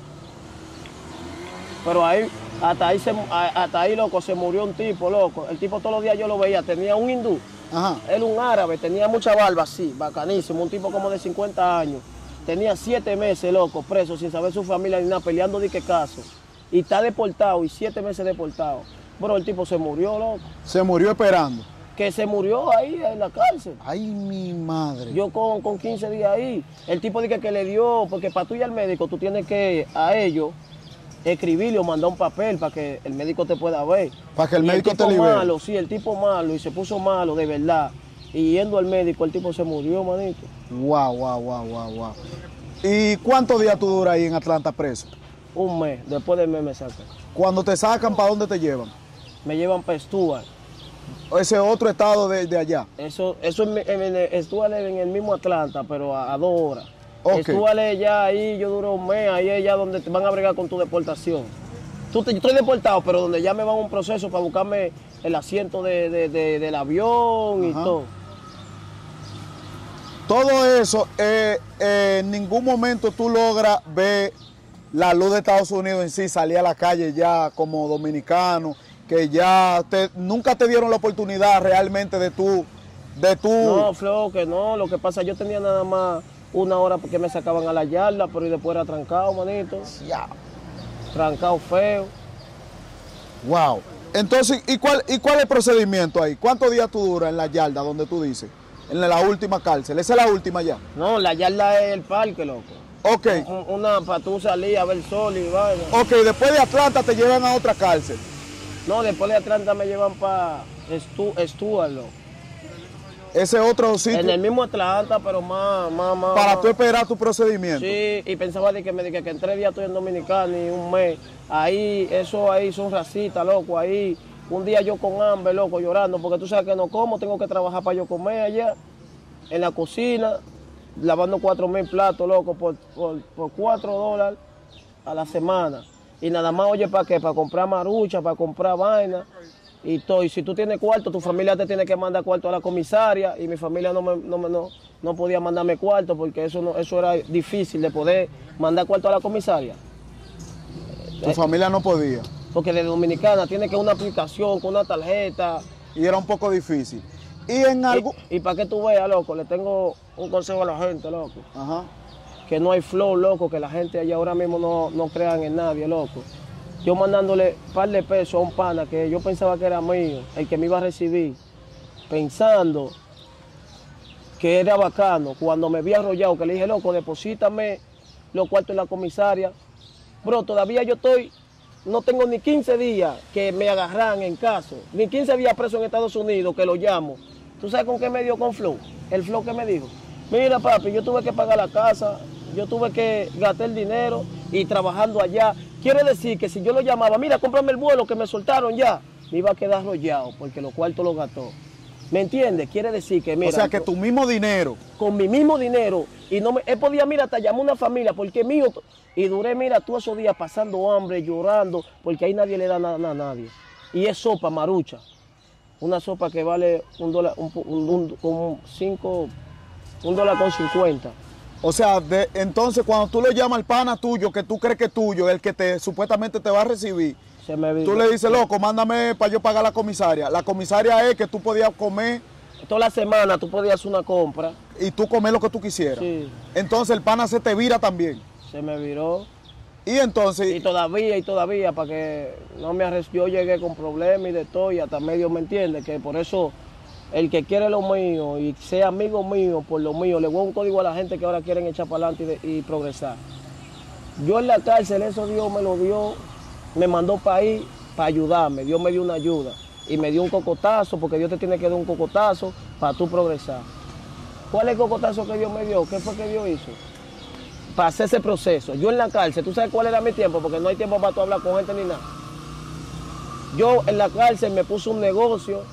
Pero ahí, hasta ahí, loco, se murió un tipo, loco. El tipo todos los días yo lo veía, tenía un hindú. Ajá. Él un árabe, tenía mucha barba así, bacanísimo, un tipo como de 50 años. Tenía 7 meses, loco, preso, sin saber su familia ni nada, peleando de qué caso. Y está deportado, y 7 meses deportado. Pero el tipo se murió, loco. Se murió esperando. Que se murió ahí en la cárcel. Ay, mi madre. Yo con 15 días ahí. El tipo dice que le dio, porque para tú ir al médico, tú tienes que a ellos escribirle o mandar un papel para que el médico te pueda ver. Para que el médico te libere. Malo, sí, el tipo malo, y se puso malo, de verdad. Y yendo al médico, el tipo se murió, manito. Wow. ¿Y cuántos días tú duras ahí en Atlanta preso? Un mes, después del mes me sacan. Cuando te sacan, ¿para dónde te llevan? Me llevan para Stuart. Ese otro estado de allá. Eso Stuart es en el mismo Atlanta, pero a 2 horas. Okay. Stuart es ya ahí, yo duro un mes, ahí es ya donde te van a bregar con tu deportación. Yo estoy deportado, pero donde ya me van a un proceso para buscarme el asiento del avión. Ajá. Y todo. Todo eso, en ningún momento tú logras ver la luz de Estados Unidos en sí, salir a la calle ya como dominicano, que ya nunca te dieron la oportunidad realmente de tú. No, Flo, que no, lo que pasa, yo tenía nada más 1 hora porque me sacaban a la yarda, pero y después era trancado, manito. Ya. Trancado feo. Wow. Entonces, ¿y cuál es el procedimiento ahí? ¿Cuántos días tú duras en la yarda donde tú dices? En la última cárcel. ¿Esa es la última ya? No, la yarda es el parque, loco. Ok. Una para tú salir a ver el sol y vaina. Ok, después de Atlanta te llevan a otra cárcel. No, después de Atlanta me llevan para Stuart, loco. Ese otro sitio. En el mismo Atlanta, pero más. Para tú esperar tu procedimiento. Sí, y pensaba que en 3 días estoy en Dominicana y un mes. Ahí son racistas, loco. Ahí, un día yo con hambre, loco, llorando, porque tú sabes que no como, tengo que trabajar para yo comer allá, en la cocina, lavando 4,000 platos, loco, por $4 a la semana. Y nada más, oye, ¿para qué? Para comprar marucha, para comprar vaina. Y todo. Y si tú tienes cuarto, tu familia te tiene que mandar cuarto a la comisaria, y mi familia no podía mandarme cuarto porque eso era difícil de poder mandar cuarto a la comisaria. Tu familia no podía. Porque de Dominicana tiene que una aplicación con una tarjeta. Y era un poco difícil. Y en algo. Y para que tú veas, loco, le tengo un consejo a la gente, loco. Ajá. Que no hay flow, loco, que la gente allá ahora mismo no crean en nadie, loco. Yo mandándole un par de pesos a un pana que yo pensaba que era mío, el que me iba a recibir, pensando que era bacano. Cuando me vi arrollado, que le dije, loco, deposítame los cuartos en la comisaria. Bro, todavía no tengo ni 15 días que me agarran en caso, ni 15 días preso en Estados Unidos, que lo llamo. ¿Tú sabes con qué me dio con Flow? El Flow que me dijo, mira papi, yo tuve que pagar la casa, yo tuve que gastar el dinero y trabajando allá. Quiero decir que si yo lo llamaba, mira, cómprame el vuelo que me soltaron ya, me iba a quedar arrollado porque los cuartos los gastó. ¿Me entiendes? Quiere decir que, mira... O sea, que tu mismo dinero. Con mi mismo dinero. Y no me... Él podía, mira, hasta llamar a una familia porque es mío. Y duré, mira, todos esos días pasando hambre, llorando, porque ahí nadie le da nada a nadie. Y es sopa marucha. Una sopa que vale $1, $1.50. O sea, entonces cuando tú le llamas al pana tuyo, que tú crees que es tuyo, el que supuestamente te va a recibir, tú le dices, loco, mándame para yo pagar la comisaria. La comisaria es que tú podías comer. Toda la semana tú podías hacer una compra. Y tú comer lo que tú quisieras. Sí. Entonces el pana se te vira también. Se me viró. Y entonces... Y todavía, para que no me arrest... Yo llegué con problemas y de todo, y hasta medio me entiende, que por eso el que quiere lo mío y sea amigo mío por lo mío, le voy a un código a la gente que ahora quieren echar para adelante y progresar. Yo en la cárcel, eso Dios me lo dio, me mandó para ir, para ayudarme. Dios me dio una ayuda y me dio un cocotazo, porque Dios te tiene que dar un cocotazo para tú progresar. ¿Cuál es el cocotazo que Dios me dio? ¿Qué fue que Dios hizo? Pasé ese proceso. Yo en la cárcel, ¿tú sabes cuál era mi tiempo? Porque no hay tiempo para tú hablar con gente ni nada. Yo en la cárcel me puse un negocio.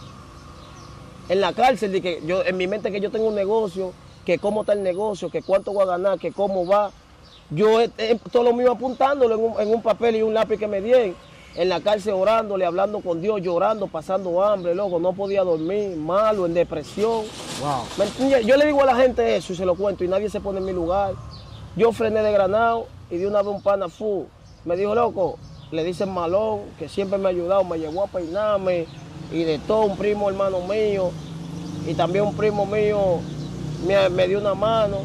En la cárcel, de que yo, en mi mente que yo tengo un negocio, que cómo está el negocio, que cuánto voy a ganar, que cómo va. Yo todo lo mío apuntándolo en un papel y un lápiz que me dieron. En la cárcel orándole, hablando con Dios, llorando, pasando hambre, loco, no podía dormir, malo, en depresión. Wow. Yo le digo a la gente eso y se lo cuento y nadie se pone en mi lugar. Yo frené de Granado y de una vez un pana me dijo, loco, le dicen Malón, que siempre me ha ayudado, me llevó a peinarme y de todo, un primo hermano mío y también un primo mío me dio una mano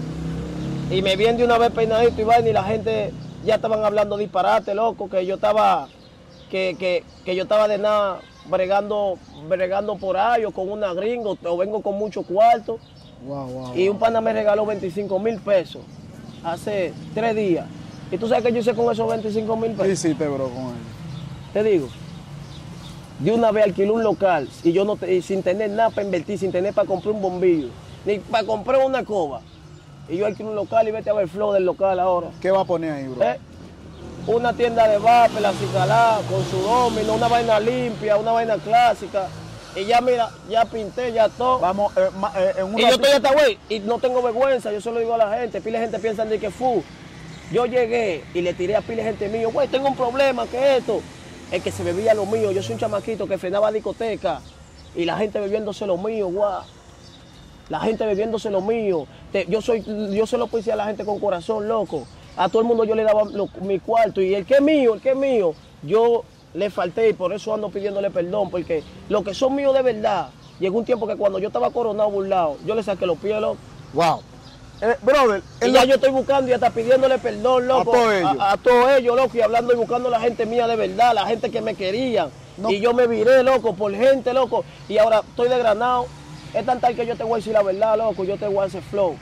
y me viene de una vez peinadito y vaina y la gente ya estaban hablando disparate, loco, que yo estaba que yo estaba de nada bregando por ahí o con una gringo o vengo con mucho cuarto. Y un pana me regaló 25,000 pesos hace 3 días. ¿Y tú sabes qué yo hice con esos 25,000 pesos? ¿Qué hiciste, bro, con él? Te digo, de una vez alquilé un local y sin tener nada para invertir, sin tener para comprar un bombillo, ni para comprar una coba. Y yo alquilé un local y vete a ver el flow del local ahora. ¿Qué va a poner ahí, bro? Una tienda de vape, la cicalá, con su domino, una vaina limpia, una vaina clásica. Y ya mira, ya pinté, ya todo. Vamos, en un y yo estoy hasta güey, y no tengo vergüenza, yo se lo digo a la gente. Pile gente piensan de que yo llegué y le tiré a pile gente mío, güey, tengo un problema, ¿qué es esto? El que se bebía lo mío, yo soy un chamaquito que frenaba discoteca y la gente bebiéndose lo mío, guau. La gente bebiéndose lo mío. Yo se lo puse a la gente con corazón, loco. A todo el mundo yo le daba mi cuarto y el que es mío, yo le falté y por eso ando pidiéndole perdón, porque lo que son míos de verdad, llegó un tiempo que cuando yo estaba coronado burlado, yo le saqué los pies, loco. Wow. Brother, y ya yo estoy buscando y hasta pidiéndole perdón, loco. A todos ellos, loco, y hablando y buscando a la gente mía de verdad, la gente que me quería. No. Y yo me viré, loco, por gente, loco. Y ahora estoy de Granado. Es tan tal que yo te voy a decir la verdad, loco, yo te voy a hacer flow.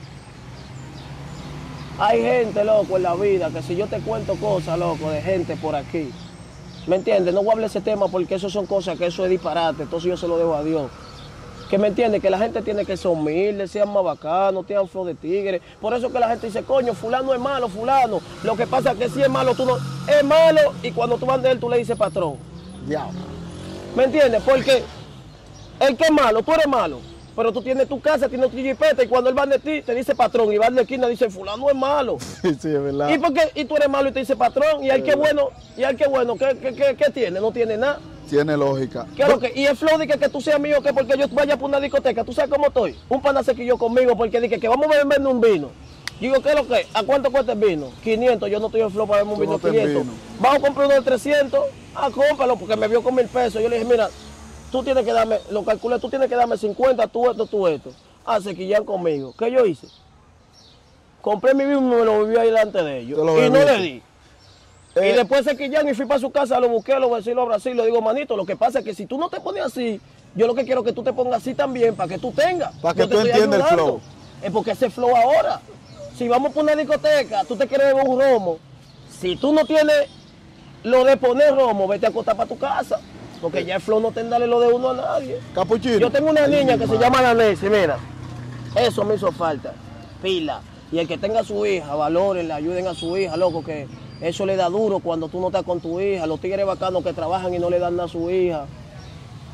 Hay gente, loco, en la vida, que si yo te cuento cosas, loco, de gente por aquí, ¿me entiendes? No voy a hablar de ese tema porque eso son cosas que eso es disparate, entonces yo se lo debo a Dios. Que me entiende, que la gente tiene que ser humilde, sean más bacanos, tengan flow de tigre. Por eso que la gente dice, coño, fulano es malo, fulano. Lo que pasa es que si es malo, tú no... Es malo y cuando tú vas de él, tú le dices patrón. Diablo. ¿Me entiendes? Porque el que es malo, tú eres malo. Pero tú tienes tu casa, tienes tu jipeta y cuando él va de ti, te dice patrón. Y va de la esquina y dice, fulano es malo. Sí, es verdad. ¿Y tú eres malo y te dice patrón? Y al que bueno, ¿qué tiene? No tiene nada. Tiene lógica. Y el flow de que tú seas mío, que porque yo vaya por una discoteca, ¿tú sabes cómo estoy? Un pana se quilló conmigo porque dije que vamos a beberme un vino. Digo, ¿qué es lo que? ¿A cuánto cuesta el vino? 500, yo no estoy en flow para beberme un vino 500. Vamos a comprar uno de 300, cómpralo porque me vio con 1,000 pesos. Yo le dije, mira, tú tienes que darme, lo calculé, tú tienes que darme 50, tú esto. Se quillan conmigo. ¿Qué yo hice? Compré mi vino y me lo viví ahí delante de ellos. Y no le di. Y después se quillan y fui para su casa, lo busqué, lo besé, lo abracé y le digo, manito, lo que pasa es que si tú no te pones así, yo lo que quiero es que tú te pongas así también, para que tú tengas. Para que tú entiendas el flow. Es porque ese flow ahora, si vamos por una discoteca, tú te quieres beber un romo, si tú no tienes lo de poner romo, vete a acostar para tu casa, porque ya el flow no te darle lo de uno a nadie. Capuchino. Yo tengo una niña que se llama Nanesi, mira, eso me hizo falta, pila. Y el que tenga a su hija, valórenla, ayuden a su hija, loco, que eso le da duro cuando tú no estás con tu hija. Los tigres bacanos que trabajan y no le dan nada a su hija.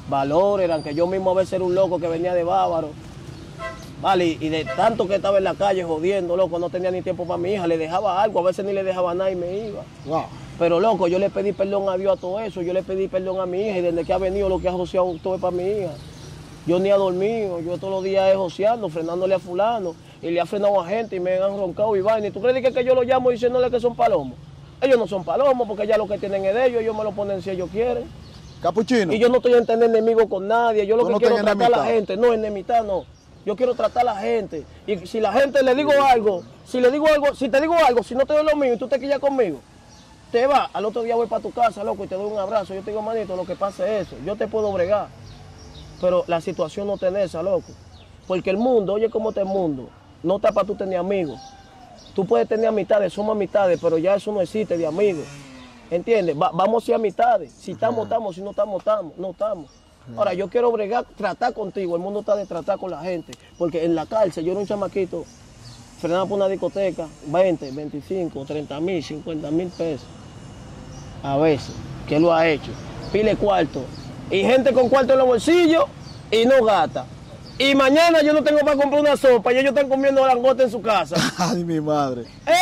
valores, eran que yo mismo a veces era un loco que venía de Bávaro. Vale, y de tanto que estaba en la calle jodiendo, loco, no tenía ni tiempo para mi hija, le dejaba algo, a veces ni le dejaba nada y me iba. Wow. Pero loco, yo le pedí perdón a Dios a todo eso, yo le pedí perdón a mi hija y desde que ha venido lo que ha joseado todo es para mi hija. Yo ni he dormido, yo todos los días he joseando, frenándole a fulano y le ha frenado a gente y me han roncado y vaina. ¿Y tú crees que yo lo llamo diciéndole que son palomos? Ellos no son palomos porque ya lo que tienen es de ellos me lo ponen si ellos quieren. Capuchino. Y yo no estoy en tener enemigo con nadie, yo lo que no quiero es tenés tratar a la enemistad. gente, no, enemistad no. Yo quiero tratar a la gente. Y si la gente le digo algo, si te digo algo, si no te doy lo mío y tú te quillas conmigo, te vas, al otro día voy para tu casa, loco, y te doy un abrazo. Yo te digo, manito, lo que pasa es eso. Yo te puedo bregar, pero la situación no tenés esa, loco. Porque el mundo, oye cómo está el mundo, no está para tú tener amigos. Tú puedes tener amistades, somos amistades, pero ya eso no existe de amigos. ¿Entiendes? Vamos a ser amistades. Si estamos, estamos. Si no estamos, no estamos. Ahora, yo quiero bregar, tratar contigo. El mundo está de tratar con la gente. Porque en la cárcel, yo era un chamaquito, frenaba por una discoteca, 20, 25, 30 mil, 50 mil pesos. A veces, que lo ha hecho. Pile cuarto. Y gente con cuarto en los bolsillos y no gata. Y mañana yo no tengo para comprar una sopa y ellos están comiendo langosta en su casa. Ay, mi madre.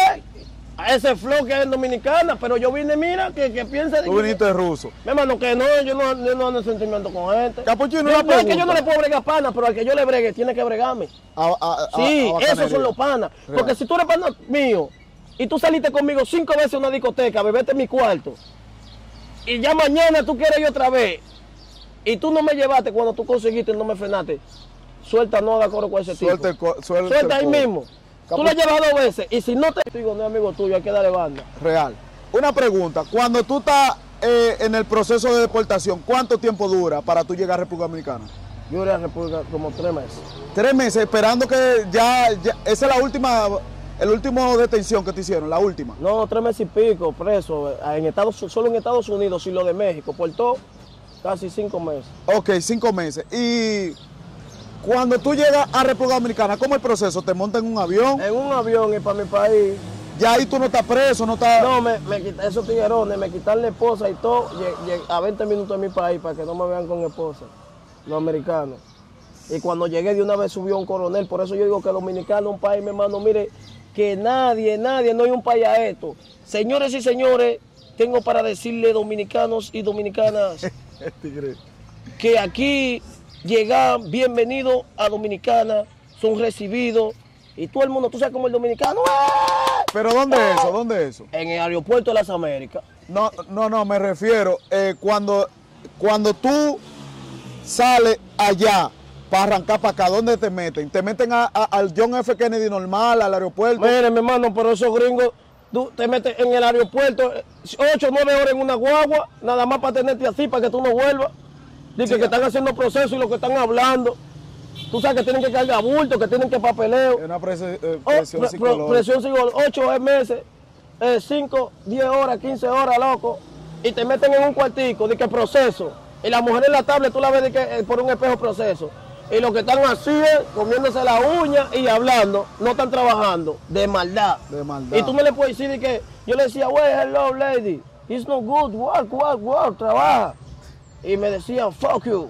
A ese flow que es en Dominicana, pero yo vine, mira, que piensa... Tú viniste ruso. Mi hermano, que no, yo no ando en sentimiento con gente. Capuchino, No una es que pregunta. yo no le puedo bregar pana, pero al que yo le bregue tiene que bregarme. Sí, esos son los panas. Real. Porque si tú eres pana mío y tú saliste conmigo 5 veces a una discoteca, bebete en mi cuarto, y ya mañana tú quieres ir otra vez, y tú no me llevaste cuando tú conseguiste y no me frenaste, suelta, no haga coro con ese tipo. Suelta ahí mismo. Tú la llevas 2 veces y si no te digo, no es amigo tuyo, hay que darle banda. Real. Una pregunta. Cuando tú estás en el proceso de deportación, ¿cuánto tiempo dura para tú llegar a República Dominicana? Yo iré a República como 3 meses. 3 meses, esperando que ya esa es la última, el último detención que te hicieron, la última. No, 3 meses y pico preso, solo en Estados Unidos y lo de México, por todo, casi 5 meses. Ok, 5 meses. Y cuando tú llegas a República Dominicana, ¿cómo es el proceso? ¿Te montas en un avión? En un avión y para mi país. Ya ahí tú no estás preso, no estás... No, esos tiguerones me quitan la esposa y todo a 20 minutos de mi país para que no me vean con esposa, los americanos. Y cuando llegué de una vez subió un coronel, por eso yo digo que Dominicano es un país, mi hermano, mire, que nadie, no hay un país a esto. Señores y señores, tengo para decirle dominicanos y dominicanas que aquí llegan, bienvenidos a Dominicana, son recibidos y todo el mundo, tú sabes como el dominicano. ¿Pero dónde es eso? ¿Dónde es eso? En el aeropuerto de las Américas. No, me refiero, cuando tú sales allá para arrancar para acá, ¿dónde te meten? ¿Te meten al John F. Kennedy normal, al aeropuerto? Mire, mi hermano, pero esos gringos, tú te metes en el aeropuerto 8 o 9 horas en una guagua, nada más para tenerte así, para que tú no vuelvas. Dice que están haciendo proceso y lo que están hablando. Tú sabes que tienen que cargar bulto, que tienen que papeleo. Es una presión psicológica. Presión psicológica, 8 meses, 5, 10 horas, 15 horas, loco. Y te meten en un cuartico, de que proceso. Y la mujer en la tablet tú la ves de que, por un espejo proceso. Y los que están así, comiéndose la uña y hablando, no están trabajando, de maldad. De maldad. Y tú me le puedes decir de que, yo le decía, wey, hello lady, it's no good, work, trabaja. Y me decían, fuck you.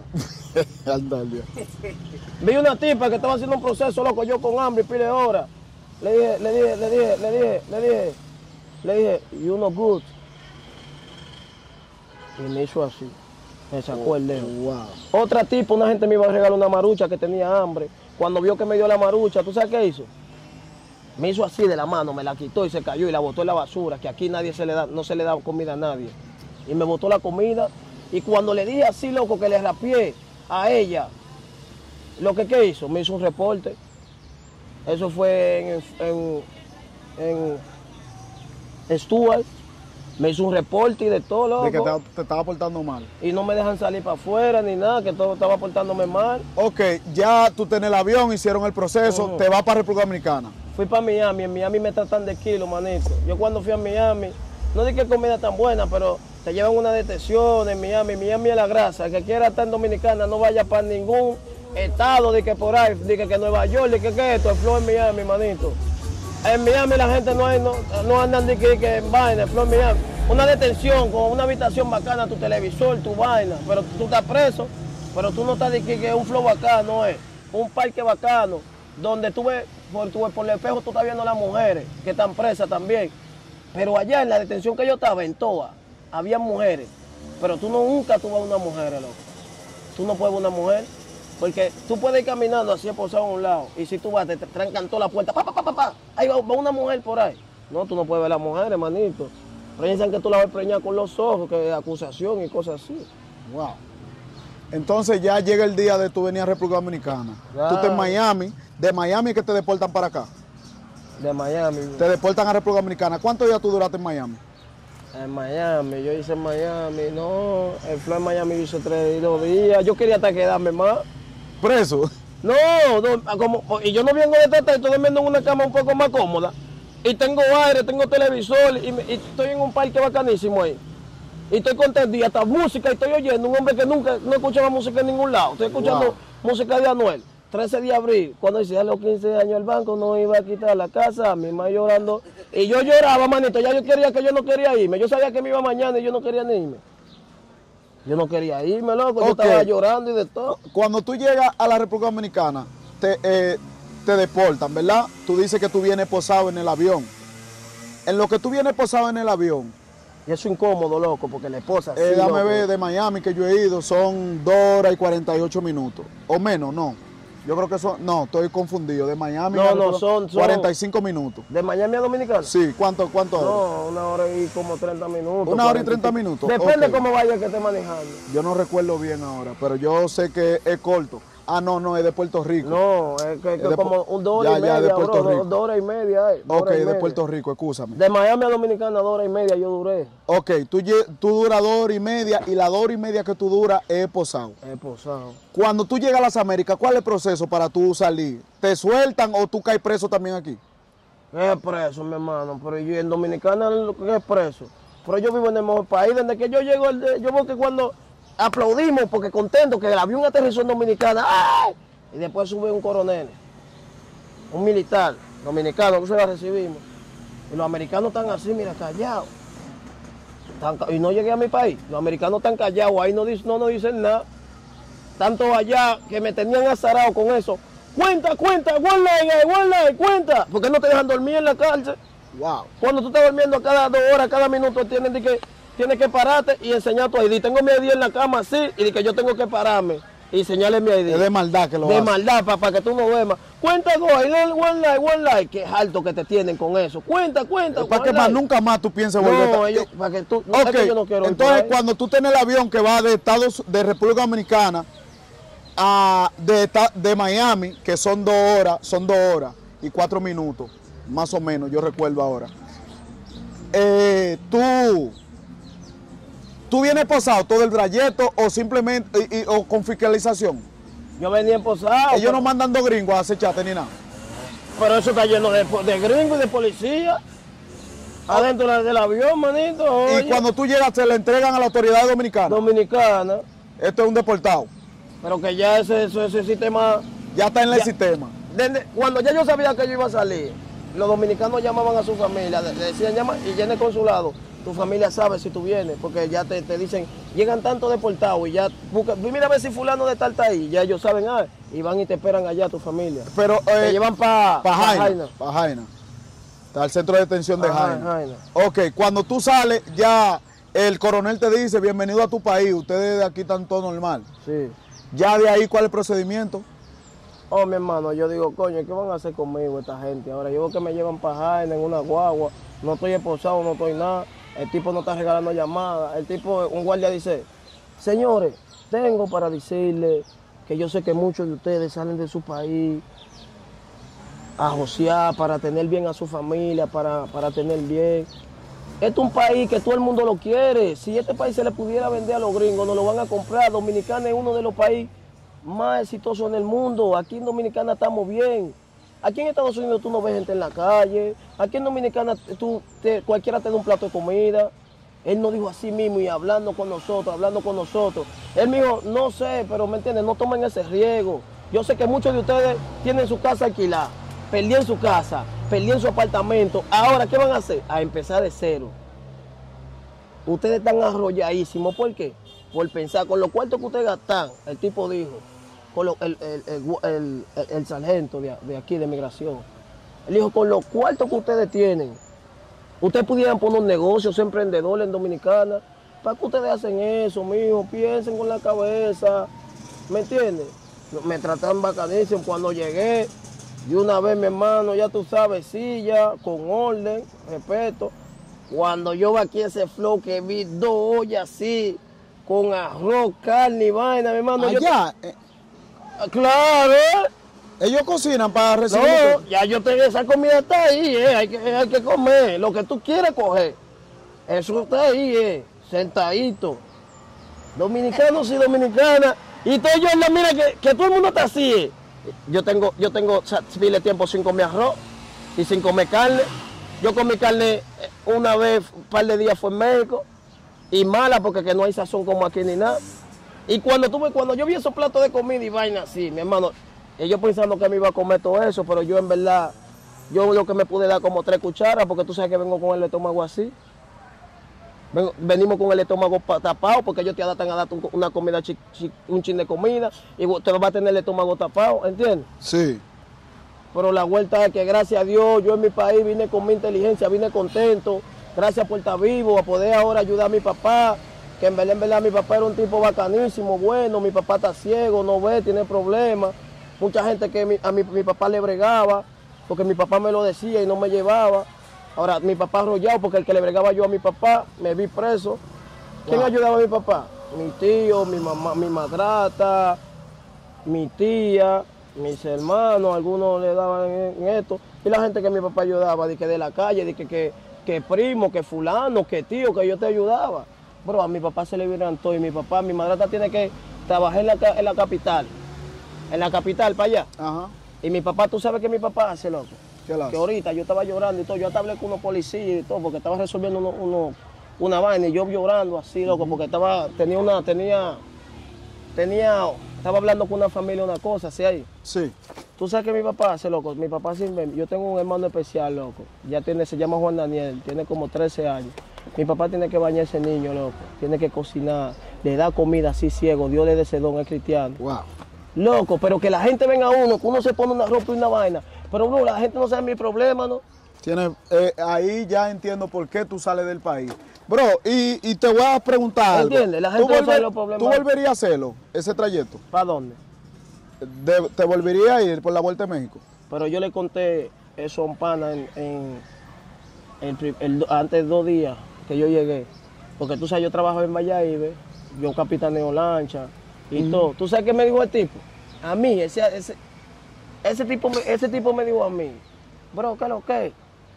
Vi una tipa que estaba haciendo un proceso, loco, yo con hambre y pile de horas. Le dije, you no good. Y me hizo así. Me sacó el dedo. Wow. Otra tipa, una gente me iba a regalar una marucha que tenía hambre. Cuando vio que me dio la marucha, ¿tú sabes qué hizo? Me hizo así de la mano, me la quitó y se cayó y la botó en la basura, que aquí no se le da comida a nadie. Y me botó la comida. Y cuando le dije así, loco, que le rapié a ella, ¿qué hizo? Me hizo un reporte. Eso fue en Stuart. Me hizo un reporte y de todo, loco. De que te estaba portando mal. Y no me dejan salir para afuera ni nada, que todo estaba portándome mal. Ok, ya tú tenés el avión, hicieron el proceso, te vas para República Dominicana. Fui para Miami, en Miami me tratan de kilo, manito. Yo cuando fui a Miami, no dije que comida tan buena, pero te llevan una detención en Miami. Miami es la grasa. El que quiera estar en Dominicana no vaya para ningún estado, de que por ahí, de que Nueva York, de que esto, es flow en Miami, manito. En Miami la gente no andan de que en vaina, flow en Miami. Una detención con una habitación bacana, tu televisor, tu vaina, pero tú estás preso. Pero tú no estás diciendo que es un flow bacano, un parque bacano, donde tú ves, por el espejo tú estás viendo a las mujeres que están presas también. Pero allá en la detención que yo estaba, en Toa, había mujeres. Pero tú nunca tú ves una mujer, loco. Tú no puedes ver una mujer, porque tú puedes ir caminando así posado a un lado, y si tú vas, te trancan toda la puerta, ahí va una mujer por ahí. No, tú no puedes ver a las mujeres, hermanito. Piensan que tú la vas a preñar con los ojos, que es acusación y cosas así. Wow. Entonces ya llega el día de tu venir a República Dominicana. Claro. Tú estás en Miami, de Miami que te deportan para acá. De Miami. Te deportan a República Dominicana. ¿Cuántos días tú duraste en Miami? En Miami, yo hice en Miami, no, el flow en Miami yo hice 2 días, yo quería hasta quedarme más. ¿Preso? No, y yo no vengo de tratar, estoy durmiendo en una cama un poco más cómoda, y tengo aire, tengo televisor, y estoy en un parque bacanísimo ahí. Y estoy contento, y hasta música, y estoy oyendo, un hombre que nunca no escuchaba música en ningún lado, estoy escuchando música de Anuel. 13 de abril, cuando decía a los 15 años el banco no iba a quitar la casa, a mi mamá llorando. Y yo lloraba, manito, ya yo quería que yo no quería irme. Yo sabía que me iba mañana y yo no quería ni irme. Yo no quería irme, loco, yo estaba llorando y de todo. Cuando tú llegas a la República Dominicana, te deportan, ¿verdad? Tú dices que tú vienes posado en el avión. En lo que tú vienes posado en el avión. Y eso es incómodo, loco, porque la esposa... Dame ver, de Miami que yo he ido, son 2 horas y 48 minutos. O menos, no. Yo creo que son, no, estoy confundido. De Miami son 45 minutos. ¿De Miami a Dominicana? Sí, ¿cuánto No, 1 hora y como 30 minutos. 1 hora y 30 minutos. Depende cómo vaya que esté manejando. Yo no recuerdo bien ahora, pero yo sé que es corto. Ah, no, es de Puerto Rico. No, es que como 2 horas y media, de Puerto Rico. 2 horas y media. Ok, de Puerto Rico, excúsame. De Miami a Dominicana 2 horas y media yo duré. Ok, tú duras 2 horas y media y la 2 horas y media que tú duras es posado. Es posado. Cuando tú llegas a las Américas, ¿cuál es el proceso para tú salir? ¿Te sueltan o tú caes preso también aquí? Es preso, mi hermano, pero yo en Dominicana lo que es preso. Pero yo vivo en el mejor país, desde que yo llego, yo veo que cuando aplaudimos, porque contento que el avión aterrizó en Dominicana, ¡ay! Y después sube un coronel, un militar dominicano, que se la recibimos. Y los americanos están así, mira, callados. Y no llegué a mi país, los americanos están callados, ahí no nos dicen nada. Tanto allá que me tenían azarado con eso. Cuenta, one line, cuenta. Porque no te dejan dormir en la cárcel. Wow. Cuando tú estás durmiendo cada 2 horas, cada minuto, tienes que pararte y enseñar tu ID. Tengo mi ID en la cama así y de que yo tengo que pararme y enseñarle mi ID. Es de maldad que lo hace. De maldad, para que tú no duermas. Cuenta, one line. Qué alto que te tienen con eso. Cuenta. Para que más nunca más tú pienses volver. No, para que tú... Okay. Es que yo no quiero Entonces, cuando tú tienes el avión que va de República Dominicana de Miami, que son 2 horas y 4 minutos, más o menos, yo recuerdo ahora. ¿Tú vienes posado todo el trayecto o simplemente o con fiscalización? Yo venía posado. Ellos no mandan 2 gringos a acecharte ni nada. Pero eso está lleno de gringos y de policía. Adentro del avión, manito. Oye. Y cuando tú llegas, se le entregan a la autoridad dominicana. Dominicana. Esto es un deportado. Pero que ya ese sistema... Ya está en el sistema. Cuando ya yo sabía que yo iba a salir, los dominicanos llamaban a su familia, le decían, llama y llena el consulado. Tu familia sabe si tú vienes, porque ya te dicen, llegan tantos deportados y ya busca, mira a ver si fulano de tal está ahí, ya ellos saben, y van y te esperan allá tu familia. Pero te llevan para Jaina. Para Jaina. Está el centro de detención de Jaina. Ok, cuando tú sales, ya el coronel te dice, bienvenido a tu país, ustedes de aquí están todo normal. Sí. Ya de ahí, ¿cuál es el procedimiento? Oh, mi hermano, yo digo, coño, ¿qué van a hacer conmigo esta gente? Ahora yo veo que me llevan para Jaina en una guagua, no estoy esposado, no estoy nada. El tipo no está regalando llamadas. El tipo, un guardia dice, señores, tengo para decirle que yo sé que muchos de ustedes salen de su país a josear para tener bien a su familia, para tener bien. Este es un país que todo el mundo lo quiere. Si este país se le pudiera vender a los gringos, no lo van a comprar. Dominicana es uno de los países más exitosos en el mundo. Aquí en Dominicana estamos bien. Aquí en Estados Unidos tú no ves gente en la calle. Aquí en Dominicana cualquiera te da un plato de comida. Él nos dijo así mismo y hablando con nosotros. Él me dijo, no sé, pero me entiendes, no tomen ese riesgo. Yo sé que muchos de ustedes tienen su casa alquilada. Perdieron su casa, perdieron su apartamento. Ahora, ¿qué van a hacer? A empezar de cero. Ustedes están arrolladísimos. ¿Por qué? por pensar, con los cuartos que ustedes gastan, el tipo dijo, con el sargento de aquí de migración, él dijo, con los cuartos que ustedes tienen, ustedes pudieran poner un negocio, ser emprendedores en Dominicana. ¿Para qué ustedes hacen eso, mijo? Piensen con la cabeza, ¿me entiendes? Me trataron bacanísimo cuando llegué. De una vez, mi hermano, ya tú sabes, silla, con orden, respeto. Cuando yo va aquí ese flow que vi 2 ollas así, con arroz, carne y vaina, mi hermano. Allá, Claro, ellos cocinan para recibir. no, ya yo tengo esa comida está ahí, hay que comer. Lo que tú quieres coger, eso está ahí, sentadito. Dominicanos y dominicanas. Y todo yo, mira, que todo el mundo está así. Yo tengo pile tiempo sin comer arroz y sin comer carne. Yo comí carne una vez, un par de días fue en México, y mala porque que no hay sazón como aquí ni nada. Y cuando yo vi esos platos de comida y vaina así, mi hermano, yo pensando que me iba a comer todo eso, pero yo en verdad, yo lo que me pude dar como 3 cucharas, porque tú sabes que vengo con el estómago así. Venimos con el estómago tapado porque ellos te adaptan a darte una comida, un chin de comida y te va a tener el estómago tapado, ¿entiendes? Sí. Pero la vuelta es que gracias a Dios, yo en mi país vine con mi inteligencia, vine contento, gracias por estar vivo, a poder ahora ayudar a mi papá, que en verdad mi papá era un tipo bacanísimo, bueno, mi papá está ciego, no ve, tiene problemas. Mucha gente que a mi papá le bregaba, porque mi papá me lo decía y no me llevaba. Ahora, mi papá arrollado, porque el que le bregaba yo a mi papá, me vi preso. ¿Quién ayudaba a mi papá? Mi tío, mi mamá, mi madrastra, mi tía, mis hermanos, algunos le daban en esto. Y la gente que mi papá ayudaba, de la calle, que primo, que fulano, que tío, que yo te ayudaba. Bro, a mi papá se le vieron todo y mi madrastra tiene que trabajar en la capital. En la capital, para allá. Ajá. Y mi papá, ¿tú sabes qué mi papá hace, loco? ¿Qué le hace? Que ahorita yo estaba llorando y todo, yo hasta hablé con unos policías y todo, porque estaba resolviendo una vaina y yo llorando así, loco, porque estaba hablando con una familia una cosa, así ahí. Sí. Tú sabes que mi papá hace, loco, mi papá yo tengo un hermano especial, loco, se llama Juan Daniel, tiene como 13 años. Mi papá tiene que bañar a ese niño, loco, tiene que cocinar, le da comida así ciego, Dios le dé ese don, es cristiano. Wow. Loco, pero que la gente venga a uno, que uno se pone una ropa y una vaina. Pero bro, la gente no sabe mi problema, ¿no? Ahí ya entiendo por qué tú sales del país. Bro, y te voy a preguntar algo. ¿Entiendes? La gente no sabe los problemas. ¿Tú volverías a hacerlo, ese trayecto? ¿Para dónde? ¿Te volverías a ir por la Vuelta de México? Pero yo le conté eso a un pana antes de 2 días que yo llegué. Porque tú sabes, yo trabajo en Valladolid, yo capitaneo lancha y todo. ¿Tú sabes qué me dijo el tipo? A mí, ese tipo me dijo a mí, bro, ¿qué es lo que?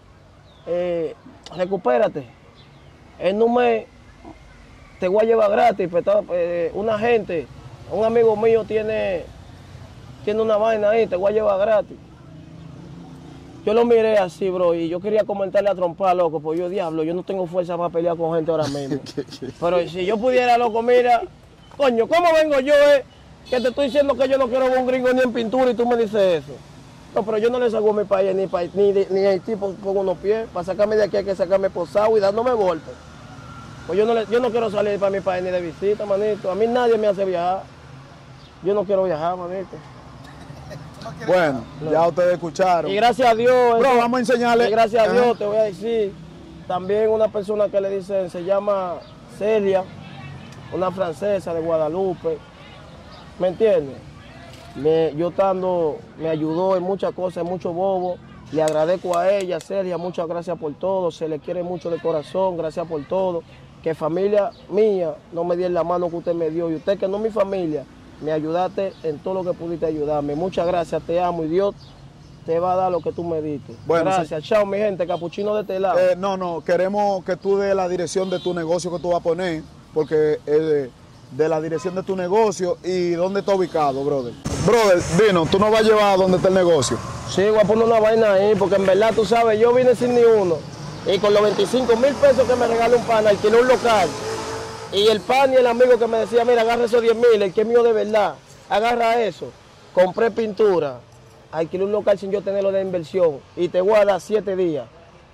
Recupérate. En un mes te voy a llevar gratis. Una gente, un amigo mío tiene una vaina ahí, te voy a llevar gratis. Yo lo miré así, bro, y yo quería comentarle a trompar, loco, porque yo, diablo, yo no tengo fuerza para pelear con gente ahora mismo. Pero si yo pudiera, loco, mira, coño, ¿cómo vengo yo, que te estoy diciendo que yo no quiero ver un gringo ni en pintura y tú me dices eso? No, pero yo no le saco a mi país ni a Haití con unos pies. Para sacarme de aquí hay que sacarme posado y dándome golpes. Pues yo no quiero salir para mi país ni de visita, manito. A mí nadie me hace viajar. Yo no quiero viajar, manito. Bueno, ya ustedes escucharon. Y gracias a Dios. Bro, vamos a enseñarle. Y gracias a Dios te voy a decir. También una persona que le dicen, se llama Celia, una francesa de Guadalupe. ¿Me entiendes? Me ayudó en muchas cosas, en muchos bobos. Le agradezco a ella, Celia, muchas gracias por todo. Se le quiere mucho de corazón, gracias por todo. Que familia mía no me dio la mano que usted me dio. Y usted, que no es mi familia, me ayudaste en todo lo que pudiste ayudarme. Muchas gracias, te amo y Dios te va a dar lo que tú me diste. Bueno, gracias, chao mi gente, capuchino de este lado. No, queremos que tú des la dirección de tu negocio que tú vas a poner, porque de la dirección de tu negocio y dónde está ubicado, brother. Brother, dinos, tú nos vas a llevar a dónde está el negocio. Sí, voy a poner una vaina ahí, porque en verdad, tú sabes, yo vine sin ni uno. Y con los 25,000 pesos que me regaló un pana, alquilé un local. Y el pan y el amigo que me decía, mira, agarra esos 10,000, el que es mío de verdad, agarra eso. Compré pintura, alquilé un local sin yo tenerlo de inversión y te voy a dar 7 días.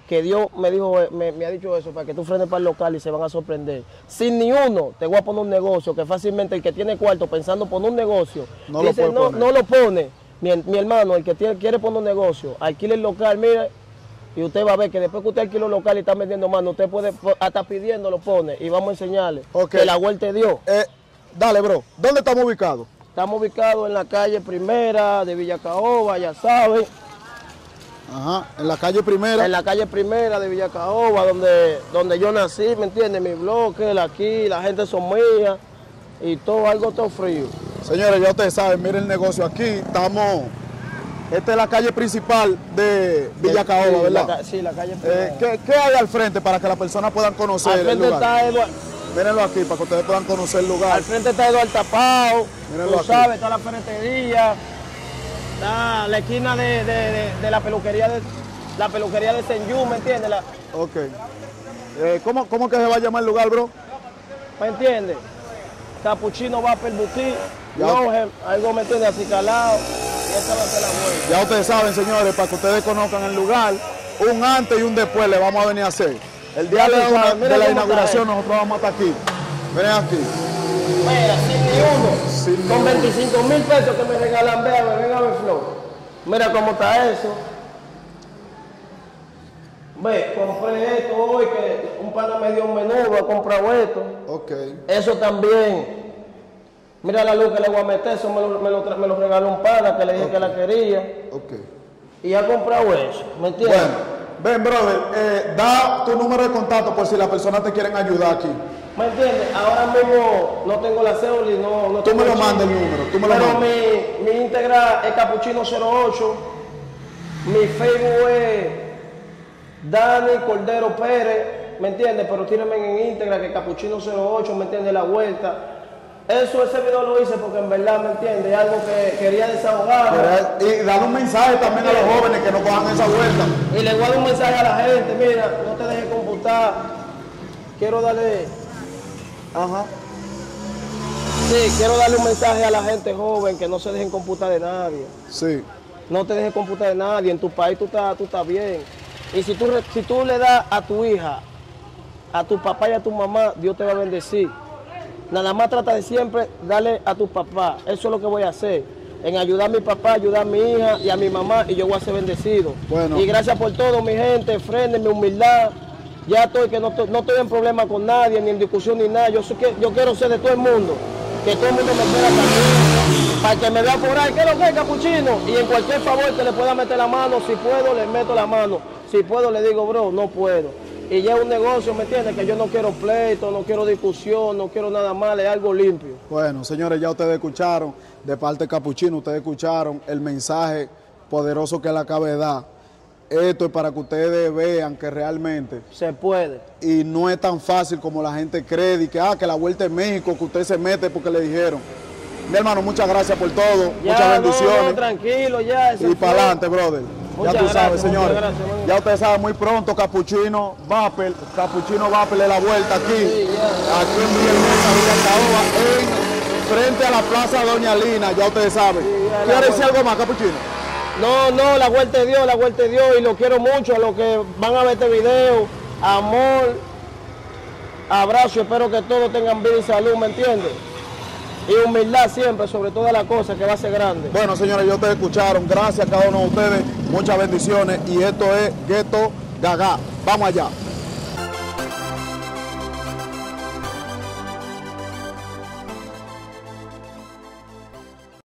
que Dios me dijo, me ha dicho eso, para que tú frenes para el local y se van a sorprender. Sin ni uno, te voy a poner un negocio, que fácilmente el que tiene cuarto pensando poner un negocio, No dice, lo puede no lo pone. Mi hermano, el que quiere poner un negocio, alquile el local, mire, y usted va a ver que después que usted alquila un local y está vendiendo más, usted puede, hasta pidiendo lo pone, y vamos a enseñarle que la vuelta es Dios. Dale, bro, ¿dónde estamos ubicados? Estamos ubicados en la calle Primera de Villacaoba, ya saben. Ajá, en la calle Primera. En la calle Primera de Villacaoba, donde yo nací, ¿me entiendes? Mi bloque, aquí, la gente son mías y todo, algo todo frío. Señores, ya ustedes saben, miren el negocio aquí, estamos... Esta es la calle principal de Villacaoba, sí, ¿verdad? Sí, la calle Primera. ¿Qué hay al frente para que las personas puedan conocer el lugar? Está Eduardo. Mírenlo aquí para que ustedes puedan conocer el lugar. Al frente está Eduardo Tapao, Mírenlo tú sabes, está la ferretería, está la esquina de la peluquería de Senyú, ¿me entiendes? Ok. ¿Cómo que se va a llamar el lugar, bro? ¿Me entiendes? Capuchino Vapor Boutique, Lohem, algo me entiende, así calado, y esta va a ser la vuelta. Ya ustedes saben, señores, para que ustedes conozcan el lugar, un antes y un después le vamos a venir a hacer. El día de la inauguración nosotros vamos a estar aquí. Miren aquí. Mira, sin ni uno, con 25,000 pesos que me regalan, venga a ver flow. Mira cómo está eso. Ve, compré esto hoy, que un pana me dio un menú, voy a comprar esto. Ok. Eso también. Mira la luz que le voy a meter, eso me lo regaló un pana que le dije que la quería. Ok. Y ha comprado eso, ¿me entiendes? Bueno, ven, brother, da tu número de contacto por si las personas te quieren ayudar aquí. ¿Me entiendes? Ahora mismo no tengo la cédula y no tú me lo mandas el número, tú me lo mandas. Pero mi Instagram es Capuchino08, mi Facebook es Dani Cordero Pérez, ¿me entiendes? Pero tírame en Instagram que Capuchino08, ¿me entiendes? La vuelta. Ese video lo hice porque en verdad, ¿me entiendes? Es algo que quería desahogar. Y darle un mensaje también a los jóvenes que no cojan esa vuelta. Y le voy a dar un mensaje a la gente, mira, no te dejes computar. Quiero darle... Ajá. Sí, quiero darle un mensaje a la gente joven que no se dejen computar de nadie. Sí. No te dejes computar de nadie, en tu país tú estás bien. Y si tú le das a tu hija, a tu papá y a tu mamá, Dios te va a bendecir. Nada más trata de siempre darle a tu papá. Eso es lo que voy a hacer. En ayudar a mi papá, ayudar a mi hija y a mi mamá, y yo voy a ser bendecido. Bueno. Y gracias por todo, mi gente. Frenen mi humildad. Ya estoy, que no estoy en problema con nadie, ni en discusión, ni nada. Yo quiero ser de todo el mundo. Que todo el mundo me quiera también. Para que me vea por ahí. ¿Qué es lo que es, Capuchino? Y en cualquier favor que le pueda meter la mano, si puedo, le meto la mano. Si puedo, le digo, bro, no puedo. Y ya es un negocio, ¿me entiendes? Que yo no quiero pleito, no quiero discusión, no quiero nada mal, es algo limpio. Bueno, señores, ya ustedes escucharon, de parte de Capuchino, ustedes escucharon el mensaje poderoso que él acaba de dar. Esto es para que ustedes vean que realmente se puede. Y no es tan fácil como la gente cree, y que la vuelta en México, que usted se mete porque le dijeron. Mi hermano, muchas gracias por todo, muchas bendiciones. No, tranquilo, ya. Y para adelante, brother. Muchas ya tú sabes, gracias, señores. gracias, ya ustedes saben, muy pronto Capuchino Vapor le la vuelta aquí. Sí, aquí en Villahermosa, Villacaoba, frente a la Plaza Doña Lina, ya ustedes saben. Sí, ¿Quieres decir algo más, Capuchino? No, la vuelta de Dios, y lo quiero mucho a los que van a ver este video. Amor, abrazo, espero que todos tengan vida y salud, ¿me entiendes? Y humildad siempre, sobre todas las cosas, que va a ser grande. Bueno, señores, ya ustedes escucharon. Gracias a cada uno de ustedes. Muchas bendiciones. Y esto es Ghetto Gaga. Vamos allá.